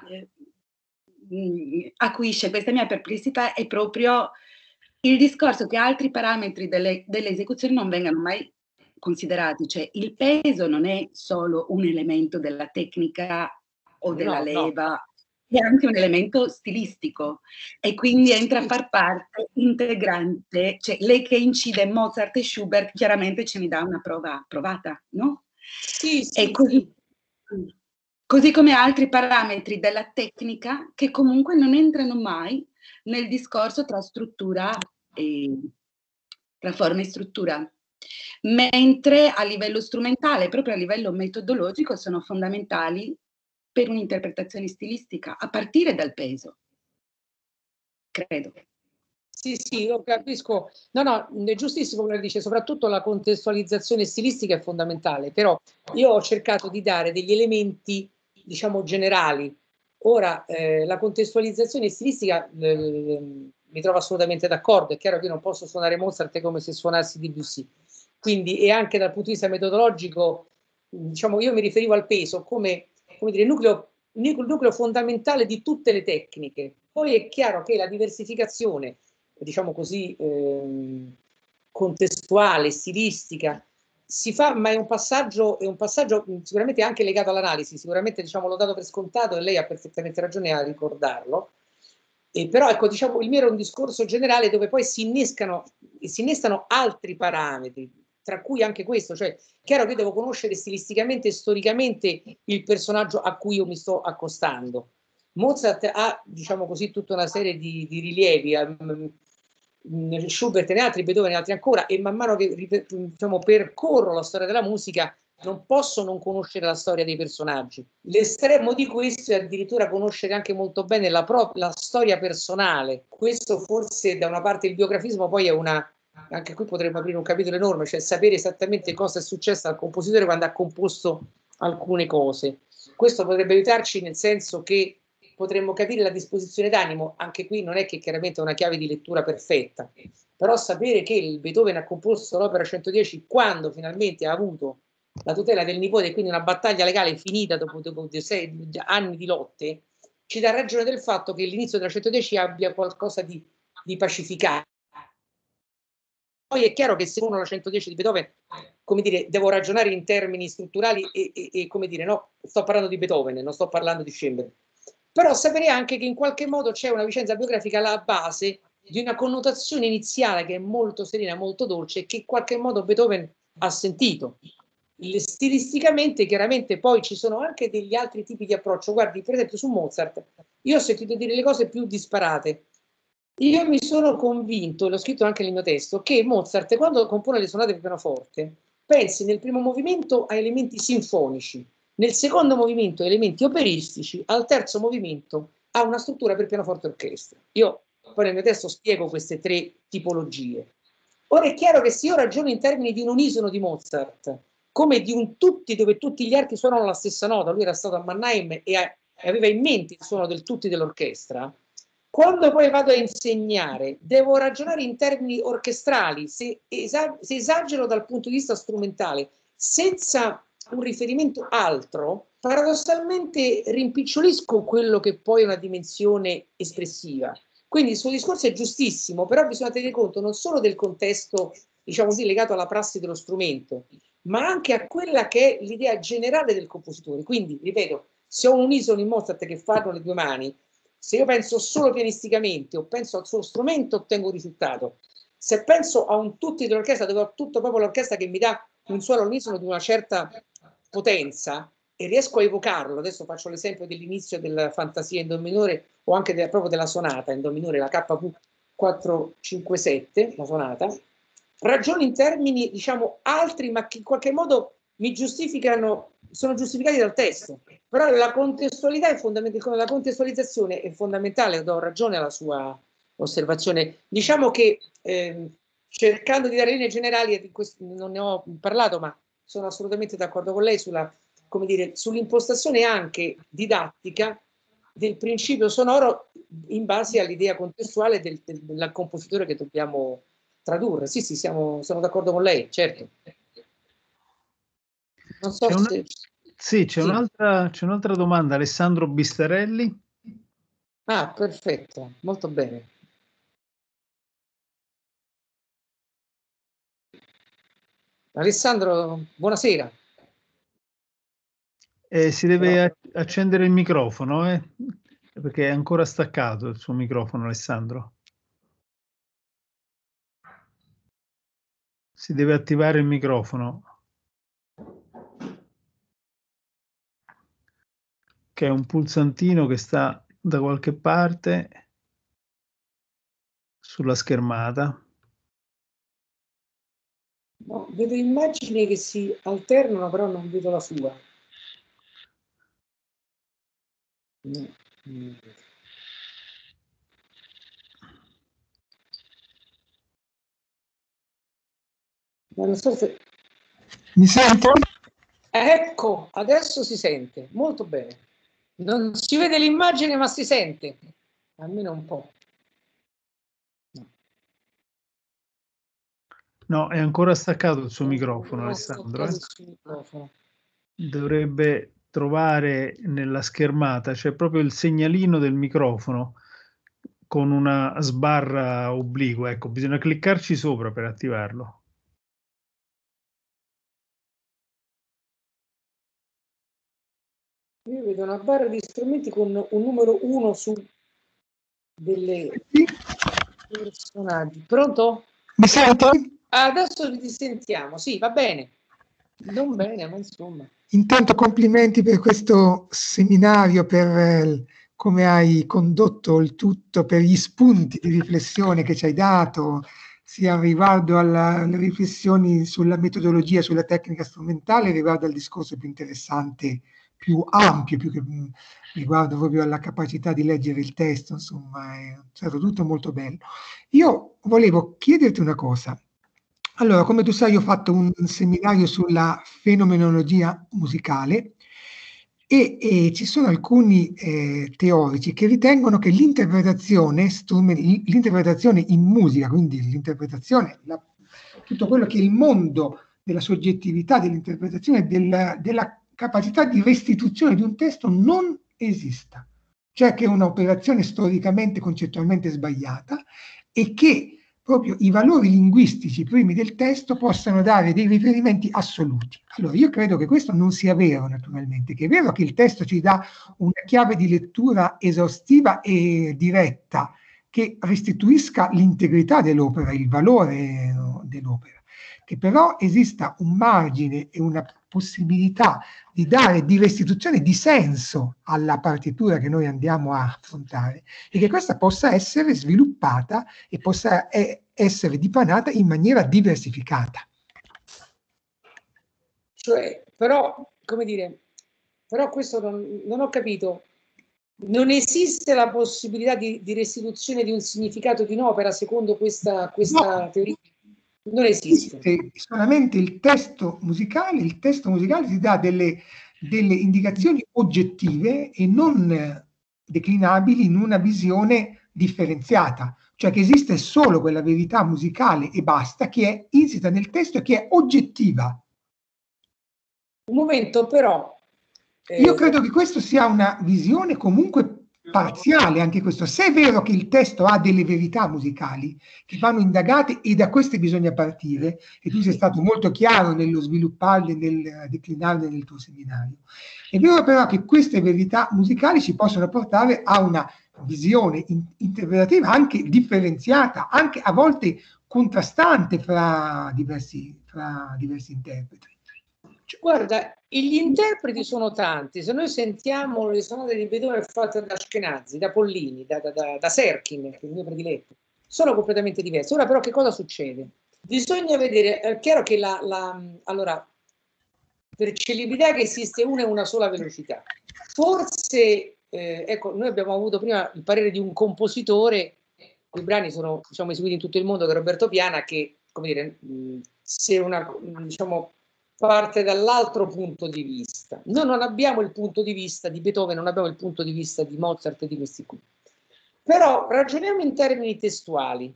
acuisce questa mia perplessità è proprio il discorso che altri parametri delle esecuzioni non vengano mai considerati, cioè il peso non è solo un elemento della tecnica o della leva, è anche un elemento stilistico e quindi entra a far parte integrante, cioè lei che incide Mozart e Schubert chiaramente ce ne dà una prova provata, no? Sì, e così come altri parametri della tecnica che comunque non entrano mai nel discorso tra struttura e tra forma e struttura, mentre a livello strumentale, proprio a livello metodologico, sono fondamentali per un'interpretazione stilistica, a partire dal peso, credo. Sì, lo capisco. No, è giustissimo quello che dice, soprattutto la contestualizzazione stilistica è fondamentale, però io ho cercato di dare degli elementi, diciamo, generali. Ora, la contestualizzazione stilistica mi trovo assolutamente d'accordo, è chiaro che io non posso suonare Mozart come se suonassi Debussy, quindi, e anche dal punto di vista metodologico, diciamo, io mi riferivo al peso come dire, nucleo fondamentale di tutte le tecniche. Poi è chiaro che la diversificazione, diciamo così, contestuale, stilistica, si fa, ma è un passaggio sicuramente anche legato all'analisi, sicuramente diciamo, l'ho dato per scontato e lei ha perfettamente ragione a ricordarlo. Però ecco, diciamo, il mio era un discorso generale dove poi si innestano altri parametri, tra cui anche questo, cioè chiaro che devo conoscere stilisticamente e storicamente il personaggio a cui io mi sto accostando. Mozart ha, diciamo così, tutta una serie di rilievi, Schubert e altri, Beethoven e altri ancora, e man mano che diciamo, percorro la storia della musica non posso non conoscere la storia dei personaggi. L'estremo di questo è addirittura conoscere anche molto bene la storia personale. Questo forse da una parte il biografismo, poi è anche qui potremmo aprire un capitolo enorme, cioè sapere esattamente cosa è successo al compositore quando ha composto alcune cose. Questo potrebbe aiutarci nel senso che potremmo capire la disposizione d'animo, anche qui non è che chiaramente è una chiave di lettura perfetta, però sapere che il Beethoven ha composto l'opera 110 quando finalmente ha avuto la tutela del nipote e quindi una battaglia legale finita dopo 6 anni di lotte, ci dà ragione del fatto che l'inizio della 110 abbia qualcosa di pacificato. Poi è chiaro che secondo la 110 di Beethoven, come dire, devo ragionare in termini strutturali e come dire, no, sto parlando di Beethoven, non sto parlando di Schoenberg. Però sapere anche che in qualche modo c'è una vicenda biografica alla base di una connotazione iniziale che è molto serena, molto dolce e che in qualche modo Beethoven ha sentito. Stilisticamente, chiaramente, poi ci sono anche degli altri tipi di approccio. Guardi, per esempio, su Mozart, io ho sentito dire le cose più disparate. Io mi sono convinto, l'ho scritto anche nel mio testo, che Mozart, quando compone le sonate per pianoforte, pensi nel primo movimento a elementi sinfonici, nel secondo movimento a elementi operistici, al terzo movimento a una struttura per pianoforte e orchestra. Io poi nel mio testo spiego queste 3 tipologie. Ora è chiaro che se io ragiono in termini di un unisono di Mozart, come di un tutti dove tutti gli archi suonano la stessa nota, lui era stato a Mannheim e aveva in mente il suono del tutti dell'orchestra, quando poi vado a insegnare devo ragionare in termini orchestrali, se esagero dal punto di vista strumentale senza un riferimento altro, paradossalmente rimpicciolisco quello che poi è una dimensione espressiva. Quindi il suo discorso è giustissimo, però bisogna tenere conto non solo del contesto, diciamo così, legato alla prassi dello strumento, ma anche a quella che è l'idea generale del compositore. Quindi, ripeto, se ho un unisono in Mozart che fanno le 2 mani, se io penso solo pianisticamente o penso al suo strumento, ottengo un risultato. Se penso a un tutti dell'orchestra, dove ho tutto proprio l'orchestra che mi dà un suono all'unisono di una certa potenza e riesco a evocarlo, adesso faccio l'esempio dell'inizio della fantasia in do minore o anche proprio della sonata in do minore, la KV 457, la sonata, ragioni in termini, diciamo, altri, ma che in qualche modo mi giustificano, sono giustificati dal testo. Però la contestualità è fondamentale, la contestualizzazione è fondamentale, do ragione alla sua osservazione. Diciamo che cercando di dare linee generali, non ne ho parlato, ma sono assolutamente d'accordo con lei sull'impostazione anche didattica del principio sonoro in base all'idea contestuale del compositore che dobbiamo tradurre. Sì, sono d'accordo con lei, certo. Non so se... Sì, c'è un'altra domanda, Alessandro Bistarelli. Ah, perfetto, molto bene. Alessandro, buonasera. Si deve accendere il microfono, perché è ancora staccato il suo microfono, Alessandro. Si deve attivare il microfono. Che è un pulsantino che sta da qualche parte sulla schermata. No, vedo immagini che si alternano, però non vedo la sua. No. Non so se... Mi sente? Ecco, adesso si sente molto bene. Non si vede l'immagine, ma si sente, almeno un po'. No, è ancora staccato il suo microfono, Alessandro. Dovrebbe trovare nella schermata, c'è proprio il segnalino del microfono con una sbarra obliqua. Ecco, bisogna cliccarci sopra per attivarlo. Io vedo una barra di strumenti con un numero 1 su delle personaggi. Pronto? Mi sento? Adesso ti sentiamo, sì, va bene. Non bene, ma insomma. Intanto complimenti per questo seminario, per come hai condotto il tutto, per gli spunti di riflessione che ci hai dato, sia riguardo alle riflessioni sulla metodologia, sulla tecnica strumentale, riguardo al discorso più interessante, più ampio, più che riguardo proprio alla capacità di leggere il testo, insomma, è stato tutto molto bello. Io volevo chiederti una cosa. Allora, come tu sai, io ho fatto un seminario sulla fenomenologia musicale e ci sono alcuni teorici che ritengono che l'interpretazione in musica, quindi l'interpretazione, tutto quello che è il mondo della soggettività, dell'interpretazione, della capacità di restituzione di un testo non esista. Cioè che è un'operazione storicamente, concettualmente sbagliata e che proprio i valori linguistici primi del testo possano dare dei riferimenti assoluti. Allora, io credo che questo non sia vero, naturalmente, che è vero che il testo ci dà una chiave di lettura esaustiva e diretta che restituisca l'integrità dell'opera, il valore dell'opera, che però esista un margine e una possibilità di dare di restituzione di senso alla partitura che noi andiamo a affrontare e che questa possa essere sviluppata e possa essere dipanata in maniera diversificata. Cioè, però, come dire, però questo non ho capito. Non esiste la possibilità di restituzione di un significato di un'opera secondo questa teoria? Non esiste. Solamente il testo musicale ti dà delle indicazioni oggettive e non declinabili in una visione differenziata, cioè che esiste solo quella verità musicale e basta che è insita nel testo e che è oggettiva. Un momento però. Io credo che questo sia una visione comunque parziale, anche questo. Se è vero che il testo ha delle verità musicali che vanno indagate e da queste bisogna partire, e tu sei stato molto chiaro nello svilupparle, nel declinarle nel tuo seminario, è vero però che queste verità musicali ci possono portare a una visione interpretativa anche differenziata, anche a volte contrastante fra diversi interpreti. Guarda, gli interpreti sono tanti. Se noi sentiamo le sonate di Beethoven fatte da Ashkenazi, da Pollini, da Serkin, che è il mio prediletto, sono completamente diverse. Ora però che cosa succede? Bisogna vedere, è chiaro che allora, per c'è l'idea che esiste una e una sola velocità. Forse, ecco, noi abbiamo avuto prima il parere di un compositore, i brani sono, diciamo, eseguiti in tutto il mondo, che è Roberto Piana, che, come dire, se una, diciamo, parte dall'altro punto di vista. Noi non abbiamo il punto di vista di Beethoven, non abbiamo il punto di vista di Mozart e di questi qui. Però ragioniamo in termini testuali.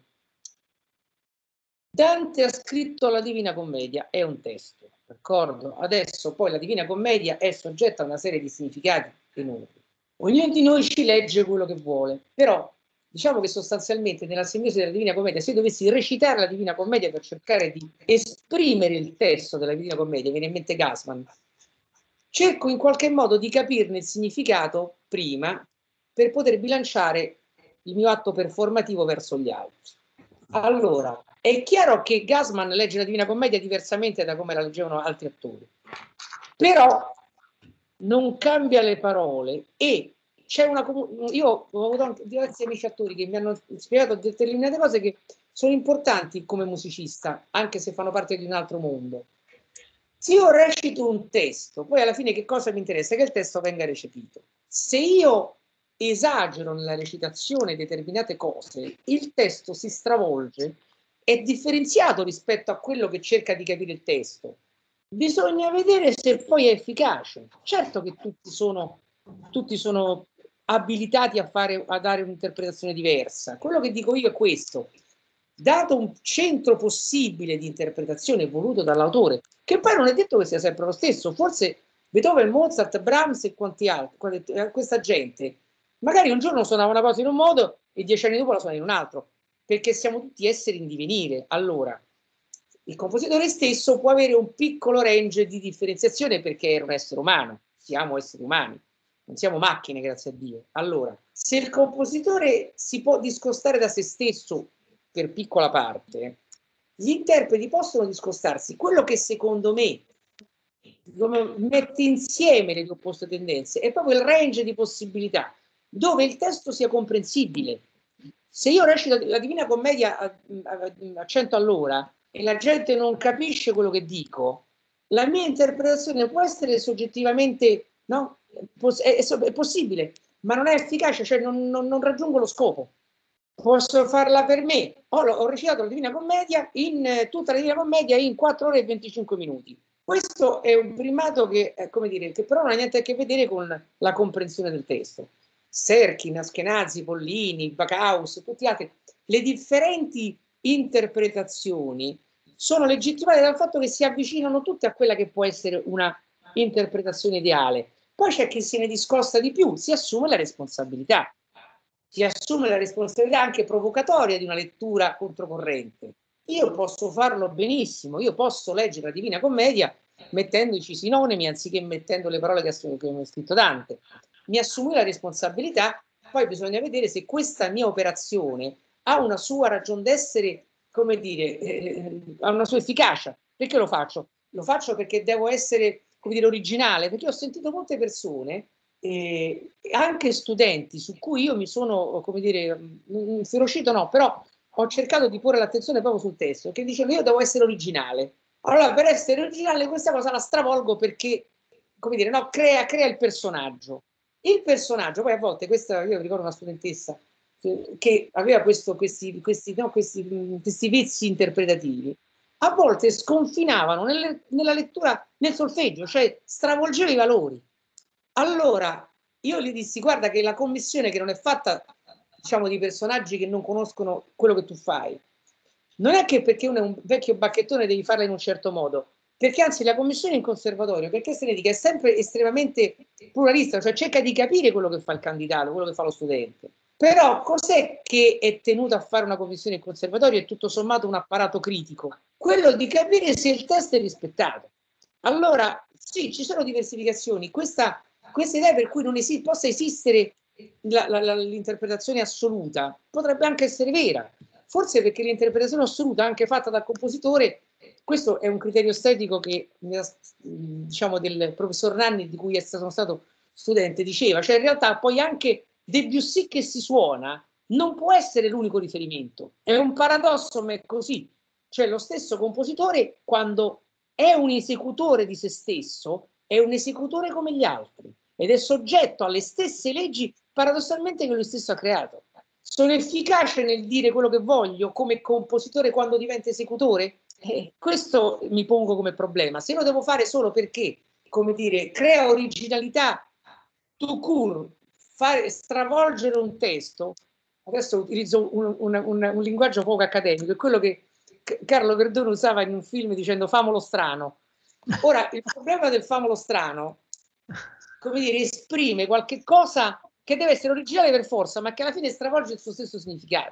Dante ha scritto la Divina Commedia, è un testo, d'accordo? Adesso poi la Divina Commedia è soggetta a una serie di significati enormi. Ognuno di noi ci legge quello che vuole, però diciamo che sostanzialmente nella simbiosi della Divina Commedia, se io dovessi recitare la Divina Commedia per cercare di esprimere il testo della Divina Commedia, viene in mente Gassman, cerco in qualche modo di capirne il significato prima per poter bilanciare il mio atto performativo verso gli altri. Allora, è chiaro che Gassman legge la Divina Commedia diversamente da come la leggevano altri attori, però non cambia le parole e c'è una, io ho avuto anche diversi amici attori che mi hanno spiegato determinate cose che sono importanti come musicista, anche se fanno parte di un altro mondo. Se io recito un testo, poi alla fine che cosa mi interessa? Che il testo venga recepito. Se io esagero nella recitazione determinate cose, il testo si stravolge è differenziato rispetto a quello che cerca di capire il testo. Bisogna vedere se poi è efficace. Certo che tutti sono abilitati a dare un'interpretazione diversa. Quello che dico io è questo: dato un centro possibile di interpretazione voluto dall'autore, che poi non è detto che sia sempre lo stesso, forse Beethoven, Mozart, Brahms e quanti altri, questa gente, magari un giorno suonava una cosa in un modo e 10 anni dopo la suona in un altro, perché siamo tutti esseri in divenire. Allora, il compositore stesso può avere un piccolo range di differenziazione perché è un essere umano, siamo esseri umani, non siamo macchine, grazie a Dio. Allora, se il compositore si può discostare da se stesso per piccola parte, gli interpreti possono discostarsi. Quello che secondo me mette insieme le due opposte tendenze è proprio il range di possibilità, dove il testo sia comprensibile. Se io recito la Divina Commedia a 100 all'ora e la gente non capisce quello che dico, la mia interpretazione può essere soggettivamente, no? È possibile, ma non è efficace, cioè non raggiungo lo scopo. Posso farla per me. Ho recitato la Divina Commedia, tutta la Divina Commedia in 4 ore e 25 minuti. Questo è un primato che, come dire, che però non ha niente a che vedere con la comprensione del testo. Serkin, Askenazi, Pollini, Backhaus, tutti gli altri, le differenti interpretazioni sono legittimate dal fatto che si avvicinano tutte a quella che può essere una interpretazione ideale. Poi c'è chi se ne discosta di più, si assume la responsabilità anche provocatoria di una lettura controcorrente. Io posso farlo benissimo, io posso leggere la Divina Commedia mettendoci sinonimi anziché mettendo le parole che ho scritto Dante. Mi assumi la responsabilità, poi bisogna vedere se questa mia operazione ha una sua ragion d'essere, come dire, ha una sua efficacia. Perché lo faccio? Lo faccio perché devo essere, come dire, originale, perché ho sentito molte persone, anche studenti, su cui io mi sono, come dire, inferocito, no, però ho cercato di porre l'attenzione proprio sul testo, che dicevano io devo essere originale. Allora, per essere originale questa cosa la stravolgo perché, come dire, no, crea il personaggio. Il personaggio, poi a volte, questa, io ricordo una studentessa che aveva questi vizi interpretativi, a volte sconfinavano nella lettura, nel solfeggio, cioè stravolgeva i valori. Allora, io gli dissi, guarda che la commissione che non è fatta, diciamo, di personaggi che non conoscono quello che tu fai, non è che perché uno è un vecchio bacchettone devi farla in un certo modo, perché anzi la commissione in conservatorio, perché se ne dica, è sempre estremamente pluralista, cioè cerca di capire quello che fa il candidato, quello che fa lo studente. Però cos'è che è tenuto a fare una commissione in conservatorio? È tutto sommato un apparato critico, quello di capire se il testo è rispettato. Allora, sì, ci sono diversificazioni, questa idea per cui non possa esistere l'interpretazione assoluta potrebbe anche essere vera, forse perché l'interpretazione assoluta anche fatta dal compositore, questo è un criterio estetico che, diciamo, del professor Nanni, di cui sono stato studente, diceva, cioè in realtà poi anche Debussy che si suona non può essere l'unico riferimento, è un paradosso ma è così, cioè lo stesso compositore quando è un esecutore di se stesso è un esecutore come gli altri ed è soggetto alle stesse leggi paradossalmente che lui stesso ha creato. Sono efficace nel dire quello che voglio come compositore quando divento esecutore? Questo mi pongo come problema. Se lo devo fare solo perché, come dire, crea originalità tout court, stravolgere un testo, adesso utilizzo un linguaggio poco accademico, è quello che Carlo Verdone usava in un film dicendo famolo strano. Ora, il problema del famolo strano, come dire, esprime qualche cosa che deve essere originale per forza, ma che alla fine stravolge il suo stesso significato.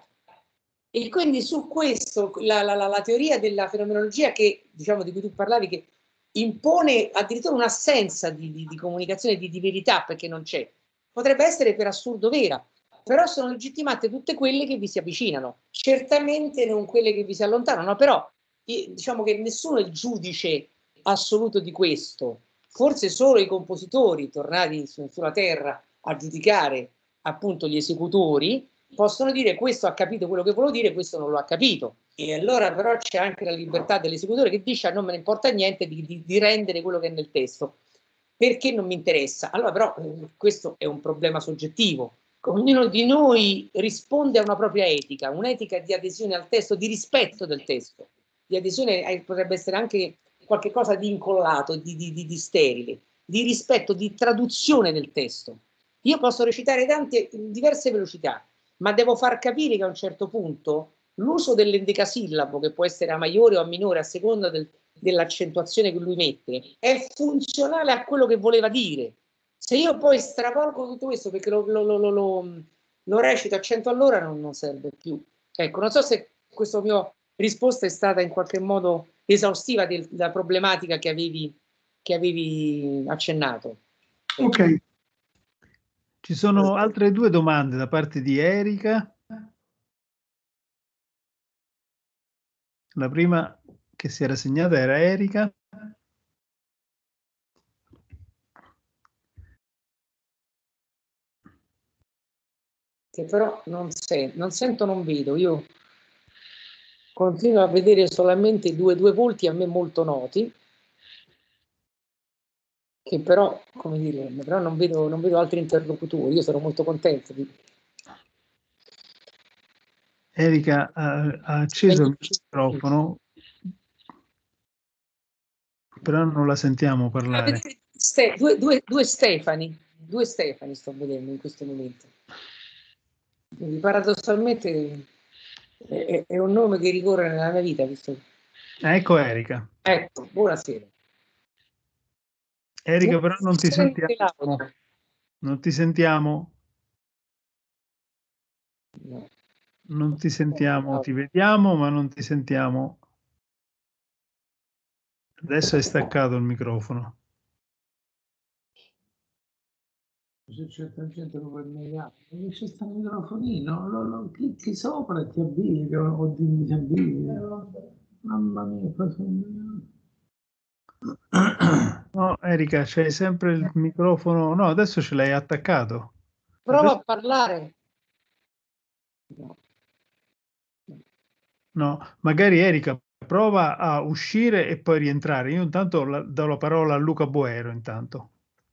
E quindi su questo la teoria della fenomenologia che, diciamo, di cui tu parlavi, che impone addirittura un'assenza di comunicazione, di verità, perché non c'è, potrebbe essere per assurdo vera, però sono legittimate tutte quelle che vi si avvicinano, certamente non quelle che vi si allontanano, però diciamo che nessuno è il giudice assoluto di questo, forse solo i compositori tornati sulla terra a giudicare appunto gli esecutori possono dire questo ha capito quello che volevo dire, questo non lo ha capito. E allora però c'è anche la libertà dell'esecutore che dice non me ne importa niente di rendere quello che è nel testo, perché non mi interessa. Allora però questo è un problema soggettivo, Ognuno di noi risponde a una propria etica, un'etica di adesione al testo, di rispetto del testo, di adesione potrebbe essere anche qualche cosa di incollato, di sterile, di rispetto, di traduzione del testo. Io posso recitare tante, in diverse velocità, ma devo far capire che a un certo punto l'uso dell'endecasillabo, che può essere a maggiore o a minore a seconda dell'accentuazione che lui mette, è funzionale a quello che voleva dire. Se io poi stravolgo tutto questo perché lo recito a 100 all'ora non serve più. Ecco, non so se questa mia risposta è stata in qualche modo esaustiva della problematica che avevi accennato. Ok. Ci sono altre 2 domande da parte di Erika. La prima che si era segnata era Erika. Che però non sento, non vedo. Io continuo a vedere solamente due volti a me molto noti, che però, come dire, però non vedo altri interlocutori. Io sono molto contento di... Erika ha acceso il microfono, però non la sentiamo parlare. Due Stefani sto vedendo in questo momento. Quindi paradossalmente è un nome che ricorre nella mia vita. Visto? Ecco Erika. Ecco, buonasera. Erika, però non ti sentiamo. Non ti sentiamo. No. Non ti sentiamo, ti vediamo, ma non ti sentiamo. Adesso è staccato il microfono. Se c'è gente lo non c'è sta il microfonino, lo clicchi sopra e ti avvii o ti disavvii. Mamma mia, No, Erika, c'è sempre il microfono. No, adesso ce l'hai attaccato. Prova a parlare. No, magari Erika prova a uscire e poi rientrare. Io intanto do la parola a Luca Boero intanto.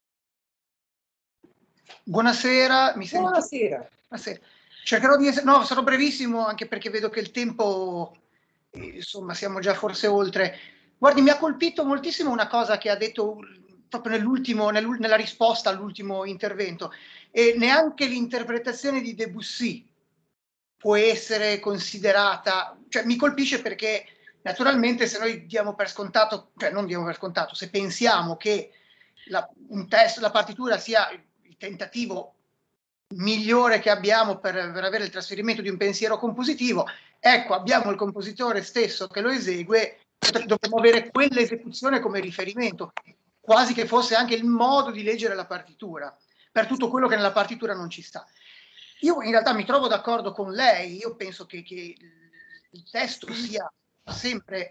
Buonasera, mi sento? Buonasera. Cercherò di essere... No, sarò brevissimo anche perché vedo che il tempo, insomma, siamo già forse oltre. Guardi, mi ha colpito moltissimo una cosa che ha detto proprio nella risposta all'ultimo intervento, e neanche l'interpretazione di Debussy può essere considerata, cioè mi colpisce perché naturalmente se noi diamo per scontato, cioè non diamo per scontato, se pensiamo che un testo, la partitura sia il tentativo migliore che abbiamo per avere il trasferimento di un pensiero compositivo, ecco, abbiamo il compositore stesso che lo esegue, dovremmo avere quell'esecuzione come riferimento, quasi che fosse anche il modo di leggere la partitura, per tutto quello che nella partitura non ci sta. Io in realtà mi trovo d'accordo con lei, io penso che il testo sia sempre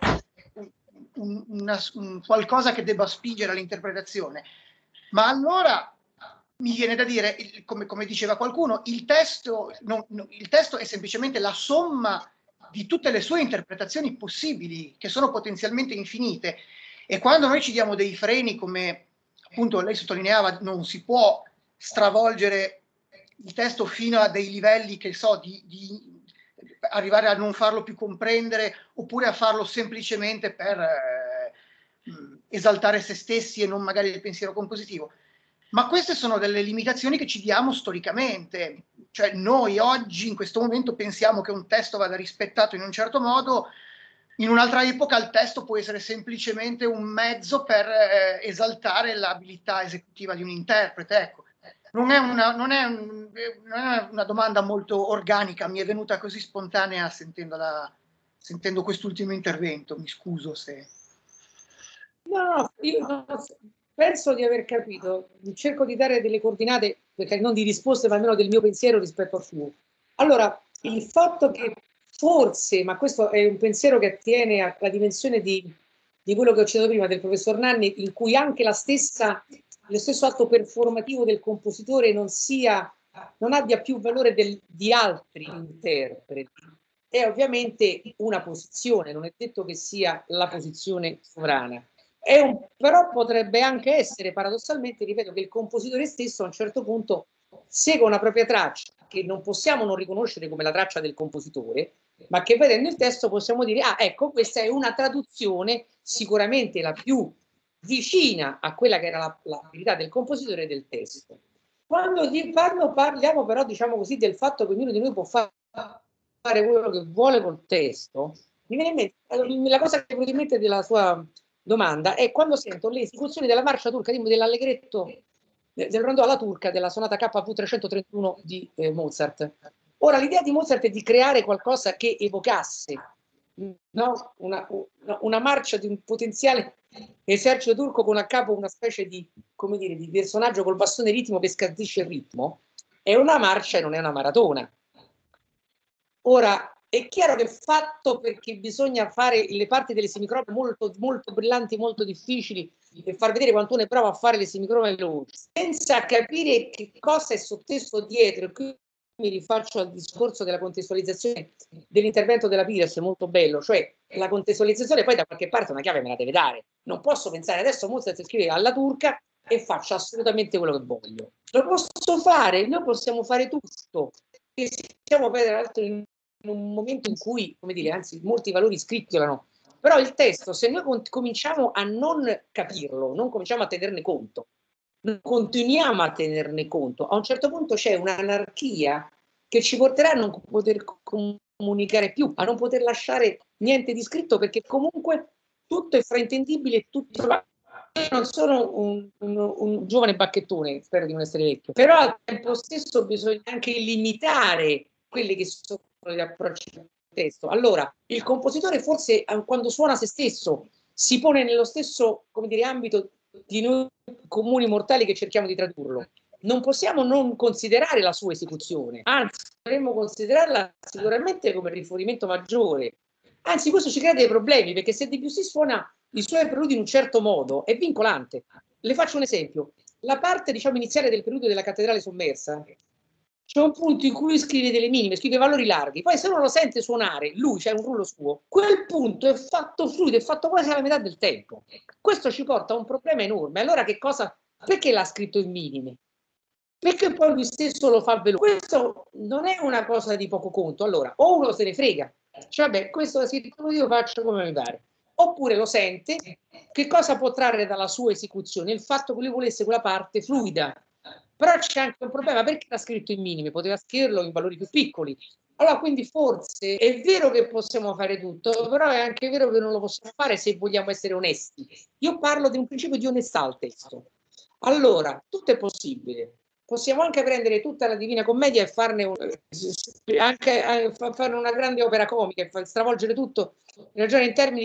un qualcosa che debba spingere all'interpretazione, ma allora mi viene da dire, come diceva qualcuno, il testo è semplicemente la somma di tutte le sue interpretazioni possibili, che sono potenzialmente infinite, e quando noi ci diamo dei freni, come appunto lei sottolineava, non si può stravolgere il testo fino a dei livelli che so di arrivare a non farlo più comprendere, oppure a farlo semplicemente per esaltare se stessi e non magari il pensiero compositivo. Ma queste sono delle limitazioni che ci diamo storicamente, cioè noi oggi in questo momento pensiamo che un testo vada rispettato in un certo modo, in un'altra epoca il testo può essere semplicemente un mezzo per esaltare l'abilità esecutiva di un interprete, ecco. Non è una domanda molto organica, mi è venuta così spontanea sentendo quest'ultimo intervento, mi scuso se... No, io penso di aver capito, cerco di dare delle coordinate, perché non di risposte, ma almeno del mio pensiero rispetto al suo. Allora, il fatto che forse, ma questo è un pensiero che attiene alla dimensione di quello che ho citato prima del professor Nanni, in cui anche lo stesso atto performativo del compositore non abbia più valore di altri interpreti. È ovviamente una posizione, non è detto che sia la posizione sovrana. Però potrebbe anche essere, paradossalmente, ripeto, che il compositore stesso a un certo punto segue una propria traccia che non possiamo non riconoscere come la traccia del compositore, ma che vedendo il testo possiamo dire, ah, ecco, questa è una traduzione sicuramente la più vicina a quella che era l'abilità del compositore del testo. Quando parliamo però, diciamo così, del fatto che ognuno di noi può fare quello che vuole col testo, mi viene in mente, la cosa che mi viene in mente della sua domanda è quando sento le esecuzioni della marcia turca, dell'allegretto del rondò alla turca della sonata KV 331 di Mozart. Ora, l'idea di Mozart è di creare qualcosa che evocasse, no? una marcia di un potenziale esercito turco con a capo una specie di, come dire, di personaggio col bastone ritmo che scandisce il ritmo. È una marcia e non è una maratona. Ora, è chiaro che il fatto perché bisogna fare le parti delle semicrome molto, molto brillanti, molto difficili, e far vedere quanto uno è bravo a fare le semicrome veloci, senza capire che cosa è sotteso dietro. E qui mi rifaccio al discorso della contestualizzazione dell'intervento della Pires, molto bello, cioè la contestualizzazione poi da qualche parte una chiave me la deve dare. Non posso pensare adesso Mozart scrive alla turca e faccio assolutamente quello che voglio. Lo posso fare, noi possiamo fare tutto, e siamo peraltro in un momento in cui, come dire, anzi molti valori scricchiolano, però il testo, se noi cominciamo a non capirlo, non cominciamo a tenerne conto, non continuiamo a tenerne conto, a un certo punto c'è un'anarchia che ci porterà a non poter comunicare più, a non poter lasciare niente di scritto, perché comunque tutto è fraintendibile, tutto va. Io non sono un giovane bacchettone, spero di non essere vecchio, però al tempo stesso bisogna anche limitare quelli che sono gli approcci del testo. Allora, il compositore forse quando suona se stesso si pone nello stesso, come dire, ambito di noi comuni mortali che cerchiamo di tradurlo. Non possiamo non considerare la sua esecuzione, anzi dovremmo considerarla sicuramente come riferimento maggiore. Anzi, questo ci crea dei problemi, perché se Debussy suona i suoi preludi in un certo modo è vincolante. Le faccio un esempio. La parte, diciamo, iniziale del preludio della cattedrale sommersa, c'è un punto in cui lui scrive delle minime, scrive valori larghi, poi se uno lo sente suonare, lui c'è un rullo suo, quel punto è fatto fluido, è fatto quasi alla metà del tempo. Questo ci porta a un problema enorme. Allora che cosa? Perché l'ha scritto in minime? Perché poi lui stesso lo fa veloce? Questo non è una cosa di poco conto. Allora, o uno se ne frega, cioè vabbè, questo l'ho scritto io, faccio come mi pare. Oppure lo sente, che cosa può trarre dalla sua esecuzione? Il fatto che lui volesse quella parte fluida. Però c'è anche un problema, perché l'ha scritto in minime? Poteva scriverlo in valori più piccoli. Allora, quindi forse è vero che possiamo fare tutto, però è anche vero che non lo possiamo fare se vogliamo essere onesti. Io parlo di un principio di onestà al testo. Allora, tutto è possibile. Possiamo anche prendere tutta la Divina Commedia e farne anche fare una grande opera comica e stravolgere tutto, ragionare in termini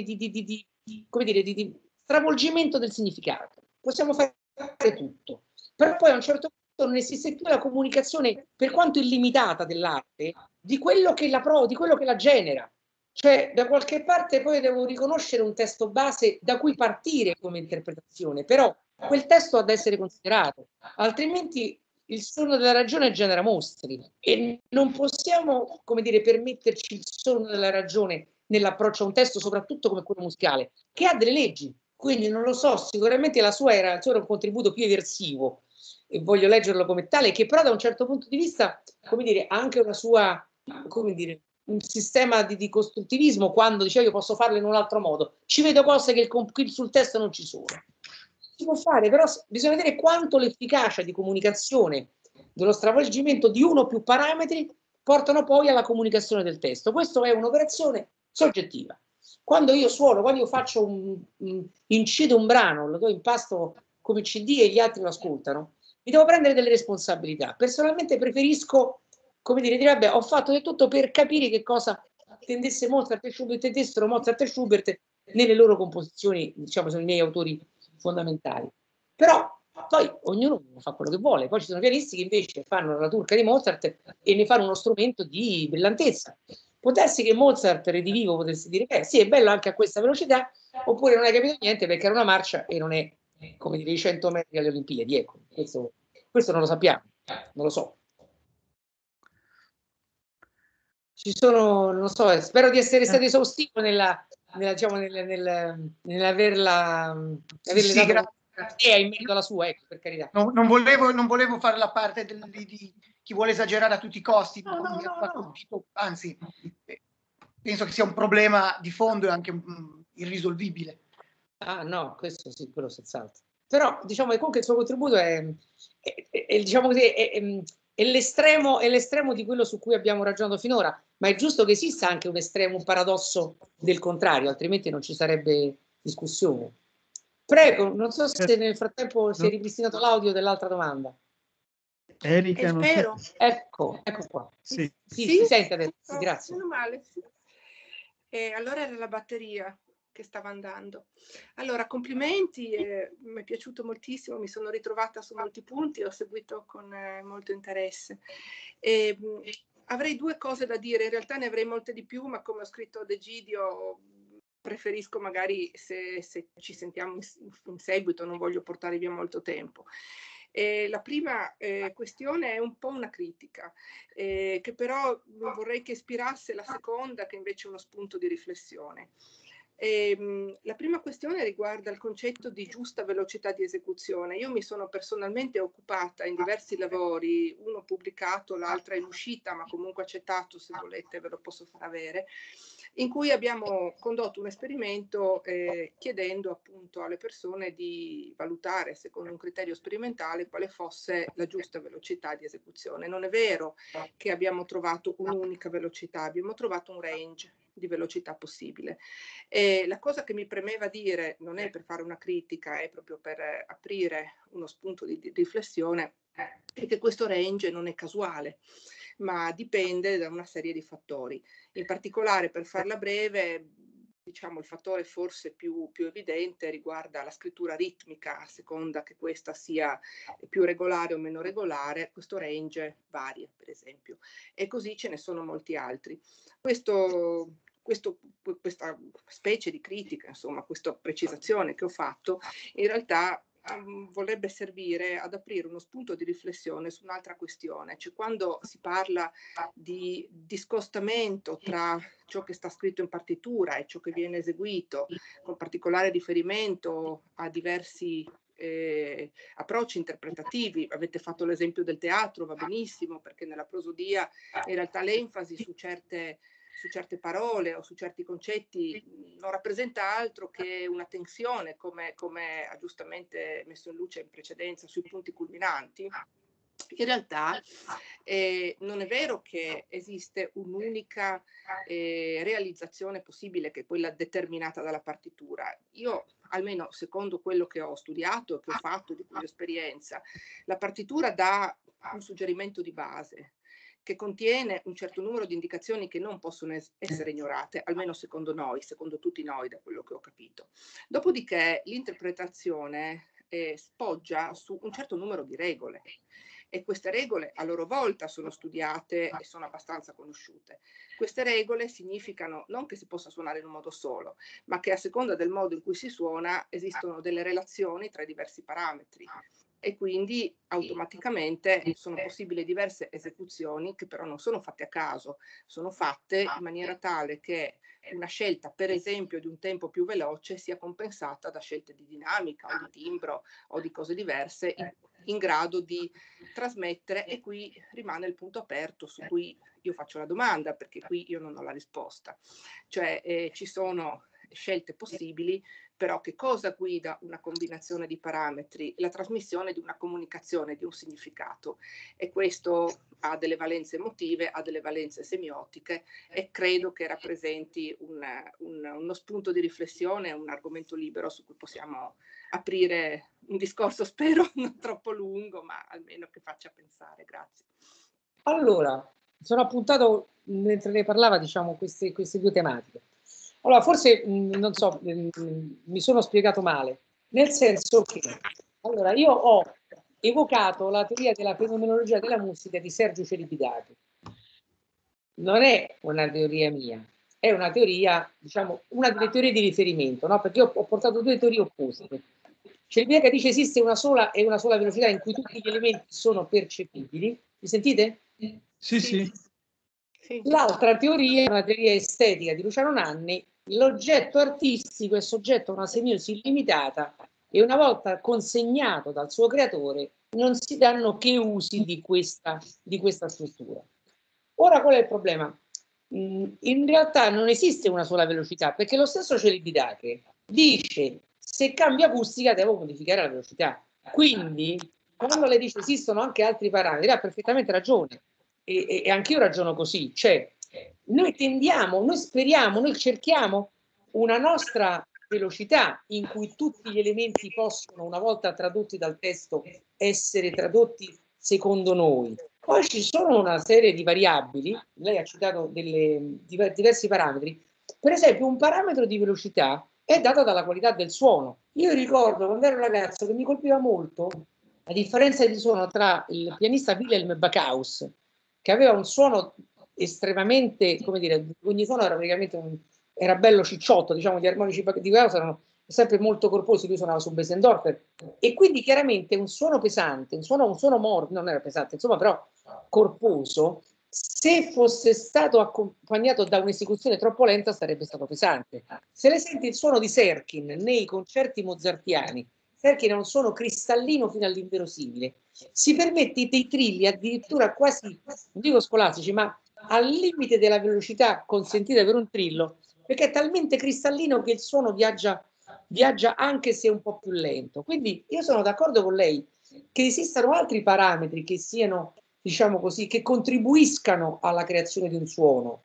di stravolgimento del significato. Possiamo fare tutto, però poi a un certo punto non esiste più la comunicazione, per quanto illimitata, dell'arte, di quello che la genera. Cioè, da qualche parte poi devo riconoscere un testo base da cui partire come interpretazione, però quel testo ha da essere considerato, altrimenti il sonno della ragione genera mostri e non possiamo, come dire, permetterci il sonno della ragione nell'approccio a un testo, soprattutto come quello musicale, che ha delle leggi. Quindi non lo so, sicuramente il suo era un contributo più eversivo e voglio leggerlo come tale, che però da un certo punto di vista, come dire, ha anche una sua, come dire, un sistema di costruttivismo, quando diceva io posso farlo in un altro modo. Ci vedo cose che sul testo non ci sono. Si può fare, però bisogna vedere quanto l'efficacia di comunicazione dello stravolgimento di uno o più parametri portano poi alla comunicazione del testo. Questa è un'operazione soggettiva. Quando io suono, quando io faccio incido un brano, lo do in pasto come CD e gli altri lo ascoltano, mi devo prendere delle responsabilità. Personalmente preferisco, come dire vabbè, ho fatto del tutto per capire che cosa tendessero Mozart e Schubert nelle loro composizioni, diciamo, sono i miei autori fondamentali. Però poi ognuno fa quello che vuole. Poi ci sono pianisti che invece fanno la turca di Mozart e ne fanno uno strumento di brillantezza. Può darsi che Mozart redivivo potesse dire sì, è bello anche a questa velocità, oppure non hai capito niente perché era una marcia e non è, come dire, i 100 metri alle Olimpiadi. Ecco, questo non lo sappiamo, non lo so. Ci sono, non so, spero di essere stato esaustivo nell'averle dato è in merito alla sua, ecco, per carità. Non volevo fare la parte di chi vuole esagerare a tutti i costi, anzi, penso che sia un problema di fondo e anche irrisolvibile. Ah no, questo sì, quello senz'altro. Però diciamo che comunque il suo contributo diciamo così, è l'estremo di quello su cui abbiamo ragionato finora, ma è giusto che esista anche un estremo, un paradosso del contrario, altrimenti non ci sarebbe discussione. Prego, non so se nel frattempo si è ripristinato l'audio dell'altra domanda. Erika, non so. Ecco qua. Sì. Si sente adesso, grazie. Meno male. Allora era la batteria che stava andando. Allora, complimenti, mi è piaciuto moltissimo, mi sono ritrovata su molti punti, ho seguito con molto interesse. Avrei due cose da dire, in realtà ne avrei molte di più, ma come ho scritto ad Egidio, preferisco magari se ci sentiamo in seguito, non voglio portare via molto tempo. La prima questione è un po' una critica, che però vorrei che ispirasse la seconda, che invece è uno spunto di riflessione. La prima questione riguarda il concetto di giusta velocità di esecuzione. Io mi sono personalmente occupata in diversi lavori, uno pubblicato, l'altra in uscita, ma comunque accettato, se volete ve lo posso far avere, in cui abbiamo condotto un esperimento chiedendo appunto alle persone di valutare secondo un criterio sperimentale quale fosse la giusta velocità di esecuzione. Non è vero che abbiamo trovato un'unica velocità, abbiamo trovato un range di velocità possibile. La cosa che mi premeva dire, non è per fare una critica, è proprio per aprire uno spunto di riflessione, è che questo range non è casuale, ma dipende da una serie di fattori. In particolare, per farla breve, diciamo il fattore forse più evidente riguarda la scrittura ritmica, a seconda che questa sia più regolare o meno regolare, questo range varia, per esempio, e così ce ne sono molti altri. Questa specie di critica, insomma, questa precisazione che ho fatto, in realtà vorrebbe servire ad aprire uno spunto di riflessione su un'altra questione, cioè quando si parla di discostamento tra ciò che sta scritto in partitura e ciò che viene eseguito, con particolare riferimento a diversi approcci interpretativi. Avete fatto l'esempio del teatro, va benissimo, perché nella prosodia in realtà l'enfasi su certe parole o su certi concetti non rappresenta altro che una tensione, come ha giustamente messo in luce in precedenza sui punti culminanti. In realtà non è vero che esiste un'unica realizzazione possibile, che è quella determinata dalla partitura. Io, almeno secondo quello che ho studiato, che ho fatto di cui ho esperienza, la partitura dà un suggerimento di base, che contiene un certo numero di indicazioni che non possono essere ignorate, almeno secondo noi, secondo tutti noi, da quello che ho capito. Dopodiché l'interpretazione spoggia su un certo numero di regole, e queste regole a loro volta sono studiate e sono abbastanza conosciute. Queste regole significano non che si possa suonare in un modo solo, ma che a seconda del modo in cui si suona esistono delle relazioni tra i diversi parametri, e quindi automaticamente sono possibili diverse esecuzioni che però non sono fatte a caso, sono fatte in maniera tale che una scelta, per esempio, di un tempo più veloce sia compensata da scelte di dinamica o di timbro o di cose diverse in grado di trasmettere. E qui rimane il punto aperto su cui io faccio la domanda, perché qui io non ho la risposta. Cioè ci sono scelte possibili, però che cosa guida una combinazione di parametri? La trasmissione di una comunicazione, di un significato, e questo ha delle valenze emotive, ha delle valenze semiotiche, e credo che rappresenti uno spunto di riflessione, un argomento libero su cui possiamo aprire un discorso, spero non troppo lungo, ma almeno che faccia pensare. Grazie. Allora, sono appuntato mentre ne parlava, diciamo, queste due tematiche. Allora, forse, non so, mi sono spiegato male, nel senso che, allora, io ho evocato la teoria della fenomenologia della musica di Sergio Celibidache. Non è una teoria mia, è una teoria, diciamo, una delle teorie di riferimento, no? Perché io ho portato due teorie opposte. Celibidache dice esiste una sola velocità in cui tutti gli elementi sono percepibili. Mi sentite? Sì. L'altra teoria è una teoria estetica di Luciano Nanni. L'oggetto artistico è soggetto a una semiosi illimitata e una volta consegnato dal suo creatore non si danno che usi di questa struttura. Ora qual è il problema? In realtà non esiste una sola velocità, perché lo stesso Celibidache dice se cambia acustica devo modificare la velocità. Quindi quando lei dice esistono anche altri parametri, ha perfettamente ragione, e anch'io ragiono così, cioè noi tendiamo, noi speriamo, noi cerchiamo una nostra velocità in cui tutti gli elementi possono, una volta tradotti dal testo, essere tradotti secondo noi. Poi ci sono una serie di variabili, lei ha citato diversi parametri, per esempio un parametro di velocità è dato dalla qualità del suono. Io ricordo quando ero ragazzo che mi colpiva molto la differenza di suono tra il pianista Wilhelm Backhaus, che aveva un suono estremamente, come dire, ogni suono era praticamente era bello cicciotto, diciamo, gli armonici di Backhaus erano sempre molto corposi, lui suonava su Bessendorfer, e quindi chiaramente un suono pesante, un suono morbido, non era pesante, insomma, però corposo, se fosse stato accompagnato da un'esecuzione troppo lenta sarebbe stato pesante. Se lei sente il suono di Serkin nei concerti mozartiani, Serkin ha un suono cristallino fino all'inverosimile, si permette dei trilli addirittura quasi, non dico scolastici, ma al limite della velocità consentita per un trillo, perché è talmente cristallino che il suono viaggia anche se un po' più lento. Quindi io sono d'accordo con lei che esistano altri parametri che siano, diciamo così, che contribuiscano alla creazione di un suono,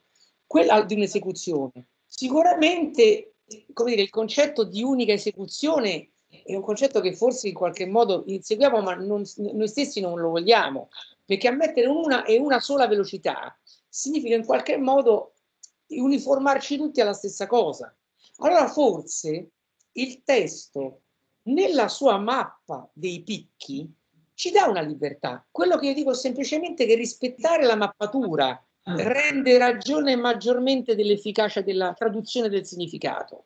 di un'esecuzione. Sicuramente, come dire, il concetto di unica esecuzione è un concetto che forse in qualche modo inseguiamo, ma noi stessi non lo vogliamo, perché ammettere una e una sola velocità significa in qualche modo uniformarci tutti alla stessa cosa. Allora forse il testo nella sua mappa dei picchi ci dà una libertà. Quello che io dico è semplicemente che rispettare la mappatura rende ragione maggiormente dell'efficacia della traduzione del significato.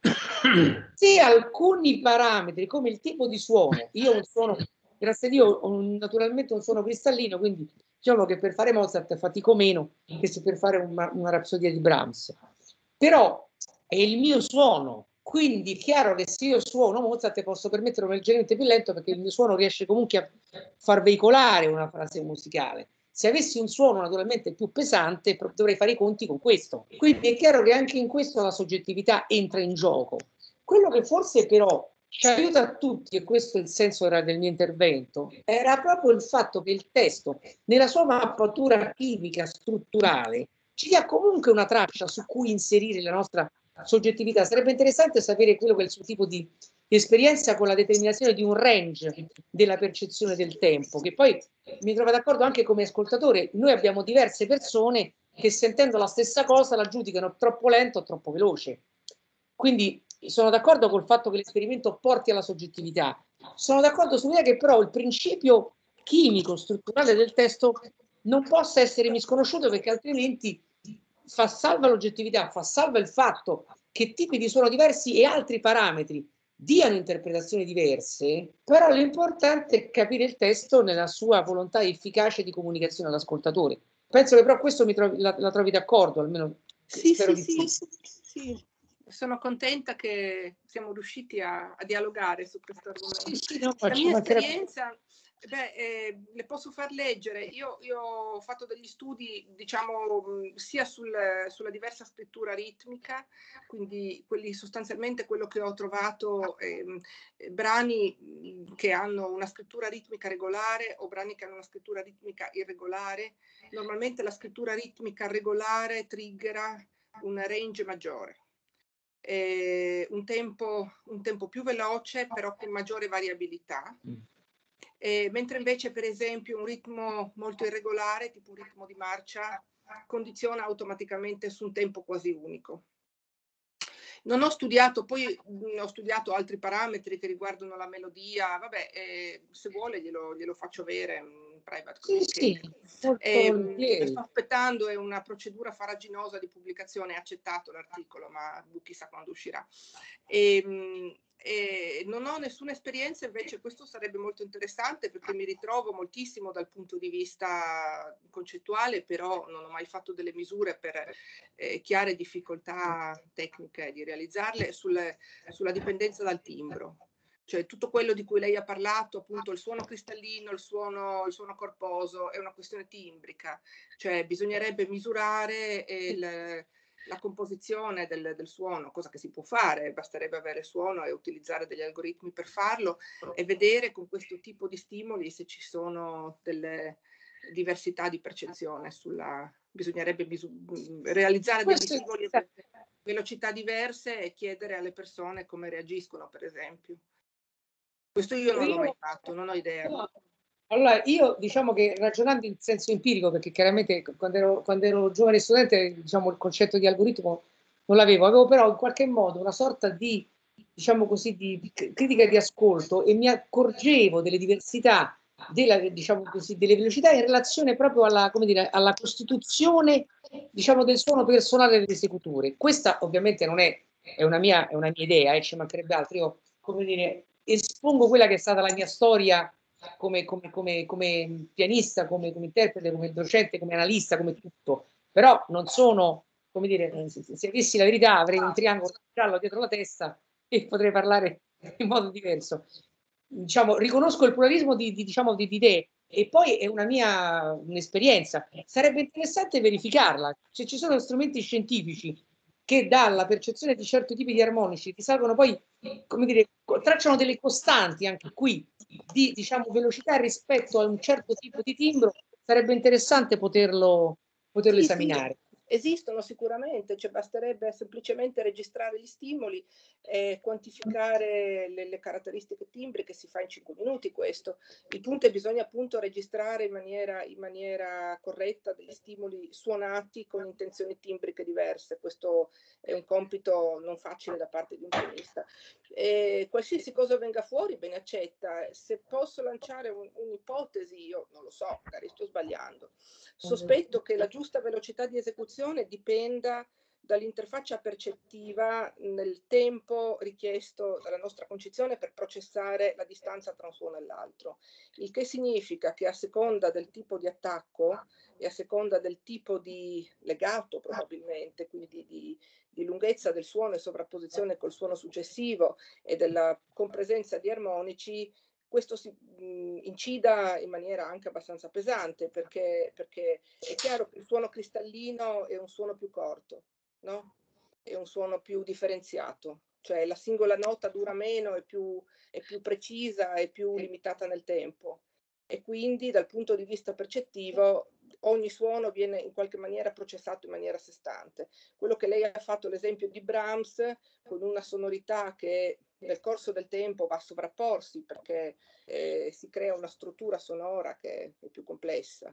Se alcuni parametri, come il tipo di suono, io ho un suono, grazie a Dio, ho naturalmente un suono cristallino, quindi diciamo che per fare Mozart fatico meno che se per fare una rapsodia di Brahms. Però è il mio suono, quindi è chiaro che se io suono Mozart posso permettermi leggermente più lento perché il mio suono riesce comunque a far veicolare una frase musicale. Se avessi un suono naturalmente più pesante dovrei fare i conti con questo. Quindi è chiaro che anche in questo la soggettività entra in gioco. Quello che forse però ci aiuta a tutti, e questo è il senso del mio intervento, era proprio il fatto che il testo, nella sua mappatura chimica strutturale, ci dia comunque una traccia su cui inserire la nostra soggettività. Sarebbe interessante sapere quello che è il suo tipo di esperienza con la determinazione di un range della percezione del tempo, che poi mi trovo d'accordo anche come ascoltatore. Noi abbiamo diverse persone che sentendo la stessa cosa la giudicano troppo lento o troppo veloce. Quindi sono d'accordo col fatto che l'esperimento porti alla soggettività. Sono d'accordo sull'idea che però il principio chimico, strutturale del testo non possa essere misconosciuto, perché altrimenti fa salva l'oggettività, fa salva il fatto che tipi di suono diversi e altri parametri diano interpretazioni diverse, però l'importante è capire il testo nella sua volontà efficace di comunicazione all'ascoltatore. Penso che però questo la trovi d'accordo, almeno sì, spero sì, di sì. Sono contenta che siamo riusciti a dialogare su questo argomento. Sì, no, la mia esperienza, le posso far leggere. Io ho fatto degli studi, diciamo, sia sulla diversa scrittura ritmica, quindi sostanzialmente quello che ho trovato, brani che hanno una scrittura ritmica regolare o brani che hanno una scrittura ritmica irregolare. Normalmente la scrittura ritmica regolare triggera un range maggiore. Un tempo più veloce però con maggiore variabilità, mentre invece per esempio un ritmo molto irregolare, tipo un ritmo di marcia, condiziona automaticamente su un tempo quasi unico. Non ho studiato, poi ho studiato altri parametri che riguardano la melodia, vabbè, se vuole glielo faccio avere in private. Sì, sto aspettando, è una procedura farraginosa di pubblicazione, è accettato l'articolo, ma chissà quando uscirà. Non ho nessuna esperienza, invece questo sarebbe molto interessante perché mi ritrovo moltissimo dal punto di vista concettuale, però non ho mai fatto delle misure per chiare difficoltà tecniche di realizzarle sulla dipendenza dal timbro. Cioè tutto quello di cui lei ha parlato, appunto il suono cristallino, il suono corposo, è una questione timbrica, cioè bisognerebbe misurare la composizione del suono, cosa che si può fare, basterebbe avere suono e utilizzare degli algoritmi per farlo e vedere con questo tipo di stimoli se ci sono delle diversità di percezione bisognerebbe realizzare degli stimoli a velocità diverse e chiedere alle persone come reagiscono, per esempio. Questo io non l'ho mai fatto, non ho idea. No. Allora, io diciamo che ragionando in senso empirico, perché chiaramente quando ero giovane studente, diciamo, il concetto di algoritmo non l'avevo, avevo però in qualche modo una sorta di, diciamo così, di critica di ascolto e mi accorgevo delle diversità, diciamo così, delle velocità in relazione proprio alla, come dire, alla costituzione, diciamo, del suono personale dell'esecutore. Questa ovviamente non è una mia idea, ci mancherebbe altro. Io, come dire, espongo quella che è stata la mia storia come pianista, come interprete, come docente, come analista, come tutto. Però non sono, come dire, se avessi la verità avrei un triangolo giallo dietro la testa e potrei parlare in modo diverso. Diciamo, riconosco il pluralismo di idee e poi è un'esperienza. Sarebbe interessante verificarla. Se ci sono strumenti scientifici che dalla percezione di certi tipi di armonici risalgono poi, come dire, tracciano delle costanti anche qui di, diciamo, velocità rispetto a un certo tipo di timbro, sarebbe interessante poterlo esaminare. Sì. Esistono sicuramente, cioè basterebbe semplicemente registrare gli stimoli e quantificare le caratteristiche timbriche, si fa in 5 minuti questo. Il punto è che bisogna appunto registrare in maniera corretta degli stimoli suonati con intenzioni timbriche diverse. Questo è un compito non facile da parte di un pianista. Qualsiasi cosa venga fuori, ben accetta. Se posso lanciare un'ipotesi, io non lo so, magari sto sbagliando. Sospetto che la giusta velocità di esecuzione dipenda dall'interfaccia percettiva nel tempo richiesto dalla nostra concezione per processare la distanza tra un suono e l'altro, il che significa che a seconda del tipo di attacco e a seconda del tipo di legato probabilmente, quindi di lunghezza del suono e sovrapposizione col suono successivo e della compresenza di armonici, questo si incida in maniera anche abbastanza pesante, perché è chiaro che il suono cristallino è un suono più corto, no? È un suono più differenziato, cioè la singola nota dura meno, è più precisa, è più limitata nel tempo e quindi dal punto di vista percettivo ogni suono viene in qualche maniera processato in maniera a sé stante. Quello che lei ha fatto l'esempio di Brahms con una sonorità che nel corso del tempo va a sovrapporsi perché si crea una struttura sonora che è più complessa.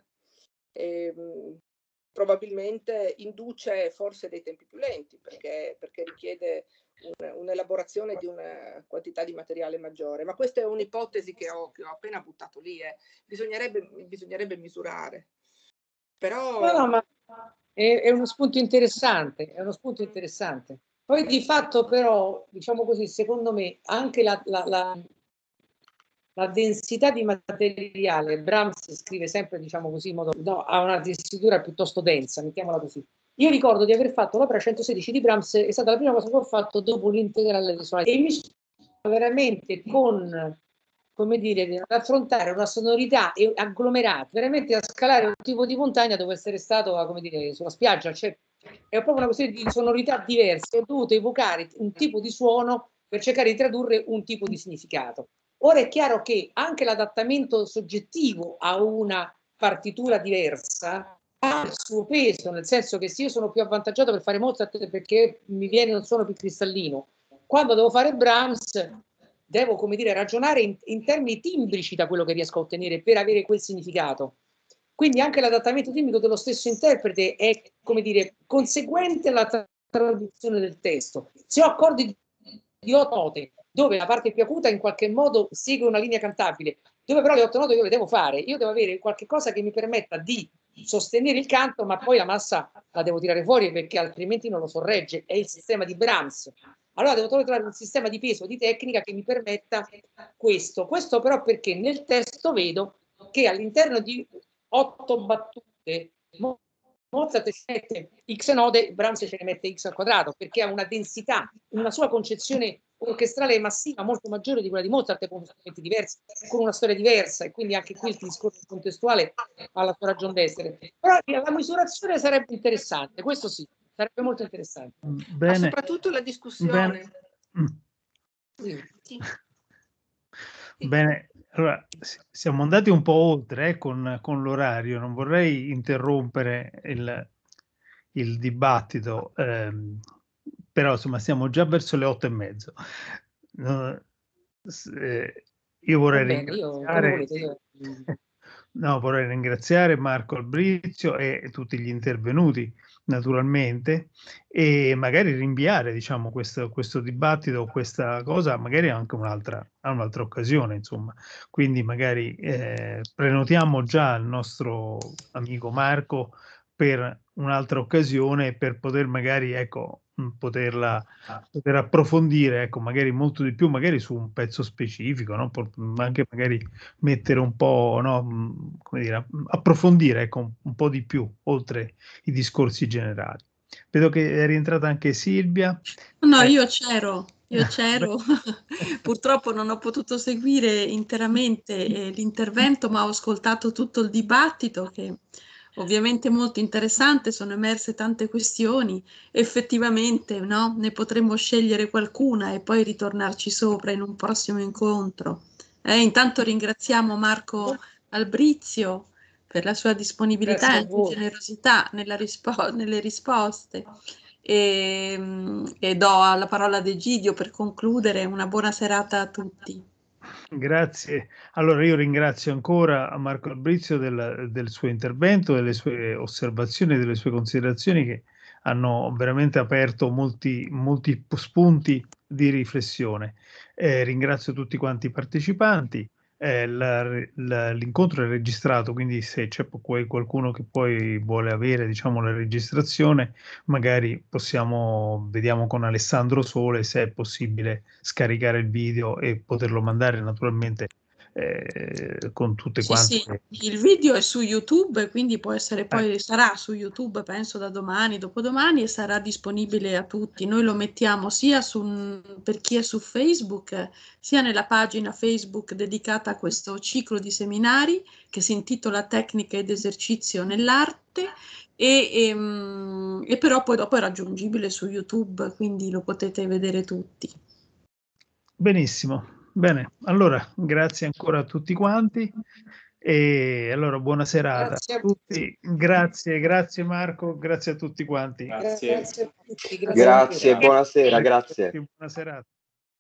Probabilmente induce forse dei tempi più lenti perché richiede un'elaborazione di una quantità di materiale maggiore, ma questa è un'ipotesi che ho appena buttato lì. Bisognerebbe misurare. Però no, ma è uno spunto interessante, Poi di fatto però, diciamo così, secondo me anche la densità di materiale, Brahms scrive sempre, diciamo così, in modo, no, ha una tessitura piuttosto densa, mettiamola così. Io ricordo di aver fatto l'opera 116 di Brahms, è stata la prima cosa che ho fatto dopo l'integrale di suono e mi sono veramente con, come dire, ad affrontare una sonorità agglomerata, veramente a scalare un tipo di montagna dove essere stato, come dire, sulla spiaggia, cioè è proprio una questione di sonorità diverse, ho dovuto evocare un tipo di suono per cercare di tradurre un tipo di significato. Ora è chiaro che anche l'adattamento soggettivo a una partitura diversa ha il suo peso, nel senso che se io sono più avvantaggiato per fare Mozart perché mi viene un suono più cristallino, quando devo fare Brahms devo, come dire, ragionare in termini timbrici da quello che riesco a ottenere per avere quel significato. Quindi anche l'adattamento timbrico dello stesso interprete è, come dire, conseguente alla traduzione del testo. Se ho accordi di 8 note, dove la parte più acuta in qualche modo segue una linea cantabile, dove però le 8 note io le devo fare, io devo avere qualche cosa che mi permetta di sostenere il canto, ma poi la massa la devo tirare fuori perché altrimenti non lo sorregge, è il sistema di Brahms. Allora devo trovare un sistema di peso, di tecnica che mi permetta questo però perché nel testo vedo che all'interno di 8 battute Mozart ci mette x node, Brahms ce ne mette x al quadrato perché ha una densità, una sua concezione orchestrale massiva molto maggiore di quella di Mozart, con strumenti diversi, con una storia diversa, e quindi anche qui il discorso contestuale ha la sua ragione d'essere. Però la misurazione sarebbe interessante, questo sì, sarebbe molto interessante. Bene. Ma soprattutto la discussione. Sì. Bene, allora siamo andati un po' oltre con l'orario, non vorrei interrompere il dibattito, però insomma siamo già verso le 8:30. Io vorrei ringraziare, vorrei ringraziare Marco Albrizio e tutti gli intervenuti, naturalmente, e magari rinviare, diciamo, questo dibattito, questa cosa, magari anche a un'altra occasione, insomma. Quindi magari prenotiamo già il nostro amico Marco per un'altra occasione, per poter magari, ecco, poter approfondire, ecco, magari molto di più, magari su un pezzo specifico, no? Anche magari mettere un po', no? Come dire, approfondire, ecco, un po' di più, oltre i discorsi generali. Vedo che è rientrata anche Silvia. No, io c'ero. Purtroppo non ho potuto seguire interamente l'intervento, ma ho ascoltato tutto il dibattito, che ovviamente molto interessante, sono emerse tante questioni, effettivamente, no? Ne potremmo scegliere qualcuna e poi ritornarci sopra in un prossimo incontro. Intanto ringraziamo Marco Albrizio per la sua disponibilità e generosità nelle risposte. E do la parola ad Egidio per concludere. Una buona serata a tutti. Grazie. Allora io ringrazio ancora a Marco Albrizio del suo intervento, delle sue osservazioni, delle sue considerazioni, che hanno veramente aperto molti spunti di riflessione. Ringrazio tutti quanti i partecipanti. L'incontro è registrato, quindi se c'è qualcuno che poi vuole avere, diciamo, la registrazione, magari vediamo con Alessandro Sole se è possibile scaricare il video e poterlo mandare naturalmente con tutte quante. Sì, il video è su YouTube, quindi può essere poi sarà su YouTube, penso da domani, dopodomani, e sarà disponibile a tutti. Noi lo mettiamo sia per chi è su Facebook, sia nella pagina Facebook dedicata a questo ciclo di seminari che si intitola Tecnica ed esercizio nell'arte, e però poi dopo è raggiungibile su YouTube, quindi lo potete vedere tutti. Benissimo. Bene, allora grazie ancora a tutti quanti e allora buona serata a tutti. Grazie Marco, grazie a tutti quanti. Grazie, buonasera, grazie. Buona serata.